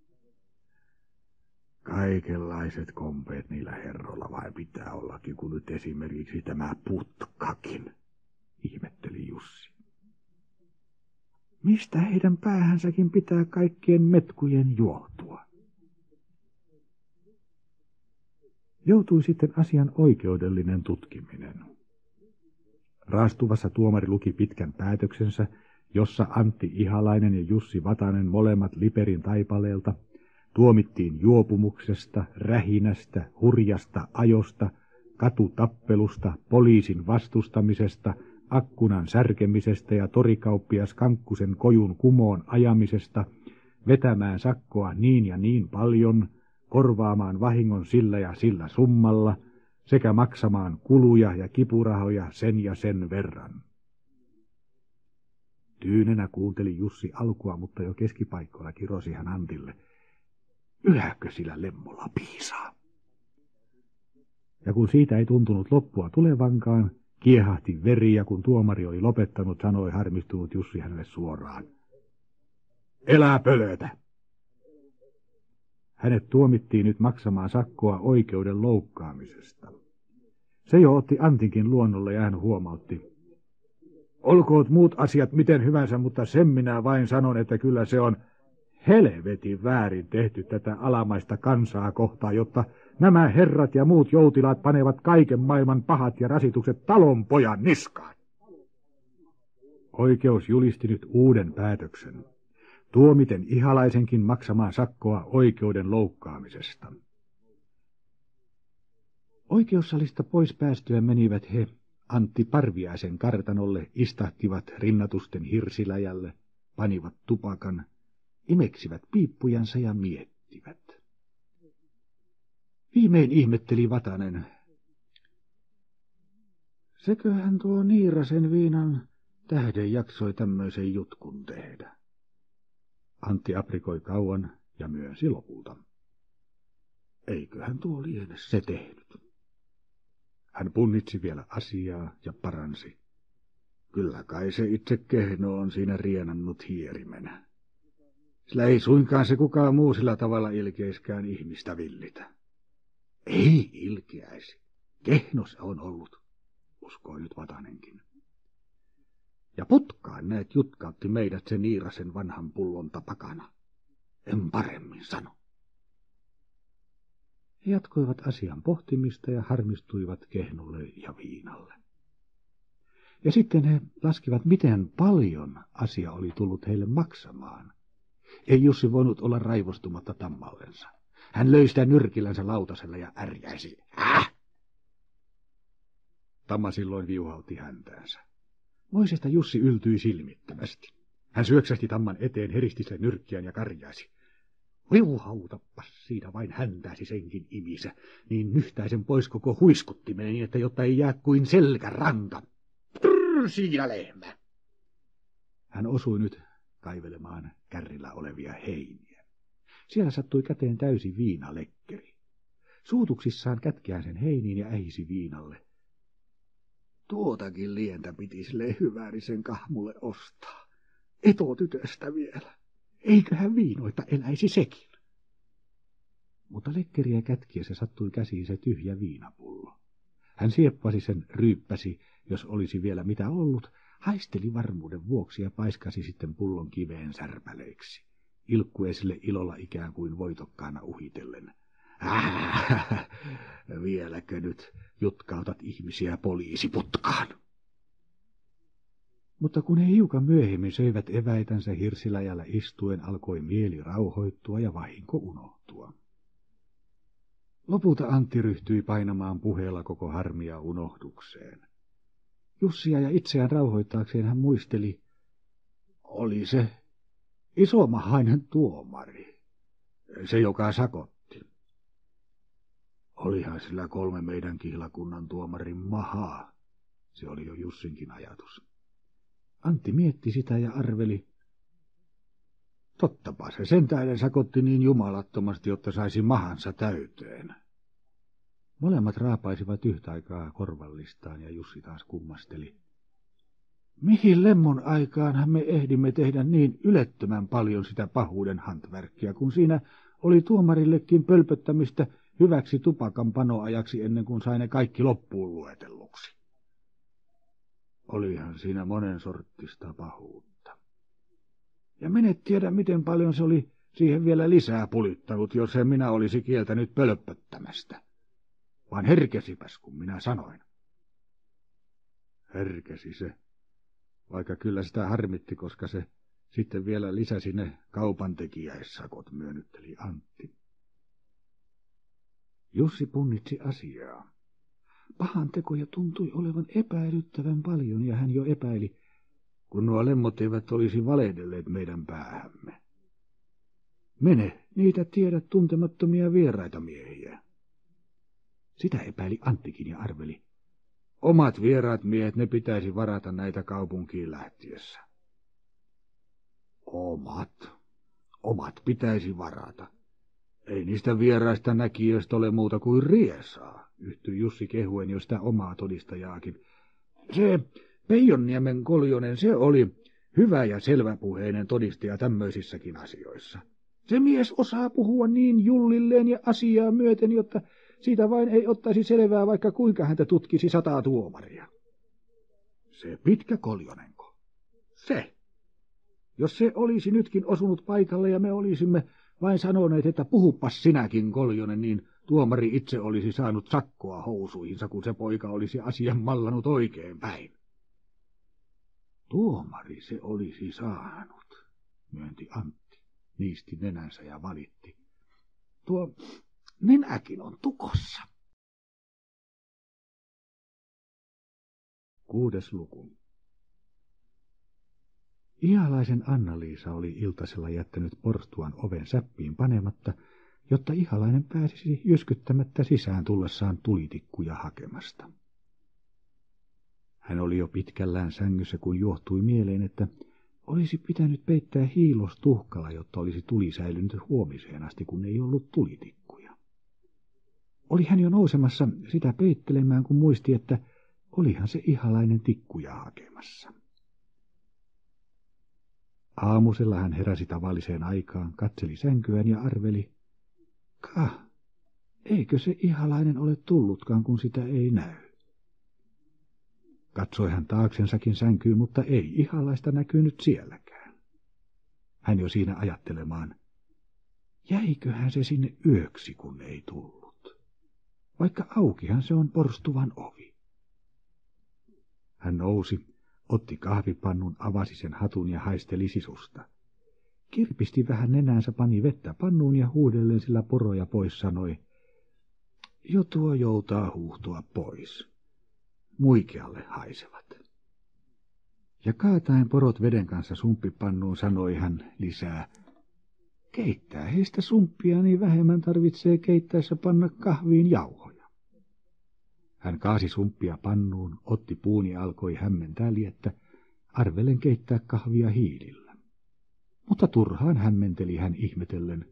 Kaikenlaiset kompeet niillä herroilla vai pitää ollakin, kun nyt esimerkiksi tämä putkakin, ihmetteli Jussi. Mistä heidän päähänsäkin pitää kaikkien metkujen johtua? Joutui sitten asian oikeudellinen tutkiminen. Raastuvassa tuomari luki pitkän päätöksensä, jossa Antti Ihalainen ja Jussi Vatanen molemmat Liperin taipaleelta tuomittiin juopumuksesta, rähinästä, hurjasta ajosta, katutappelusta, poliisin vastustamisesta, akkunan särkemisestä ja torikauppias Kankkusen kojun kumoon ajamisesta, vetämään sakkoa niin ja niin paljon, korvaamaan vahingon sillä ja sillä summalla, sekä maksamaan kuluja ja kipurahoja sen ja sen verran. Tyynenä kuunteli Jussi alkua, mutta jo keskipaikkoilla kirosi hän Antille. Yhäkö sillä lemmolla piisaa? Ja kun siitä ei tuntunut loppua tulevankaan, kiehahti veri, ja kun tuomari oli lopettanut, sanoi harmistunut Jussi hänelle suoraan. Elää pölötä! Hänet tuomittiin nyt maksamaan sakkoa oikeuden loukkaamisesta. Se jo otti Antinkin luonnolle ja hän huomautti. Olkoot muut asiat miten hyvänsä, mutta sen minä vain sanon, että kyllä se on helvetin väärin tehty tätä alamaista kansaa kohtaan, jotta nämä herrat ja muut joutilaat panevat kaiken maailman pahat ja rasitukset talonpojan niskaan. Oikeus julisti nyt uuden päätöksen, tuomiten Ihalaisenkin maksamaan sakkoa oikeuden loukkaamisesta. Oikeussalista pois päästyä menivät he Antti Parviaisen kartanolle, istahtivat rinnatusten hirsiläjälle, panivat tupakan, imeksivät piippujansa ja miettivät. Viimein ihmetteli Vatanen. Seköhän tuo Niirasen viinan tähden jaksoi tämmöisen jutkun tehdä. Antti aprikoi kauan ja myönsi lopulta. Eiköhän tuo liene se tehnyt. Hän punnitsi vielä asiaa ja paransi. Kyllä kai se itse kehno on siinä rienannut hierimenä. Sillä ei suinkaan se kukaan muu sillä tavalla ilkeiskään ihmistä villitä. Ei ilkeäisi. Kehno se on ollut, uskoi nyt Vatanenkin. Ja putkaan näet jutkautti meidät se Niirasen vanhan pullon tapakana. En paremmin sano. He jatkoivat asian pohtimista ja harmistuivat kehnolle ja viinalle. Ja sitten he laskivat, miten paljon asia oli tullut heille maksamaan. Ei Jussi voinut olla raivostumatta tammallensa. Hän löi sitä nyrkillänsä lautasella ja ärjäisi. Tamma silloin viuhautti häntäänsä. Moisesta Jussi yltyi silmittömästi. Hän syöksähti Tamman eteen, heristi sen nyrkkiään ja karjaisi. Viuhautappas siinä vain häntääsi senkin imisä, niin nyhtäisen pois koko huiskuttimeen, niin että jotta ei jää kuin selkäranka. Prrr, siinä lehmä! Hän osui nyt kaivelemaan kärrillä olevia heiniä. Siellä sattui käteen täysi viinalekkeri. Suutuksissaan kätkeään sen heiniin ja ähisi viinalle. Tuotakin lientä piti sille hyväärisen kahmulle ostaa. Etotytöstä vielä. Eiköhän viinoita eläisi sekin. Mutta lekkeriä kätkiessä sattui käsiin se tyhjä viinapullo. Hän sieppasi sen, ryyppäsi, jos olisi vielä mitä ollut, haisteli varmuuden vuoksi ja paiskasi sitten pullon kiveen särpäleiksi. Ilkkui sille ilolla ikään kuin voitokkaana uhitellen. Vieläkö nyt jutkautat ihmisiä poliisiputkaan? Mutta kun he hiukan myöhemmin söivät eväitänsä hirsiläjällä istuen, alkoi mieli rauhoittua ja vahinko unohtua. Lopulta Antti ryhtyi painamaan puheella koko harmia unohdukseen. Jussia ja itseään rauhoittaakseen hän muisteli, oli se isomahainen tuomari, se joka sakotti. Olihan sillä 3 meidän kihlakunnan tuomarin mahaa, se oli jo Jussinkin ajatus. Antti mietti sitä ja arveli. Tottapa se sen tähden sakotti niin jumalattomasti, jotta saisi mahansa täyteen. Molemmat raapaisivat yhtä aikaa korvallistaan ja Jussi taas kummasteli. Mihin lemmon aikaanhan me ehdimme tehdä niin ylettömän paljon sitä pahuuden hantverkkiä, kun siinä oli tuomarillekin pölpöttämistä hyväksi tupakan panoajaksi ennen kuin sai ne kaikki loppuun luetelluksi. Olihan siinä monen sorttista pahuutta. Ja menet tiedä, miten paljon se oli siihen vielä lisää pulittanut, jos en minä olisi kieltänyt pölppöttämästä. vaan herkesipäs, kun minä sanoin. Herkesi se, vaikka kyllä sitä harmitti, koska se sitten vielä lisäsi ne kaupantekijäissakot, myönnytteli Antti. Jussi punnitsi asiaa. Pahantekoja tuntui olevan epäilyttävän paljon, ja hän jo epäili, kun nuo lemmot eivät olisi valehdelleet meidän päähämme. Mene, niitä tiedät tuntemattomia vieraita miehiä. Sitä epäili Anttikin ja arveli. Omat vieraat miehet ne pitäisi varata näitä kaupunkiin lähtiessä. Omat pitäisi varata. Ei niistä vieraista näkijöistä ole muuta kuin riesaa, yhtyi Jussi kehuen jo sitä omaa todistajaakin. Se Peijonniemen Koljonen, se oli hyvä ja selväpuheinen todistaja tämmöisissäkin asioissa. Se mies osaa puhua niin jullilleen ja asiaa myöten, jotta siitä vain ei ottaisi selvää, vaikka kuinka häntä tutkisi 100 tuomaria. Se pitkä Koljonenko? Se. Jos se olisi nytkin osunut paikalle ja me olisimme vain sanoneet, että puhupas sinäkin, Koljonen, niin tuomari itse olisi saanut sakkoa housuihinsa, kun se poika olisi asian mallannut oikein päin. Tuomari se olisi saanut, myönti Antti, niisti nenänsä ja valitti. Tuo nenäkin on tukossa. 6. luku. Ihalaisen Anna-Liisa oli iltasella jättänyt porstuan oven säppiin panematta, jotta Ihalainen pääsisi jyskyttämättä sisään tullessaan tulitikkuja hakemasta. Hän oli jo pitkällään sängyssä, kun johtui mieleen, että olisi pitänyt peittää hiilos tuhkalla, jotta olisi tuli säilynyt huomiseen asti, kun ei ollut tulitikkuja. Oli hän jo nousemassa sitä peittelemään, kun muisti, että olihan se Ihalainen tikkuja hakemassa. Aamusella hän heräsi tavalliseen aikaan, katseli sänkyään ja arveli, eikö se Ihalainen ole tullutkaan, kun sitä ei näy. Katsoi hän taaksensakin sänkyyn, mutta ei Ihalaista näkynyt sielläkään. Hän jo siinä ajattelemaan, jäiköhän se sinne yöksi, kun ei tullut. Vaikka aukihan se on porstuvan ovi. Hän nousi, otti kahvipannun, avasi sen hatun ja haisteli sisusta. Kirpisti vähän nenäänsä, pani vettä pannuun ja huudellen sillä poroja pois sanoi, jo tuo joutaa huuhtoa pois. Muikealle haisevat. Ja kaataen porot veden kanssa sumppipannuun sanoi hän lisää, keittää heistä sumppia, niin vähemmän tarvitsee keittäessä panna kahviin jauhoja. Hän kaasi sumppia pannuun, otti puun ja alkoi hämmentää liettä, arvelen keittää kahvia hiilillä. Mutta turhaan hämmenteli hän ihmetellen,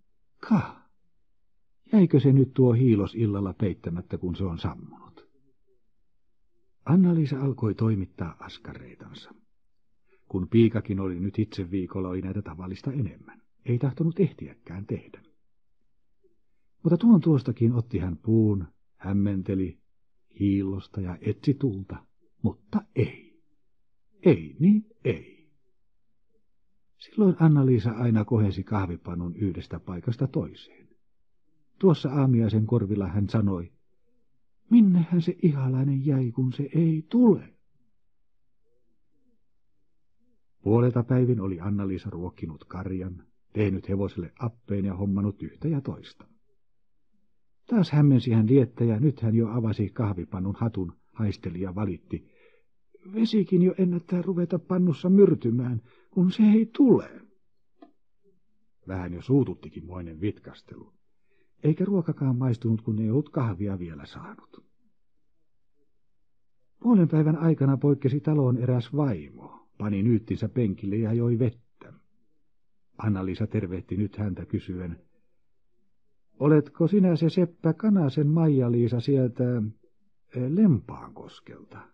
jäikö se nyt tuo hiilos illalla peittämättä, kun se on sammunut? Anna-Liisa alkoi toimittaa askareitansa. Kun piikakin oli nyt itse viikolla, oli näitä tavallista enemmän. Ei tahtonut ehtiäkään tehdä. Mutta tuon tuostakin otti hän puun, hämmenteli hiillosta ja etsi tulta, mutta ei. Ei niin ei. Silloin Anna-Liisa aina kohensi kahvipannun yhdestä paikasta toiseen. Tuossa aamiaisen korvilla hän sanoi, minnehän se Ihalainen jäi, kun se ei tule? Puolelta päivin oli Anna-Liisa ruokkinut karjan, tehnyt hevoselle appeen ja hommannut yhtä ja toista. Taas hämmensi hän liettä ja nyt hän jo avasi kahvipannun hatun, haisteli ja valitti. Vesikin jo ennättää ruveta pannussa myrtymään, kun se ei tule. Vähän jo suututtikin moinen vitkastelu. Eikä ruokakaan maistunut, kun ei ollut kahvia vielä saanut. Puolen päivän aikana poikkesi taloon eräs vaimo, pani nyyttinsä penkille ja joi vettä. Anna-Liisa tervehti nyt häntä kysyen, oletko sinä se seppä Kanasen Maija-Liisa sieltä Lempaakoskelta?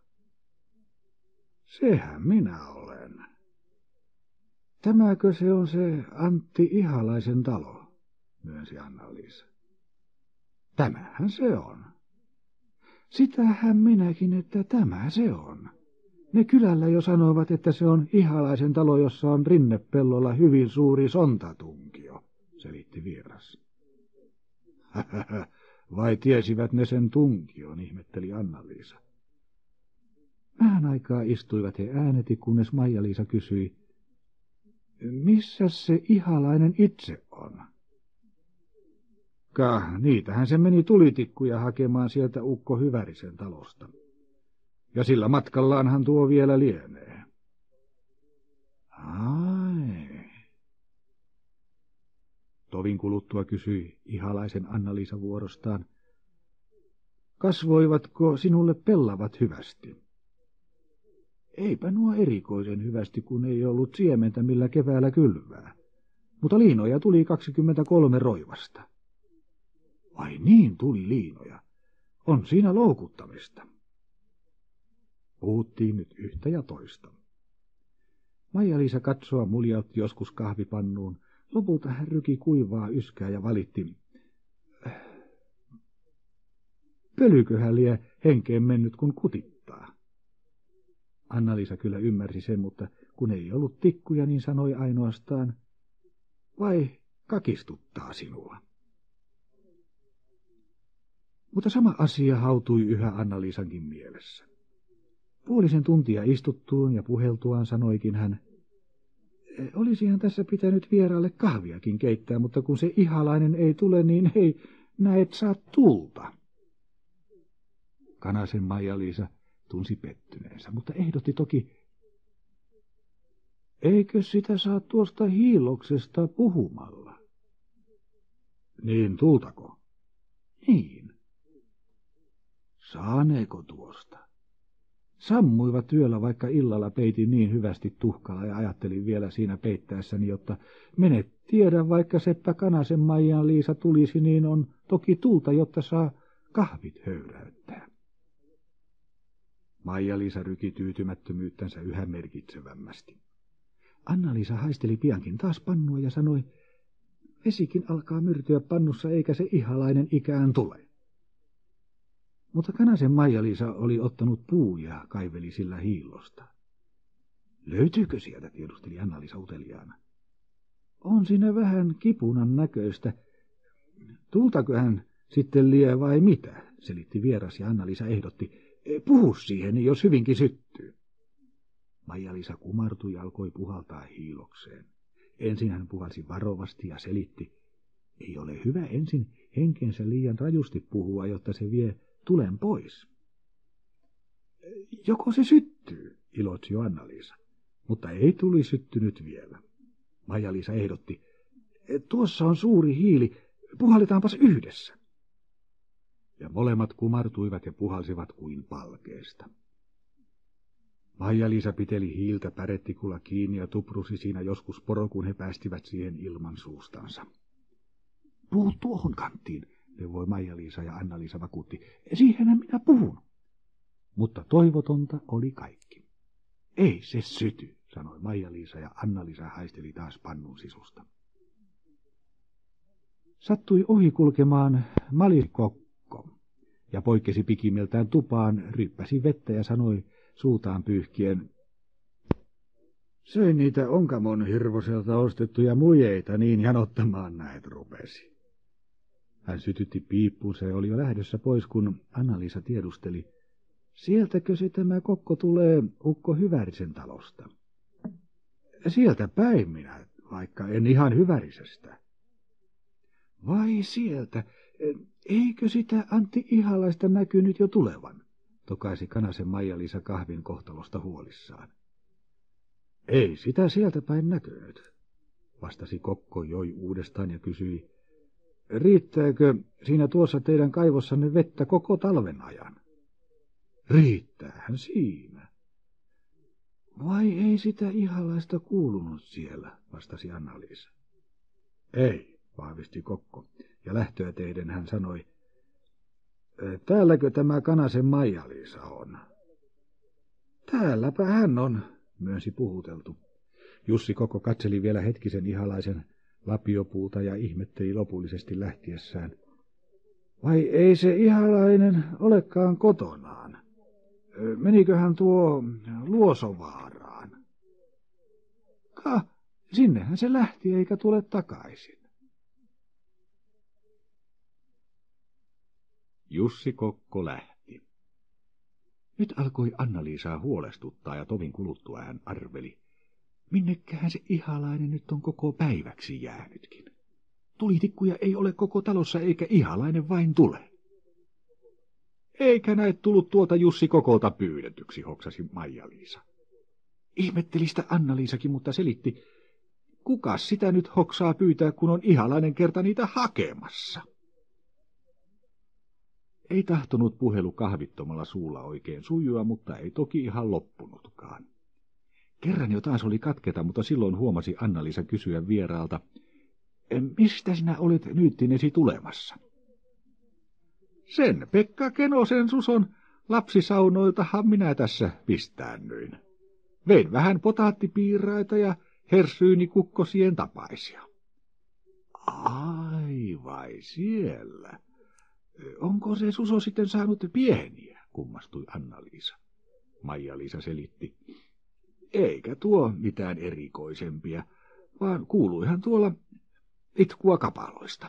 Sehän minä olen. Tämäkö se on se Antti Ihalaisen talo, myönsi Anna-Liisa. Tämähän se on. Sitähän minäkin, että tämä se on. Ne kylällä jo sanoivat, että se on Ihalaisen talo, jossa on rinnepellolla hyvin suuri sontatunkio, selitti vieras. Vai tiesivät ne sen tunkion, ihmetteli Anna-Liisa. Vähän aikaa istuivat he ääneti, kunnes Maija-Liisa kysyi, missä se Ihalainen itse on? Niitähän se meni tulitikkuja hakemaan sieltä ukko Hyvärisen talosta. Ja sillä matkallaanhan tuo vielä lienee. Ai. Tovin kuluttua kysyi Ihalaisen Anna-Liisa vuorostaan, kasvoivatko sinulle pellavat hyvästi? Eipä nuo erikoisen hyvästi, kun ei ollut siementä millä keväällä kylvää, mutta liinoja tuli 23 roivasta. Ai niin, tuli liinoja. On siinä loukuttamista. Puhuttiin nyt yhtä ja toista. Maija-Liisa katsoa muljautti joskus kahvipannuun. Lopulta hän ryki kuivaa yskää ja valitti. Pölyköhän lie henkeen mennyt, kun kutittaa. Anna-Liisa kyllä ymmärsi sen, mutta kun ei ollut tikkuja, niin sanoi ainoastaan, vai kakistuttaa sinua. Mutta sama asia hautui yhä Anna-Liisankin mielessä. Puolisen tuntia istuttuun ja puheltuaan sanoikin hän, olisihan tässä pitänyt vieraalle kahviakin keittää, mutta kun se Ihalainen ei tule, niin ei näet saa tulta. Kanasen Maija-Liisa tunsi pettyneensä, mutta ehdotti toki, eikö sitä saa tuosta hiiloksesta puhumalla? Niin, tultako? Niin. Saaneeko tuosta? Sammuivat yöllä, vaikka illalla peitin niin hyvästi tuhkalla ja ajattelin vielä siinä peittäessäni, jotta menet tiedä, vaikka seppä Kanasen Maija-Liisa tulisi, niin on toki tulta, jotta saa kahvit höyräyttää. Maija-Liisa ryki tyytymättömyyttänsä yhä merkitsevämmästi. Anna-Liisa haisteli piankin taas pannua ja sanoi, vesikin alkaa myrtyä pannussa eikä se Ihalainen ikään tule. Mutta Kanasen Maija-Liisa oli ottanut puu ja kaiveli sillä hiillosta. Löytyykö sieltä, tiedusteli Anna-Liisa uteliaana. On siinä vähän kipunan näköistä. Tultako hän sitten lie vai mitä, selitti vieras ja Anna-Liisa ehdotti. Puhu siihen, jos hyvinkin syttyy. Maija-Liisa kumartui ja alkoi puhaltaa hiilokseen. Ensin hän puhalsi varovasti ja selitti. Ei ole hyvä ensin henkensä liian rajusti puhua, jotta se vie tulen pois. Joko se syttyy, ilotsi jo Anna-Liisa, mutta ei tuli syttynyt vielä. Maija-Liisa ehdotti, tuossa on suuri hiili, puhalletaanpas yhdessä. Ja molemmat kumartuivat ja puhalsivat kuin palkeesta. Maija-Liisa piteli hiiltä pärettikulla kiinni ja tuprusi siinä joskus poro, kun he päästivät siihen ilman suustansa. Puhu tuohon kanttiin, neuvoi Maija-Liisa ja Anna-Liisa vakuutti. Siihenhän minä puhun. Mutta toivotonta oli kaikki. Ei se syty, sanoi Maija-Liisa ja Anna-Liisa haisteli taas pannun sisusta. Sattui ohi kulkemaan Malikokko ja poikkesi pikimeltään tupaan, ryppäsi vettä ja sanoi suutaan pyyhkien. Söin niitä Onkamon Hirvoselta ostettuja mujeita, niin janottamaan näet rupesi. Hän sytytti piippuunsa ja oli jo lähdössä pois, kun Anna-Liisa tiedusteli. Sieltäkö se tämä kokko tulee ukko Hyvärisen talosta? Sieltä päin minä, vaikka en ihan Hyvärisestä. Vai sieltä? Eikö sitä Antti Ihalaista näkynyt jo tulevan? Tokaisi Kanasen Maija-Liisa kahvin kohtalosta huolissaan. Ei sitä sieltä päin näkynyt, vastasi kokko joi uudestaan ja kysyi. Riittääkö siinä tuossa teidän kaivossanne vettä koko talven ajan? Riittäähän siinä. Vai ei sitä Ihalaista kuulunut siellä, vastasi Anna-Liisa. Ei, vahvisti kokko, ja lähtöä teiden hän sanoi. Täälläkö tämä Kanasen Maija-Liisa on? Täälläpä hän on, myönsi puhuteltu. Jussi Kokko katseli vielä hetkisen Ihalaisen lapiopuuta ja ihmetteli lopullisesti lähtiessään. Vai ei se Ihalainen olekaan kotonaan? Meniköhän tuo Luosovaaraan? Sinnehän se lähti eikä tule takaisin. Jussi Kokko lähti. Nyt alkoi Anna-Liisaa huolestuttaa ja tovin kuluttua hän arveli. Minnekähän se Ihalainen nyt on koko päiväksi jäänytkin? Tulitikkuja ei ole koko talossa eikä Ihalainen vain tule. Eikä näet tullut tuolta Jussi Kokolta pyydetyksi, hoksasi Maija-Liisa. Ihmetteli sitä Anna-Liisakin, mutta selitti, kukas sitä nyt hoksaa pyytää, kun on Ihalainen kerta niitä hakemassa. Ei tahtonut puhelu kahvittomalla suulla oikein sujua, mutta ei toki ihan loppunutkaan. Kerran jo taas oli katketa, mutta silloin huomasi Anna-Liisa kysyä vieraalta, mistä sinä olet nyyttinesi tulemassa? Sen Pekka Kenosen Suson lapsisaunoiltahan minä tässä pistäännyin. Vein vähän potaattipiiraita ja hersyynikukkosien tapaisia. Ai vai siellä? Onko se Suso sitten saanut pieniä, kummastui Anna-Liisa. Maija-Liisa selitti. Eikä tuo mitään erikoisempia, vaan kuuluihan tuolla itkua kapaloista.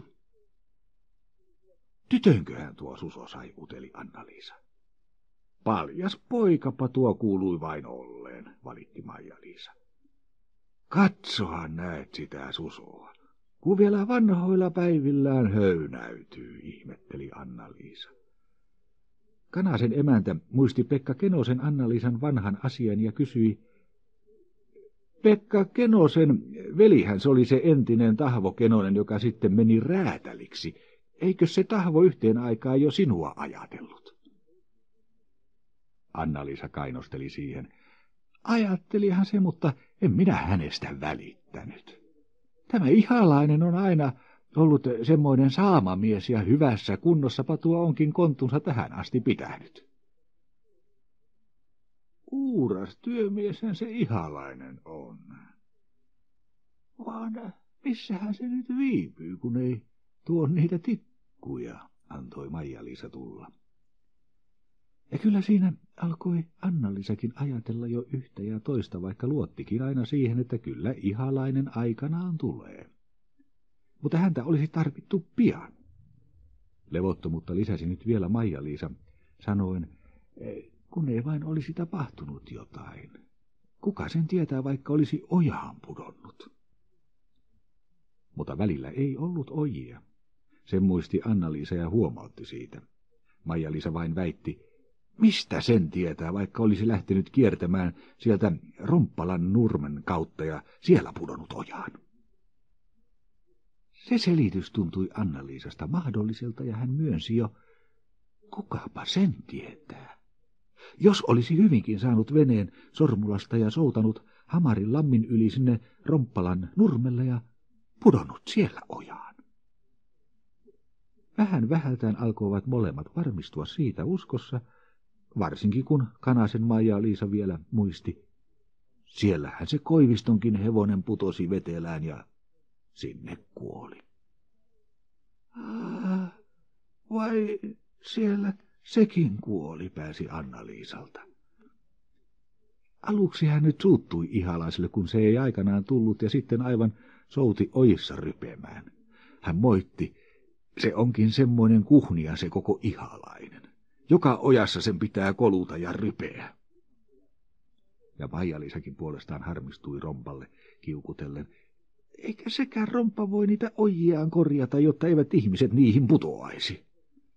Tytönköhän tuo Suso sai, uteli Anna-Liisa. Paljas poikapa tuo kuului vain olleen, valitti Maija-Liisa. Katsohan näet sitä Susoa, kun vielä vanhoilla päivillään höynäytyy, ihmetteli Anna-Liisa. Kanasen emäntä muisti Pekka Kenosen Anna-Liisan vanhan asian ja kysyi, Pekka Kenosen velihän se oli se entinen Tahvo Kenonen, joka sitten meni räätäliksi. Eikö se Tahvo yhteen aikaan jo sinua ajatellut? Anna-Liisa kainosteli siihen. Ajattelihan se, mutta en minä hänestä välittänyt. Tämä Ihalainen on aina ollut semmoinen saamamies ja hyvässä kunnossapa tuo onkin kontunsa tähän asti pitänyt. Uuras työmieshän se Ihalainen on. Vaan missähän se nyt viipyy, kun ei tuo niitä tikkuja, antoi Maija-Liisa tulla. Ja kyllä siinä alkoi Anna-Liisakin ajatella jo yhtä ja toista, vaikka luottikin aina siihen, että kyllä Ihalainen aikanaan tulee. Mutta häntä olisi tarvittu pian. Levottomuutta lisäsi nyt vielä Maija-Liisa, sanoen, kun ei vain olisi tapahtunut jotain. Kuka sen tietää, vaikka olisi ojaan pudonnut? Mutta välillä ei ollut ojia. Sen muisti Anna-Liisa ja huomautti siitä. Maija-Liisa vain väitti, mistä sen tietää, vaikka olisi lähtenyt kiertämään sieltä Romppalan nurmen kautta ja siellä pudonnut ojaan. Se selitys tuntui Anna-Liisasta mahdolliselta ja hän myönsi jo, kukapa sen tietää. Jos olisi hyvinkin saanut veneen Sormulasta ja soutanut Hamarin lammin yli sinne Romppalan nurmelle ja pudonnut siellä ojaan. Vähän vähältään alkoivat molemmat varmistua siitä uskossa, varsinkin kun Kanasen Maija-Liisa vielä muisti. Siellähän se Koivistonkin hevonen putosi vetelään ja sinne kuoli. Vai siellä sekin kuoli, pääsi Anna-Liisalta. Aluksi hän nyt suuttui Ihalaiselle, kun se ei aikanaan tullut ja sitten aivan souti ojissa rypemään. Hän moitti, se onkin semmoinen kuhnia se koko Ihalainen. Joka ojassa sen pitää koluta ja rypeä. Ja Maija-Liisakin puolestaan harmistui Rompalle kiukutellen. Eikä sekään Romppa voi niitä ojiaan korjata, jotta eivät ihmiset niihin putoaisi.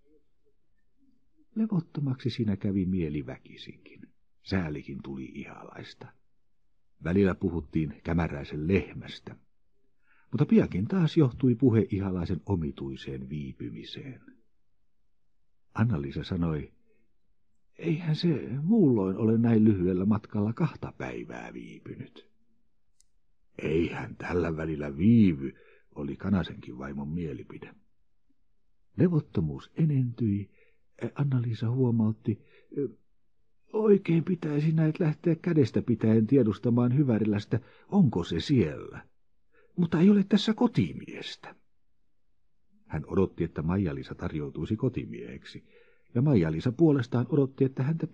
Levottomaksi siinä kävi mieli väkisinkin. Säälikin tuli Ihalaista. Välillä puhuttiin kämäräisen lehmästä. Mutta piakin taas johtui puhe Ihalaisen omituiseen viipymiseen. Anna-Liisa sanoi, eihän se muulloin ole näin lyhyellä matkalla 2 päivää viipynyt. Eihän tällä välillä viivy, oli Kanasenkin vaimon mielipide. Levottomuus enentyi. Anna-Liisa huomautti, oikein pitäisi näet lähteä kädestä pitäen tiedustamaan Hyvärilästä, onko se siellä. Mutta ei ole tässä kotimiestä. Hän odotti, että Maija-Liisa tarjoutuisi kotimieheksi, ja Maija-Liisa puolestaan odotti, että häntä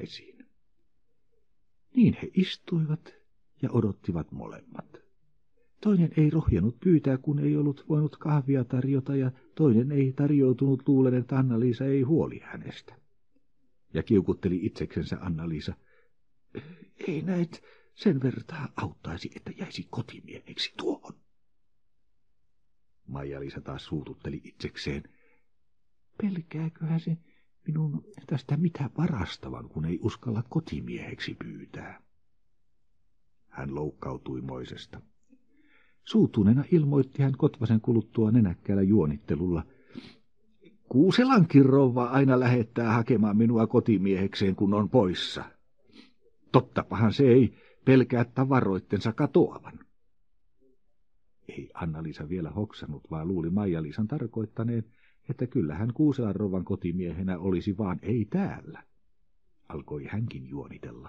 pyydettäisiin. Niin he istuivat ja odottivat molemmat. Toinen ei rohjennut pyytää, kun ei ollut voinut kahvia tarjota, ja toinen ei tarjoutunut luulen, että Anna-Liisa ei huoli hänestä. Ja kiukutteli itseksensä Anna-Liisa. Ei näet, sen vertaa auttaisi, että jäisi kotimieheksi tuohon. Maija-Liisa taas suututteli itsekseen. Pelkääköhän se minun tästä mitä varastavan, kun ei uskalla kotimieheksi pyytää. Hän loukkautui moisesta. Suutuneena ilmoitti hän Kotvasen kuluttua nenäkkäällä juonittelulla. Kuuselankin rouva aina lähettää hakemaan minua kotimiehekseen, kun on poissa. Tottapahan se ei pelkää tavaroittensa katoavan. Ei Anna-Liisa vielä hoksannut, vaan luuli Maija-Liisan tarkoittaneen, että kyllähän Kuuselan rouvan kotimiehenä olisi, vaan ei täällä. Alkoi hänkin juonitella.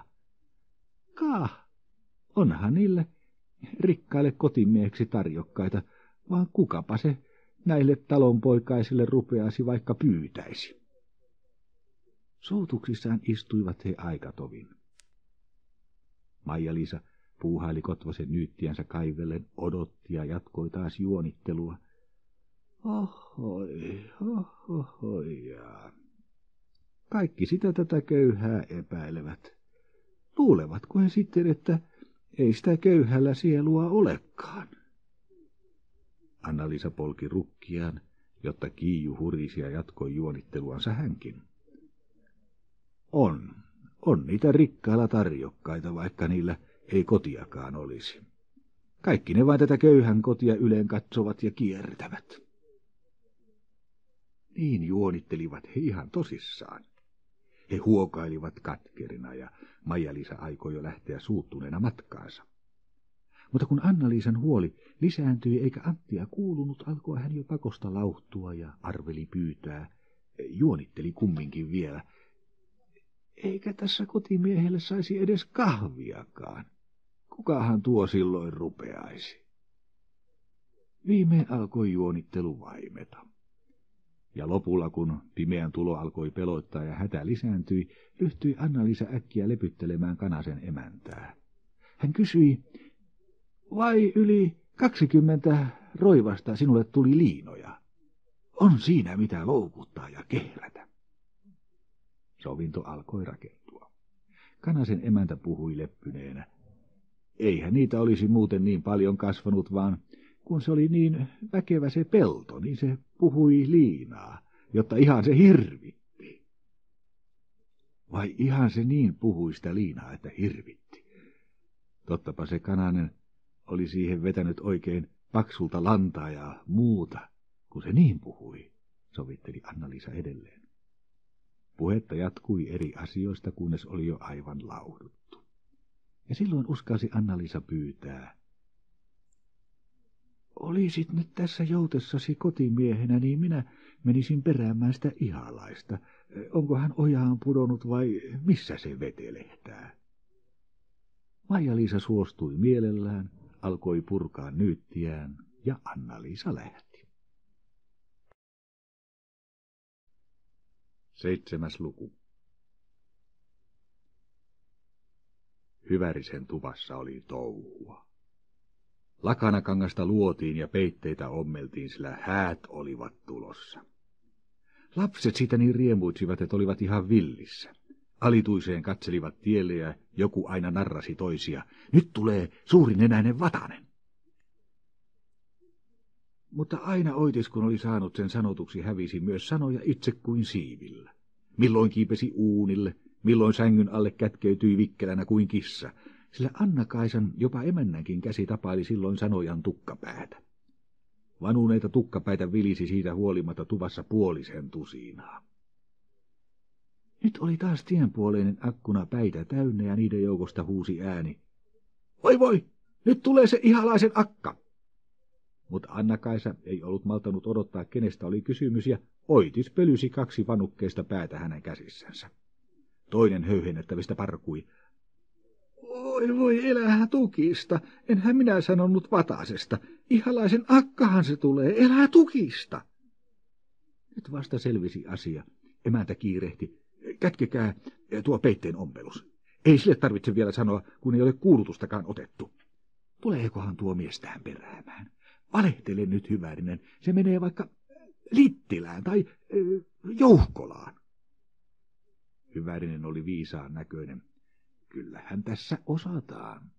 Onhan niille rikkaille kotimieheksi tarjokkaita, vaan kukapa se näille talonpoikaisille rupeasi vaikka pyytäisi. Suutuksissaan istuivat he aika tovin. Maija-Liisa puuhaili Kotvasen nyyttiänsä kaivellen, odotti ja jatkoi taas juonittelua. Ohoi. Kaikki sitä tätä köyhää epäilevät. Luulevatko he sitten, että ei sitä köyhällä sielua olekaan? Anna-Liisa polki rukkiaan, jotta Kiiju hurisi ja jatkoi juonitteluansa hänkin. On niitä rikkailla tarjokkaita, vaikka niillä ei kotiakaan olisi. Kaikki ne vain tätä köyhän kotia yleen katsovat ja kiertävät. Niin juonittelivat he ihan tosissaan. He huokailivat katkerina ja Maija-Liisa aikoi jo lähteä suuttuneena matkaansa. Mutta kun Anna-Liisan huoli lisääntyi eikä Anttia kuulunut, alkoi hän jo pakosta lauhtua ja arveli pyytää. Juonitteli kumminkin vielä. Eikä tässä kotimiehelle saisi edes kahviakaan. Kukahan tuo silloin rupeaisi? Viimein alkoi juonittelu vaimeta. Ja lopulla, kun pimeän tulo alkoi pelottaa ja hätä lisääntyi, ryhtyi Anna-Liisa äkkiä lepyttelemään Kanasen emäntää. Hän kysyi, vai yli 20 roivasta sinulle tuli liinoja? On siinä mitä loukuttaa ja kehrätä. Sovinto alkoi rakentua. Kanasen emäntä puhui leppyneenä. Eihän niitä olisi muuten niin paljon kasvanut, vaan kun se oli niin väkevä se pelto, niin se puhui liinaa, jotta ihan se hirvitti. Vai ihan se niin puhui sitä liinaa, että hirvitti? Tottapa se Kananen oli siihen vetänyt oikein paksulta lantaa ja muuta, kun se niin puhui, sovitteli Anna-Liisa edelleen. Puhetta jatkui eri asioista, kunnes oli jo aivan lauhduttu. Ja silloin uskalsi Anna-Liisa pyytää. Olisit nyt tässä joutessasi kotimiehenä, niin minä menisin peräämään sitä ihalaista. Onko hän ojaan pudonnut vai missä se vetelehtää? Maija-Liisa suostui mielellään, alkoi purkaa nyyttiään ja Anna-Liisa lähti. 7. luku. Hyvärisen tuvassa oli touhua. Lakanakangasta luotiin ja peitteitä ommeltiin, sillä häät olivat tulossa. Lapset siitä niin riemuitsivat, että olivat ihan villissä. Alituiseen katselivat tielle ja joku aina narrasi toisia. Nyt tulee suurinenäinen Vatanen. Mutta aina Oitis, kun oli saanut sen sanotuksi, hävisi myös sanoja itse kuin siivillä. Milloin kiipesi uunille, milloin sängyn alle kätkeytyi vikkelänä kuin kissa, sillä Anna-Kaisan jopa emännänkin käsi tapaili silloin sanojan tukkapäätä. Vanuneita tukkapäitä vilisi siitä huolimatta tuvassa puolisen tusinaa. Nyt oli taas tienpuoleinen akkuna päitä täynnä ja niiden joukosta huusi ääni. Voi, nyt tulee se ihalaisen akka! Mutta Anna-Kaisa ei ollut maltanut odottaa, kenestä oli kysymys, ja Oitis pölysi 2 vanukkeista päätä hänen käsissänsä. Toinen höyhennettävistä parkui. Voi elää tukista, enhän minä sanonut Vatasesta. Ihalaisen akkahan se tulee, elää tukista. Nyt vasta selvisi asia. Emäntä kiirehti. Kätkekää tuo peitteen ompelus. Ei sille tarvitse vielä sanoa, kun ei ole kuulutustakaan otettu. Tuleekohan tuo mies tähän peräämään? Valehtele nyt, Hyvärinen, se menee vaikka Littilään tai Jouhkolaan. Hyvärinen oli viisaan näköinen. Kyllähän tässä osataan.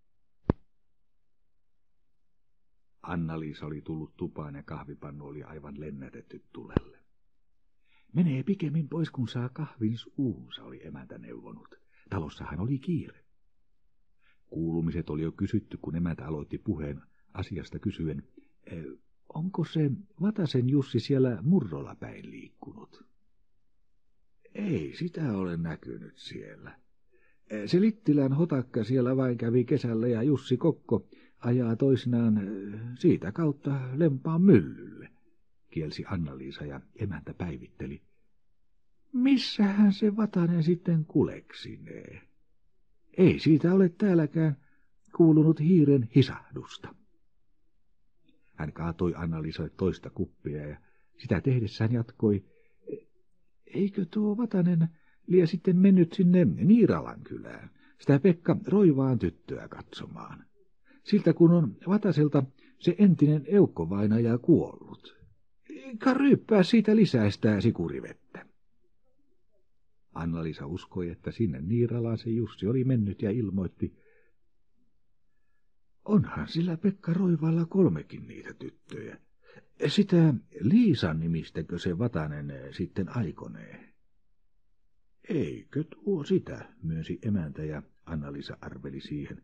Anna-Liisa oli tullut tupaan ja kahvipannu oli aivan lennätetty tulelle. Menee pikemmin pois, kun saa kahvin suuhunsa, oli emäntä neuvonut. Talossahan oli kiire. Kuulumiset oli jo kysytty, kun emäntä aloitti puheen asiasta kysyen, onko se Vatasen Jussi siellä Murrolla päin liikkunut? Ei sitä ole näkynyt siellä. Se Littilän hotakka siellä vain kävi kesällä ja Jussi Kokko ajaa toisinaan siitä kautta Lempaan myllylle, kielsi Anna-Liisa ja emäntä päivitteli. Missähän se Vatanen sitten kuleksinee? Ei siitä ole täälläkään kuulunut hiiren hisahdusta. Hän kaatoi Anna-Liisalle toista kuppia ja sitä tehdessään jatkoi, eikö tuo Vatanen lie sitten mennyt sinne Niiralan kylään, sitä Pekka Roivaan tyttöä katsomaan. Siltä kun on Vataselta se entinen eukkovainaja kuollut. Eikä ryyppää siitä lisää sitä sikurivettä. Anna-Liisa uskoi, että sinne Niiralaan se Jussi oli mennyt ja ilmoitti, onhan sillä Pekka Roivalla 3 niitä tyttöjä. Sitä Liisan nimistäkö se Vatanen sitten aikonee? Eikö tuo sitä, myönsi emäntä ja Anna-Liisa arveli siihen.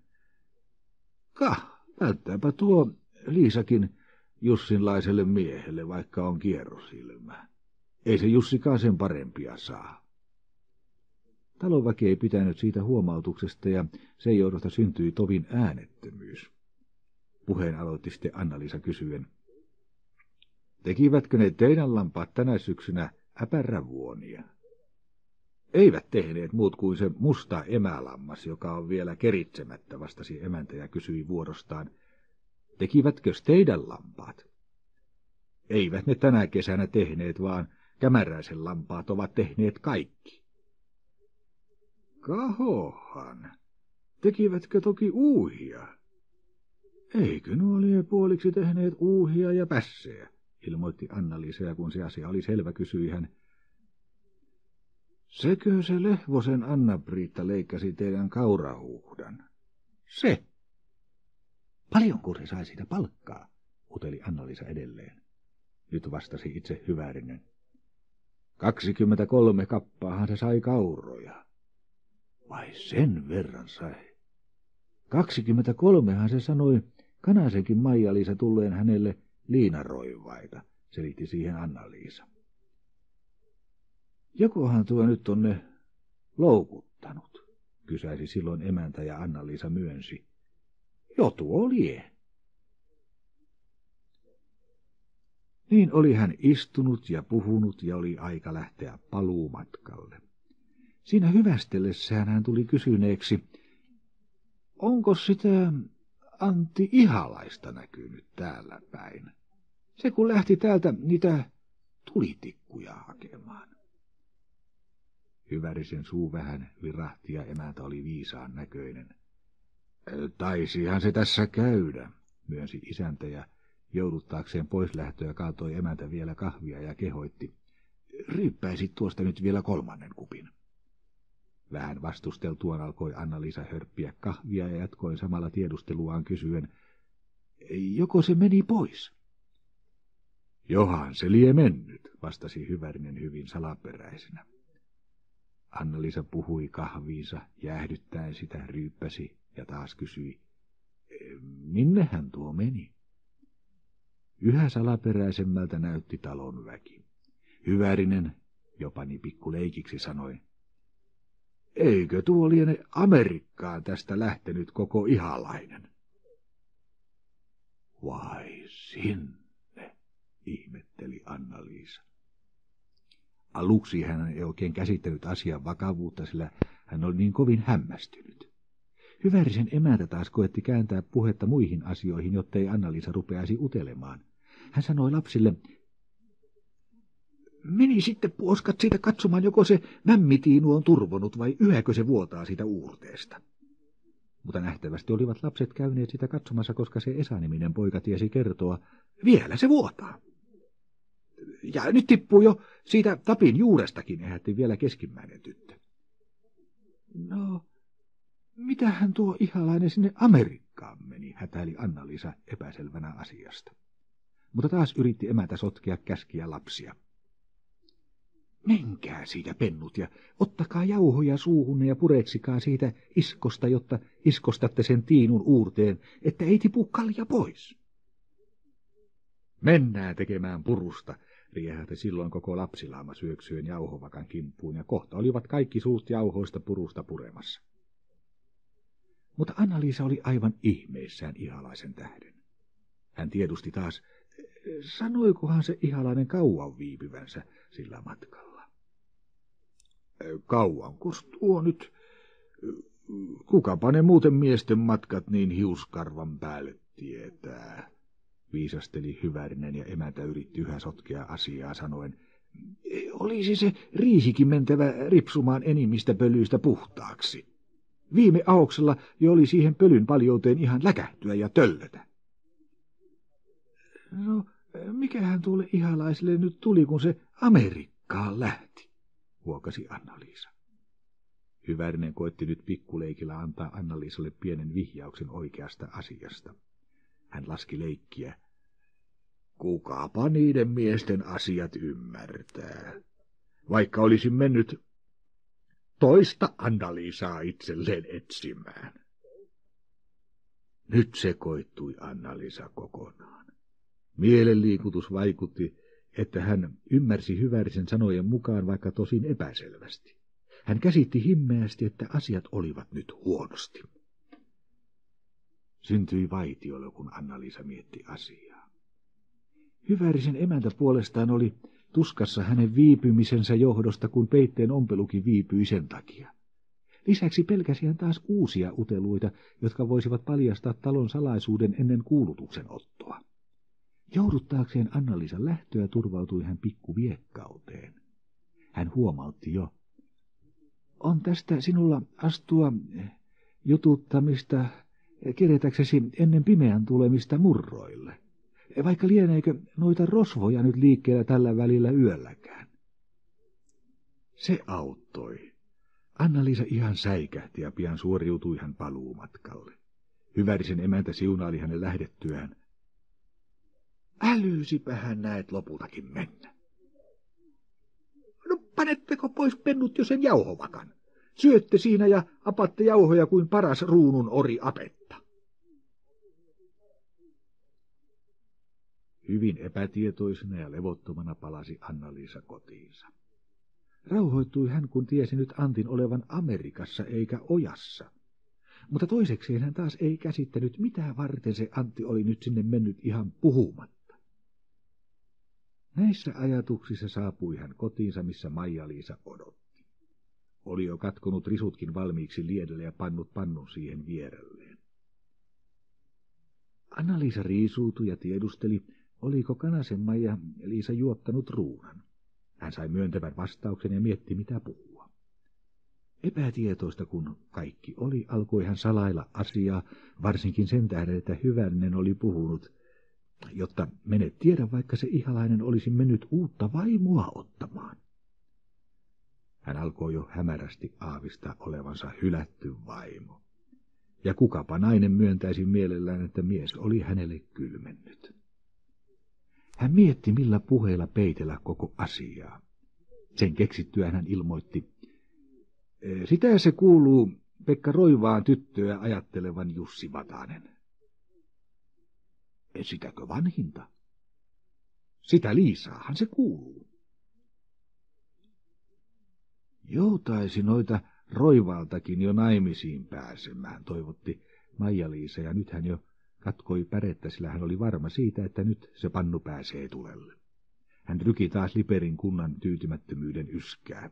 Välttääpä tuo Liisakin Jussinlaiselle miehelle, vaikka on kierrosilmä. Ei se Jussikaan sen parempia saa. Talonväki ei pitänyt siitä huomautuksesta ja sen johdosta syntyi tovin äänettömyys. Puheen aloitti sitten Anna-Liisa kysyen. Tekivätkö ne teidän lampaat tänä syksynä äpärävuonia? Eivät tehneet muut kuin se musta emälammas, joka on vielä keritsemättä, vastasi emäntä ja kysyi vuorostaan. Tekivätkö teidän lampaat? Eivät ne tänä kesänä tehneet, vaan Kämäräisen lampaat ovat tehneet kaikki. Kahohan. Tekivätkö toki uuhia? Eikö nuo lie puoliksi tehneet uuhia ja pässejä, ilmoitti Anna-Liisa, ja kun se asia oli selvä, kysyi hän. Sekö se Lehvosen Anna-Priitta leikkasi teidän kaurahuhdan? Se. Paljonko se sai siitä palkkaa, uteli Anna-Liisa edelleen. Nyt vastasi itse Hyvärinen. 23 kappaahan se sai kauroja. Vai sen verran sai? 23han se sanoi Kanasenkin Maija-Liisa tulleen hänelle liinaroivaita, selitti siihen Anna-Liisa. Jokohan tuo nyt on ne loukuttanut, kysäisi silloin emäntä ja Anna-Liisa myönsi. Jo tuo lie. Niin oli hän istunut ja puhunut ja oli aika lähteä paluumatkalle. Siinä hyvästellessään hän tuli kysyneeksi, onko sitä Antti Ihalaista näkynyt täällä päin? Se kun lähti täältä niitä tulitikkuja hakemaan. Hyvärisen suu vähän virahti ja emäntä oli viisaan näköinen. Taisihan se tässä käydä, myönsi isäntä ja jouduttaakseen poislähtöä kaatoi emäntä vielä kahvia ja kehoitti. Ryyppäisit tuosta nyt vielä 3. kupin. Vähän vastusteltuaan alkoi Anna-Liisa hörppiä kahvia ja jatkoi samalla tiedusteluaan kysyen, joko se meni pois? Johan se lie mennyt, vastasi Hyvärinen hyvin salaperäisenä. Anna-Liisa puhui kahviinsa, jäähdyttäen sitä ryyppäsi ja taas kysyi, minnehän tuo meni? Yhä salaperäisemmältä näytti talon väki. Hyvärinen, jopani pikkuleikiksi, sanoi, eikö tuo liene Amerikkaan tästä lähtenyt koko Ihalainen? Vai sinne, ihmetteli Anna-Liisa. Aluksi hän ei oikein käsittänyt asian vakavuutta, sillä hän oli niin kovin hämmästynyt. Hyvärisen emäntä taas koetti kääntää puhetta muihin asioihin, jottei Anna-Liisa rupeaisi utelemaan. Hän sanoi lapsille, meni sitten puoskat siitä katsomaan, joko se mämmitiinu on turvonut vai yhäkö se vuotaa siitä uurteesta. Mutta nähtävästi olivat lapset käyneet sitä katsomassa, koska se Esa-niminen poika tiesi kertoa, vielä se vuotaa. Ja nyt tippuu jo siitä tapin juurestakin, ehätti vielä keskimmäinen tyttö. No, mitähän tuo ihalainen sinne Amerikkaan meni, hätäili Anna-Liisa epäselvänä asiasta. Mutta taas yritti emäntä sotkea käskiä lapsia. Menkää siitä, pennut, ja ottakaa jauhoja suuhunne ja pureksikaa siitä iskosta, jotta iskostatte sen tiinun uurteen, että ei tipu kalja pois. Mennään tekemään purusta, riehähti silloin koko lapsilaama syöksyen jauhovakan kimppuun, ja kohta olivat kaikki suut jauhoista purusta puremassa. Mutta Anna-Liisa oli aivan ihmeissään ihalaisen tähden. Hän tiedusti taas, sanoikohan se ihalainen kauan viipyvänsä sillä matkalla. Kauankos tuo nyt? Kukapa ne muuten miesten matkat niin hiuskarvan päälle tietää, viisasteli Hyvärinen, ja emäntä yritti yhä sotkea asiaa sanoen, olisi se riihikin mentävä ripsumaan enimmistä pölyistä puhtaaksi. Viime aoksella jo oli siihen pölyn paljouteen ihan läkähtyä ja töllötä. No, mikähän tuolle ihalaiselle nyt tuli, kun se Amerikkaan lähti, huokasi Anna-Liisa. Hyvärinen koetti nyt pikkuleikillä antaa Anna-Liisalle pienen vihjauksen oikeasta asiasta. Hän laski leikkiä. Kukapa niiden miesten asiat ymmärtää. Vaikka olisin mennyt toista Anna-Liisaa itselleen etsimään. Nyt sekoittui Anna-Liisa kokonaan. Mielenliikutus vaikutti, että hän ymmärsi Hyvärisen sanojen mukaan, vaikka tosin epäselvästi. Hän käsitti himmeästi, että asiat olivat nyt huonosti. Syntyi vaitiolo, kun Anna-Liisa mietti asiaa. Hyvärisen emäntä puolestaan oli tuskassa hänen viipymisensä johdosta, kun peitteen ompelukin viipyi sen takia. Lisäksi pelkäsi hän taas uusia uteluita, jotka voisivat paljastaa talon salaisuuden ennen kuulutuksen ottoa. Jouduttaakseen Anna-Liisan lähtöä turvautui hän pikkuviekkauteen. Hän huomautti jo. On tästä sinulla astua jututtamista keretäksesi ennen pimeän tulemista murroille, vaikka lieneekö noita rosvoja nyt liikkeellä tällä välillä yölläkään. Se auttoi. Anna-Liisa ihan säikähti ja pian suoriutui hän paluumatkalle. Hyvärisen emäntä siunaili hänen lähdettyään. Älyysipä hän näet lopultakin mennä. No panetteko pois pennut jo sen jauhovakan? Syötte siinä ja apatte jauhoja kuin paras ruunun ori apetta. Hyvin epätietoisena ja levottomana palasi Anna-Liisa kotiinsa. Rauhoittui hän, kun tiesi nyt Antin olevan Amerikassa eikä ojassa. Mutta toisekseen hän taas ei käsittänyt, mitä varten se Antti oli nyt sinne mennyt ihan puhumatta. Näissä ajatuksissa saapui hän kotiinsa, missä Maija-Liisa odotti. Oli jo katkonut risutkin valmiiksi liedelle ja pannut pannun siihen vierelleen. Anna-Liisa riisuutui ja tiedusteli, oliko Kanasen Maija-Liisa juottanut ruunan. Hän sai myöntävän vastauksen ja mietti, mitä puhua. Epätietoista kun kaikki oli, alkoi hän salailla asiaa, varsinkin sen tähden, että Hyvärinen oli puhunut, jotta menet tiedä, vaikka se ihalainen olisi mennyt uutta vaimoa ottamaan. Hän alkoi jo hämärästi aavistaa olevansa hylätty vaimo. Ja kukapa nainen myöntäisi mielellään, että mies oli hänelle kylmennyt. Hän mietti, millä puheilla peitellä koko asiaa. Sen keksittyään hän ilmoitti, sitä se kuuluu Pekka Roivaan tyttöä ajattelevan Jussi Vatanen. Sitäkö vanhinta? Sitä Liisaahan se kuuluu. Joutaisi noita Roivaaltakin jo naimisiin pääsemään, toivotti Maija-Liisa, ja nyt hän jo katkoi pärettä, sillä hän oli varma siitä, että nyt se pannu pääsee tulelle. Hän ryki taas Liperin kunnan tyytymättömyyden yskää.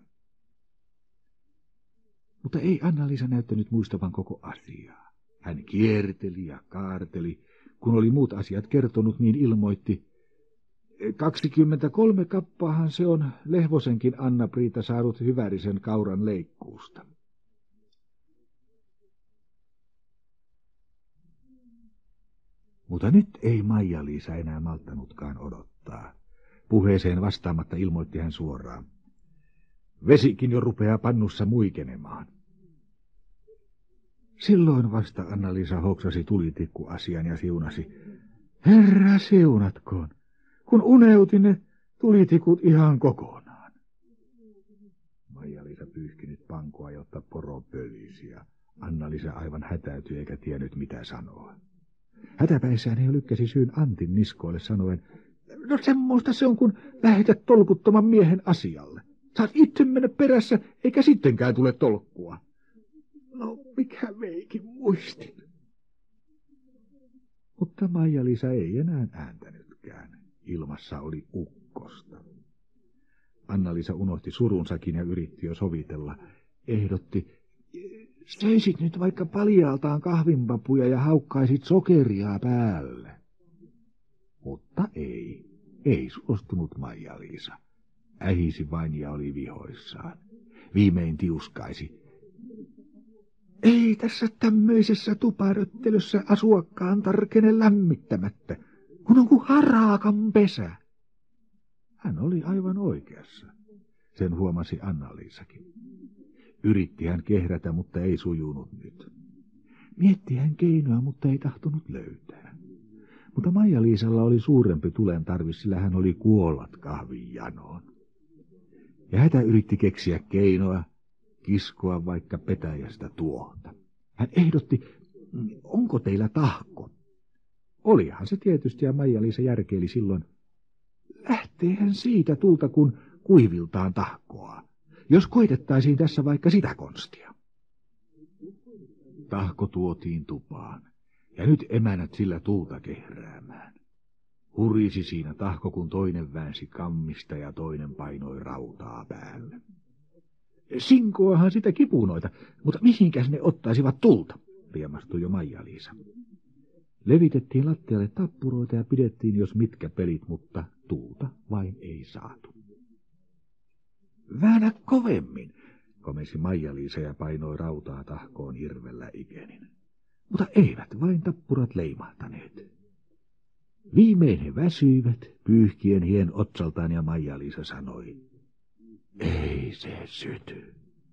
Mutta ei Anna-Liisa näyttänyt muistavan koko asiaa. Hän kierteli ja kaarteli. Kun oli muut asiat kertonut, niin ilmoitti, 23 kappaahan se on Lehvosenkin Anna-Priita saanut Hyvärisen kauran leikkuusta. Mutta nyt ei Maija-Liisa enää malttanutkaan odottaa. Puheeseen vastaamatta ilmoitti hän suoraan. Vesikin jo rupeaa pannussa muikenemaan. Silloin vasta Anna-Liisa hoksasi tulitikkuasian ja siunasi. Herra siunatkoon, kun uneutin ne tulitikut ihan kokonaan. Maija-Liisa pyyhki nyt pankoa, jotta poro pölisi, ja Anna-Liisa aivan hätäytyi eikä tiennyt mitä sanoa. Hätäpäissään he lykkäsi syyn Antin niskoille sanoen, no semmoista se on, kun lähetät tolkuttoman miehen asialle. Saat itse mennä perässä, eikä sittenkään tule tolkkua. No, mikä veikin muistin. Mutta Maija-Liisa ei enää ääntänytkään. Ilmassa oli ukkosta. Anna-Liisa unohti surunsakin ja yritti jo sovitella. Ehdotti, söisit nyt vaikka paljaaltaan kahvinpapuja ja haukkaisit sokeria päälle. Mutta ei suostunut Maija-Liisa. Ähisi vain ja oli vihoissaan. Viimein tiuskaisi. Ei tässä tämmöisessä tuparöttelyssä asuakkaan tarkene lämmittämättä, kun on kuin harakan pesä. Hän oli aivan oikeassa. Sen huomasi Anna-Liisakin. Yritti hän kehrätä, mutta ei sujunut nyt. Mietti hän keinoa, mutta ei tahtonut löytää. Mutta Maija-Liisalla oli suurempi tulen tarvis, sillä hän oli kuollat kahvin janoon. Ja hätä yritti keksiä keinoa, kiskoa vaikka petäjästä tuohta. Hän ehdotti, onko teillä tahko? Olihan se tietysti, ja Maija-Liisa järkeili silloin. Lähteehän siitä tulta, kun kuiviltaan tahkoa. Jos koitettaisiin tässä vaikka sitä konstia. Tahko tuotiin tupaan, ja nyt emännät sillä tulta kehräämään. Hurisi siinä tahko, kun toinen väänsi kammista ja toinen painoi rautaa päälle. Sinkoahan sitä kipunoita, mutta mihinkäs ne ottaisivat tulta, riemastui jo Maija-Liisa. Levitettiin lattialle tappuroita ja pidettiin jos mitkä pelit, mutta tulta vain ei saatu. Väännä kovemmin, komesi Maija-Liisa ja painoi rautaa tahkoon irvellä ikenin. Mutta eivät vain tappurat leimahtaneet. Viimein he väsyivät, pyyhkien hien otsaltaan, ja Maija-Liisa sanoi, ei se syty.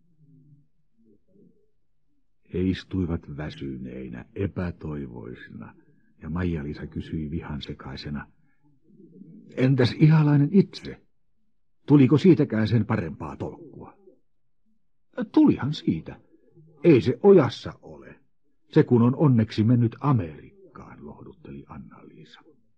He istuivat väsyneinä, epätoivoisina, ja Maija-Liisa kysyi vihansekaisena, entäs ihalainen itse? Tuliko siitäkään sen parempaa tolkkua? Tulihan siitä. Ei se ojassa ole. Se kun on onneksi mennyt Amerikkaan, lohdutteli Anna-Liisa.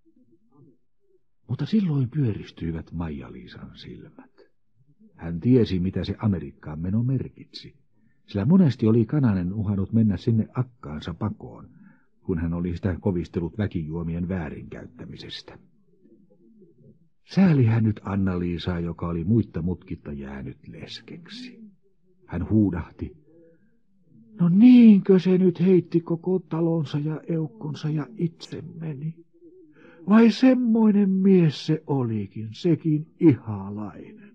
Mutta silloin pyöristyivät Maija-Liisan silmät. Hän tiesi, mitä se Amerikkaan meno merkitsi, sillä monesti oli Kananen uhannut mennä sinne akkaansa pakoon, kun hän oli sitä kovistellut väkijuomien väärinkäyttämisestä. Säälihän nyt Anna-Liisaa, joka oli muitta mutkitta jäänyt leskeksi. Hän huudahti, no niinkö se nyt heitti koko talonsa ja eukkonsa ja itse meni? Vai semmoinen mies se olikin, sekin ihalainen?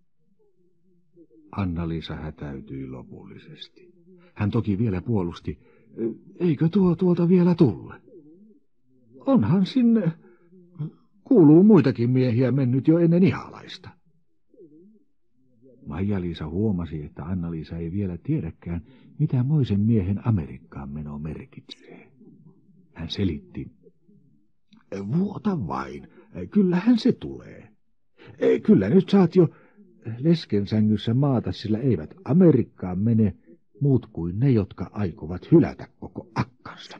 Anna-Liisa hätäytyi lopullisesti. Hän toki vielä puolusti, eikö tuolta vielä tulle? Onhan sinne, kuuluu muitakin miehiä mennyt jo ennen ihalaista. Maija-Liisa huomasi, että Anna-Liisa ei vielä tiedäkään, mitä moisen miehen Amerikkaan meno merkitsee. Hän selitti, vuota vain, kyllähän se tulee. Kyllä nyt saat jo leskensängyssä maata, sillä eivät Amerikkaan mene muut kuin ne, jotka aikovat hylätä koko akkansa.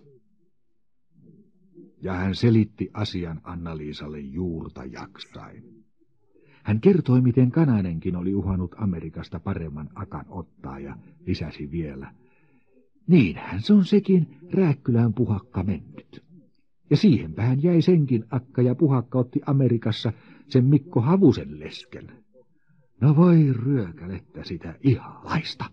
Ja hän selitti asian Anna-Liisalle juurta jaksain. Hän kertoi, miten Kananenkin oli uhannut Amerikasta paremman akan ottaa, ja lisäsi vielä, niinhän se on sekin Rääkkylään puhakka mennyt. Ja siihenpä hän jäi senkin akka, ja puhakka otti Amerikassa sen Mikko Havusen lesken. No voi ryökälettä sitä ihalaista.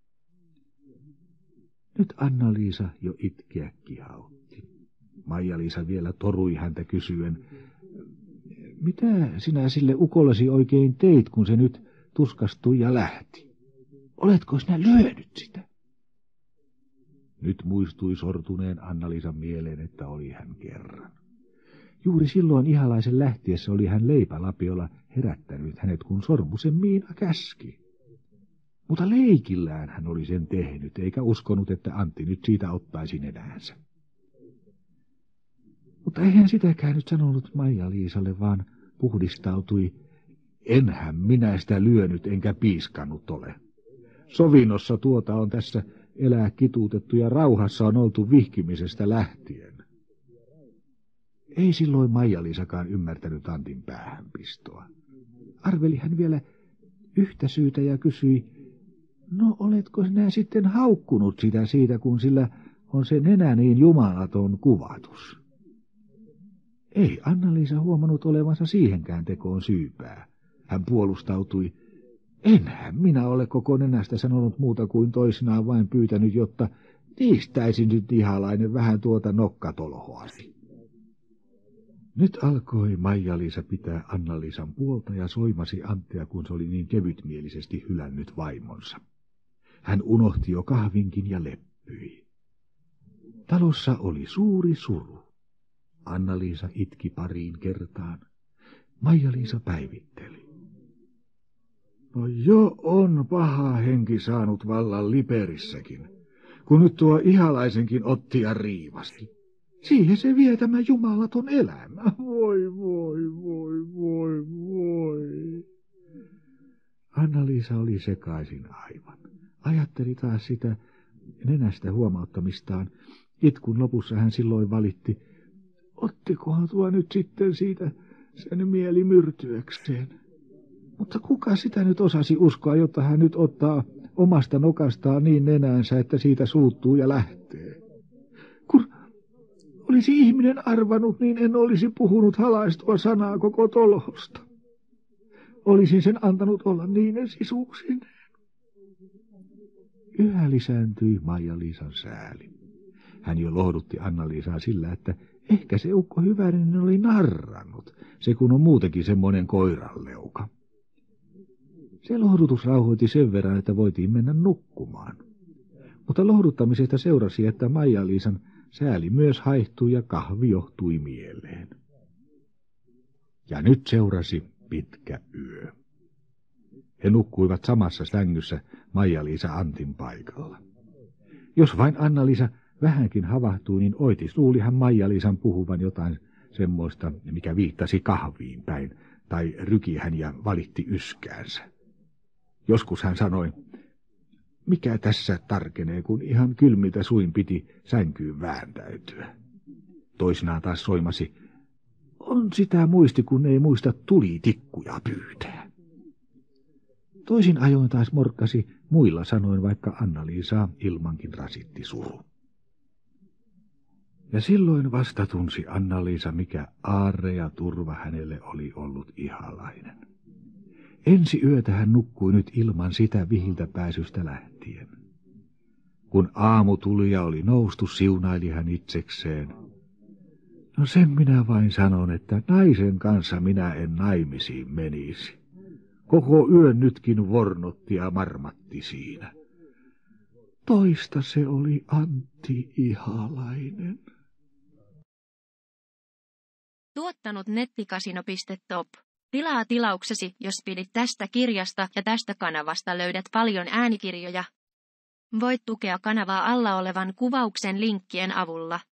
Nyt Anna-Liisa jo itkeä kihautti. Maija-Liisa vielä torui häntä kysyen, mitä sinä sille ukollesi oikein teit, kun se nyt tuskastui ja lähti? Oletko sinä lyönyt sitä? Nyt muistui sortuneen Anna-Liisan mieleen, että oli hän kerran. Juuri silloin Ihalaisen lähtiessä oli hän leipälapiolla herättänyt hänet, kun Sormusen Miina käski. Mutta leikillään hän oli sen tehnyt, eikä uskonut, että Antti nyt siitä ottaisi nenäänsä. Mutta eihän sitäkään nyt sanonut Maija-Liisalle, vaan puhdistautui, enhän minä sitä lyönyt enkä piiskannut ole. Sovinnossa tuota on tässä elää kituutettu ja rauhassa on oltu vihkimisestä lähtien. Ei silloin Maija-Liisakaan ymmärtänyt Antin päähänpistoa. Arveli hän vielä yhtä syytä ja kysyi, no oletko sinä sitten haukkunut sitä siitä, kun sillä on se nenä niin jumalaton kuvatus? Ei Anna-Liisa huomannut olevansa siihenkään tekoon syypää. Hän puolustautui, enhän minä ole koko nenästä sanonut muuta kuin toisinaan vain pyytänyt, jotta niistäisi nyt Ihalainen vähän tuota nokkatolhoasi. Nyt alkoi Maija-Liisa pitää Anna-Liisan puolta ja soimasi Anttia, kun se oli niin kevytmielisesti hylännyt vaimonsa. Hän unohti jo kahvinkin ja leppyi. Talossa oli suuri suru. Anna-Liisa itki pariin kertaan. Maija-Liisa päivitteli. No jo on paha henki saanut vallan Liperissäkin, kun nyt tuo Ihalaisenkin otti ja riivasi. Siihen se vie tämä jumalaton elämä. Voi, voi, voi, voi, voi. Anna-Liisa oli sekaisin aivan. Ajatteli taas sitä nenästä huomauttamistaan. Itkun lopussa hän silloin valitti, ottikohan tuo nyt sitten siitä sen mieli myrtyäkseen. Mutta kuka sitä nyt osasi uskoa, jotta hän nyt ottaa omasta nokastaan niin nenäänsä, että siitä suuttuu ja lähtee? Kun olisi ihminen arvannut, niin en olisi puhunut halaistua sanaa koko tolhosta. Olisin sen antanut olla niin sisuuksineen. Yhä lisääntyi Maija-Liisan sääli. Hän jo lohdutti Anna-Liisaa sillä, että ehkä se ukko Hyvärinen oli narrannut, se kun on muutenkin semmoinen koiranleuka. Se lohdutus rauhoitti sen verran, että voitiin mennä nukkumaan. Mutta lohduttamisesta seurasi, että Maija-Liisan sääli myös haihtui ja kahvi johtui mieleen. Ja nyt seurasi pitkä yö. He nukkuivat samassa sängyssä Maija-Liisa Antin paikalla. Jos vain Anna-Liisa vähänkin havahtui, niin Oitis luuli hän Maija-Liisan puhuvan jotain semmoista, mikä viittasi kahviin päin, tai ryki hän ja valitti yskäänsä. Joskus hän sanoi, mikä tässä tarkenee, kun ihan kylmiltä suin piti sänkyyn vääntäytyä. Toisinaan taas soimasi, on sitä muisti, kun ei muista tulitikkuja pyytää. Toisin ajoin taas morkkasi muilla sanoin, vaikka Anna-Liisaa ilmankin rasitti suru. Ja silloin vasta tunsi Anna-Liisa, mikä aarre ja turva hänelle oli ollut Ihalainen. Ensi yötä hän nukkui nyt ilman sitä vihiltä pääsystä lähtien. Kun aamu tuli ja oli noustu, siunaili hän itsekseen. No sen minä vain sanon, että naisen kanssa minä en naimisiin menisi. Koko yön nytkin vornotti ja marmatti siinä. Toista se oli Antti Ihalainen. Tuottanut nettikasino.top. Tilaa tilauksesi, jos pidit tästä kirjasta ja tästä kanavasta löydät paljon äänikirjoja. Voit tukea kanavaa alla olevan kuvauksen linkkien avulla.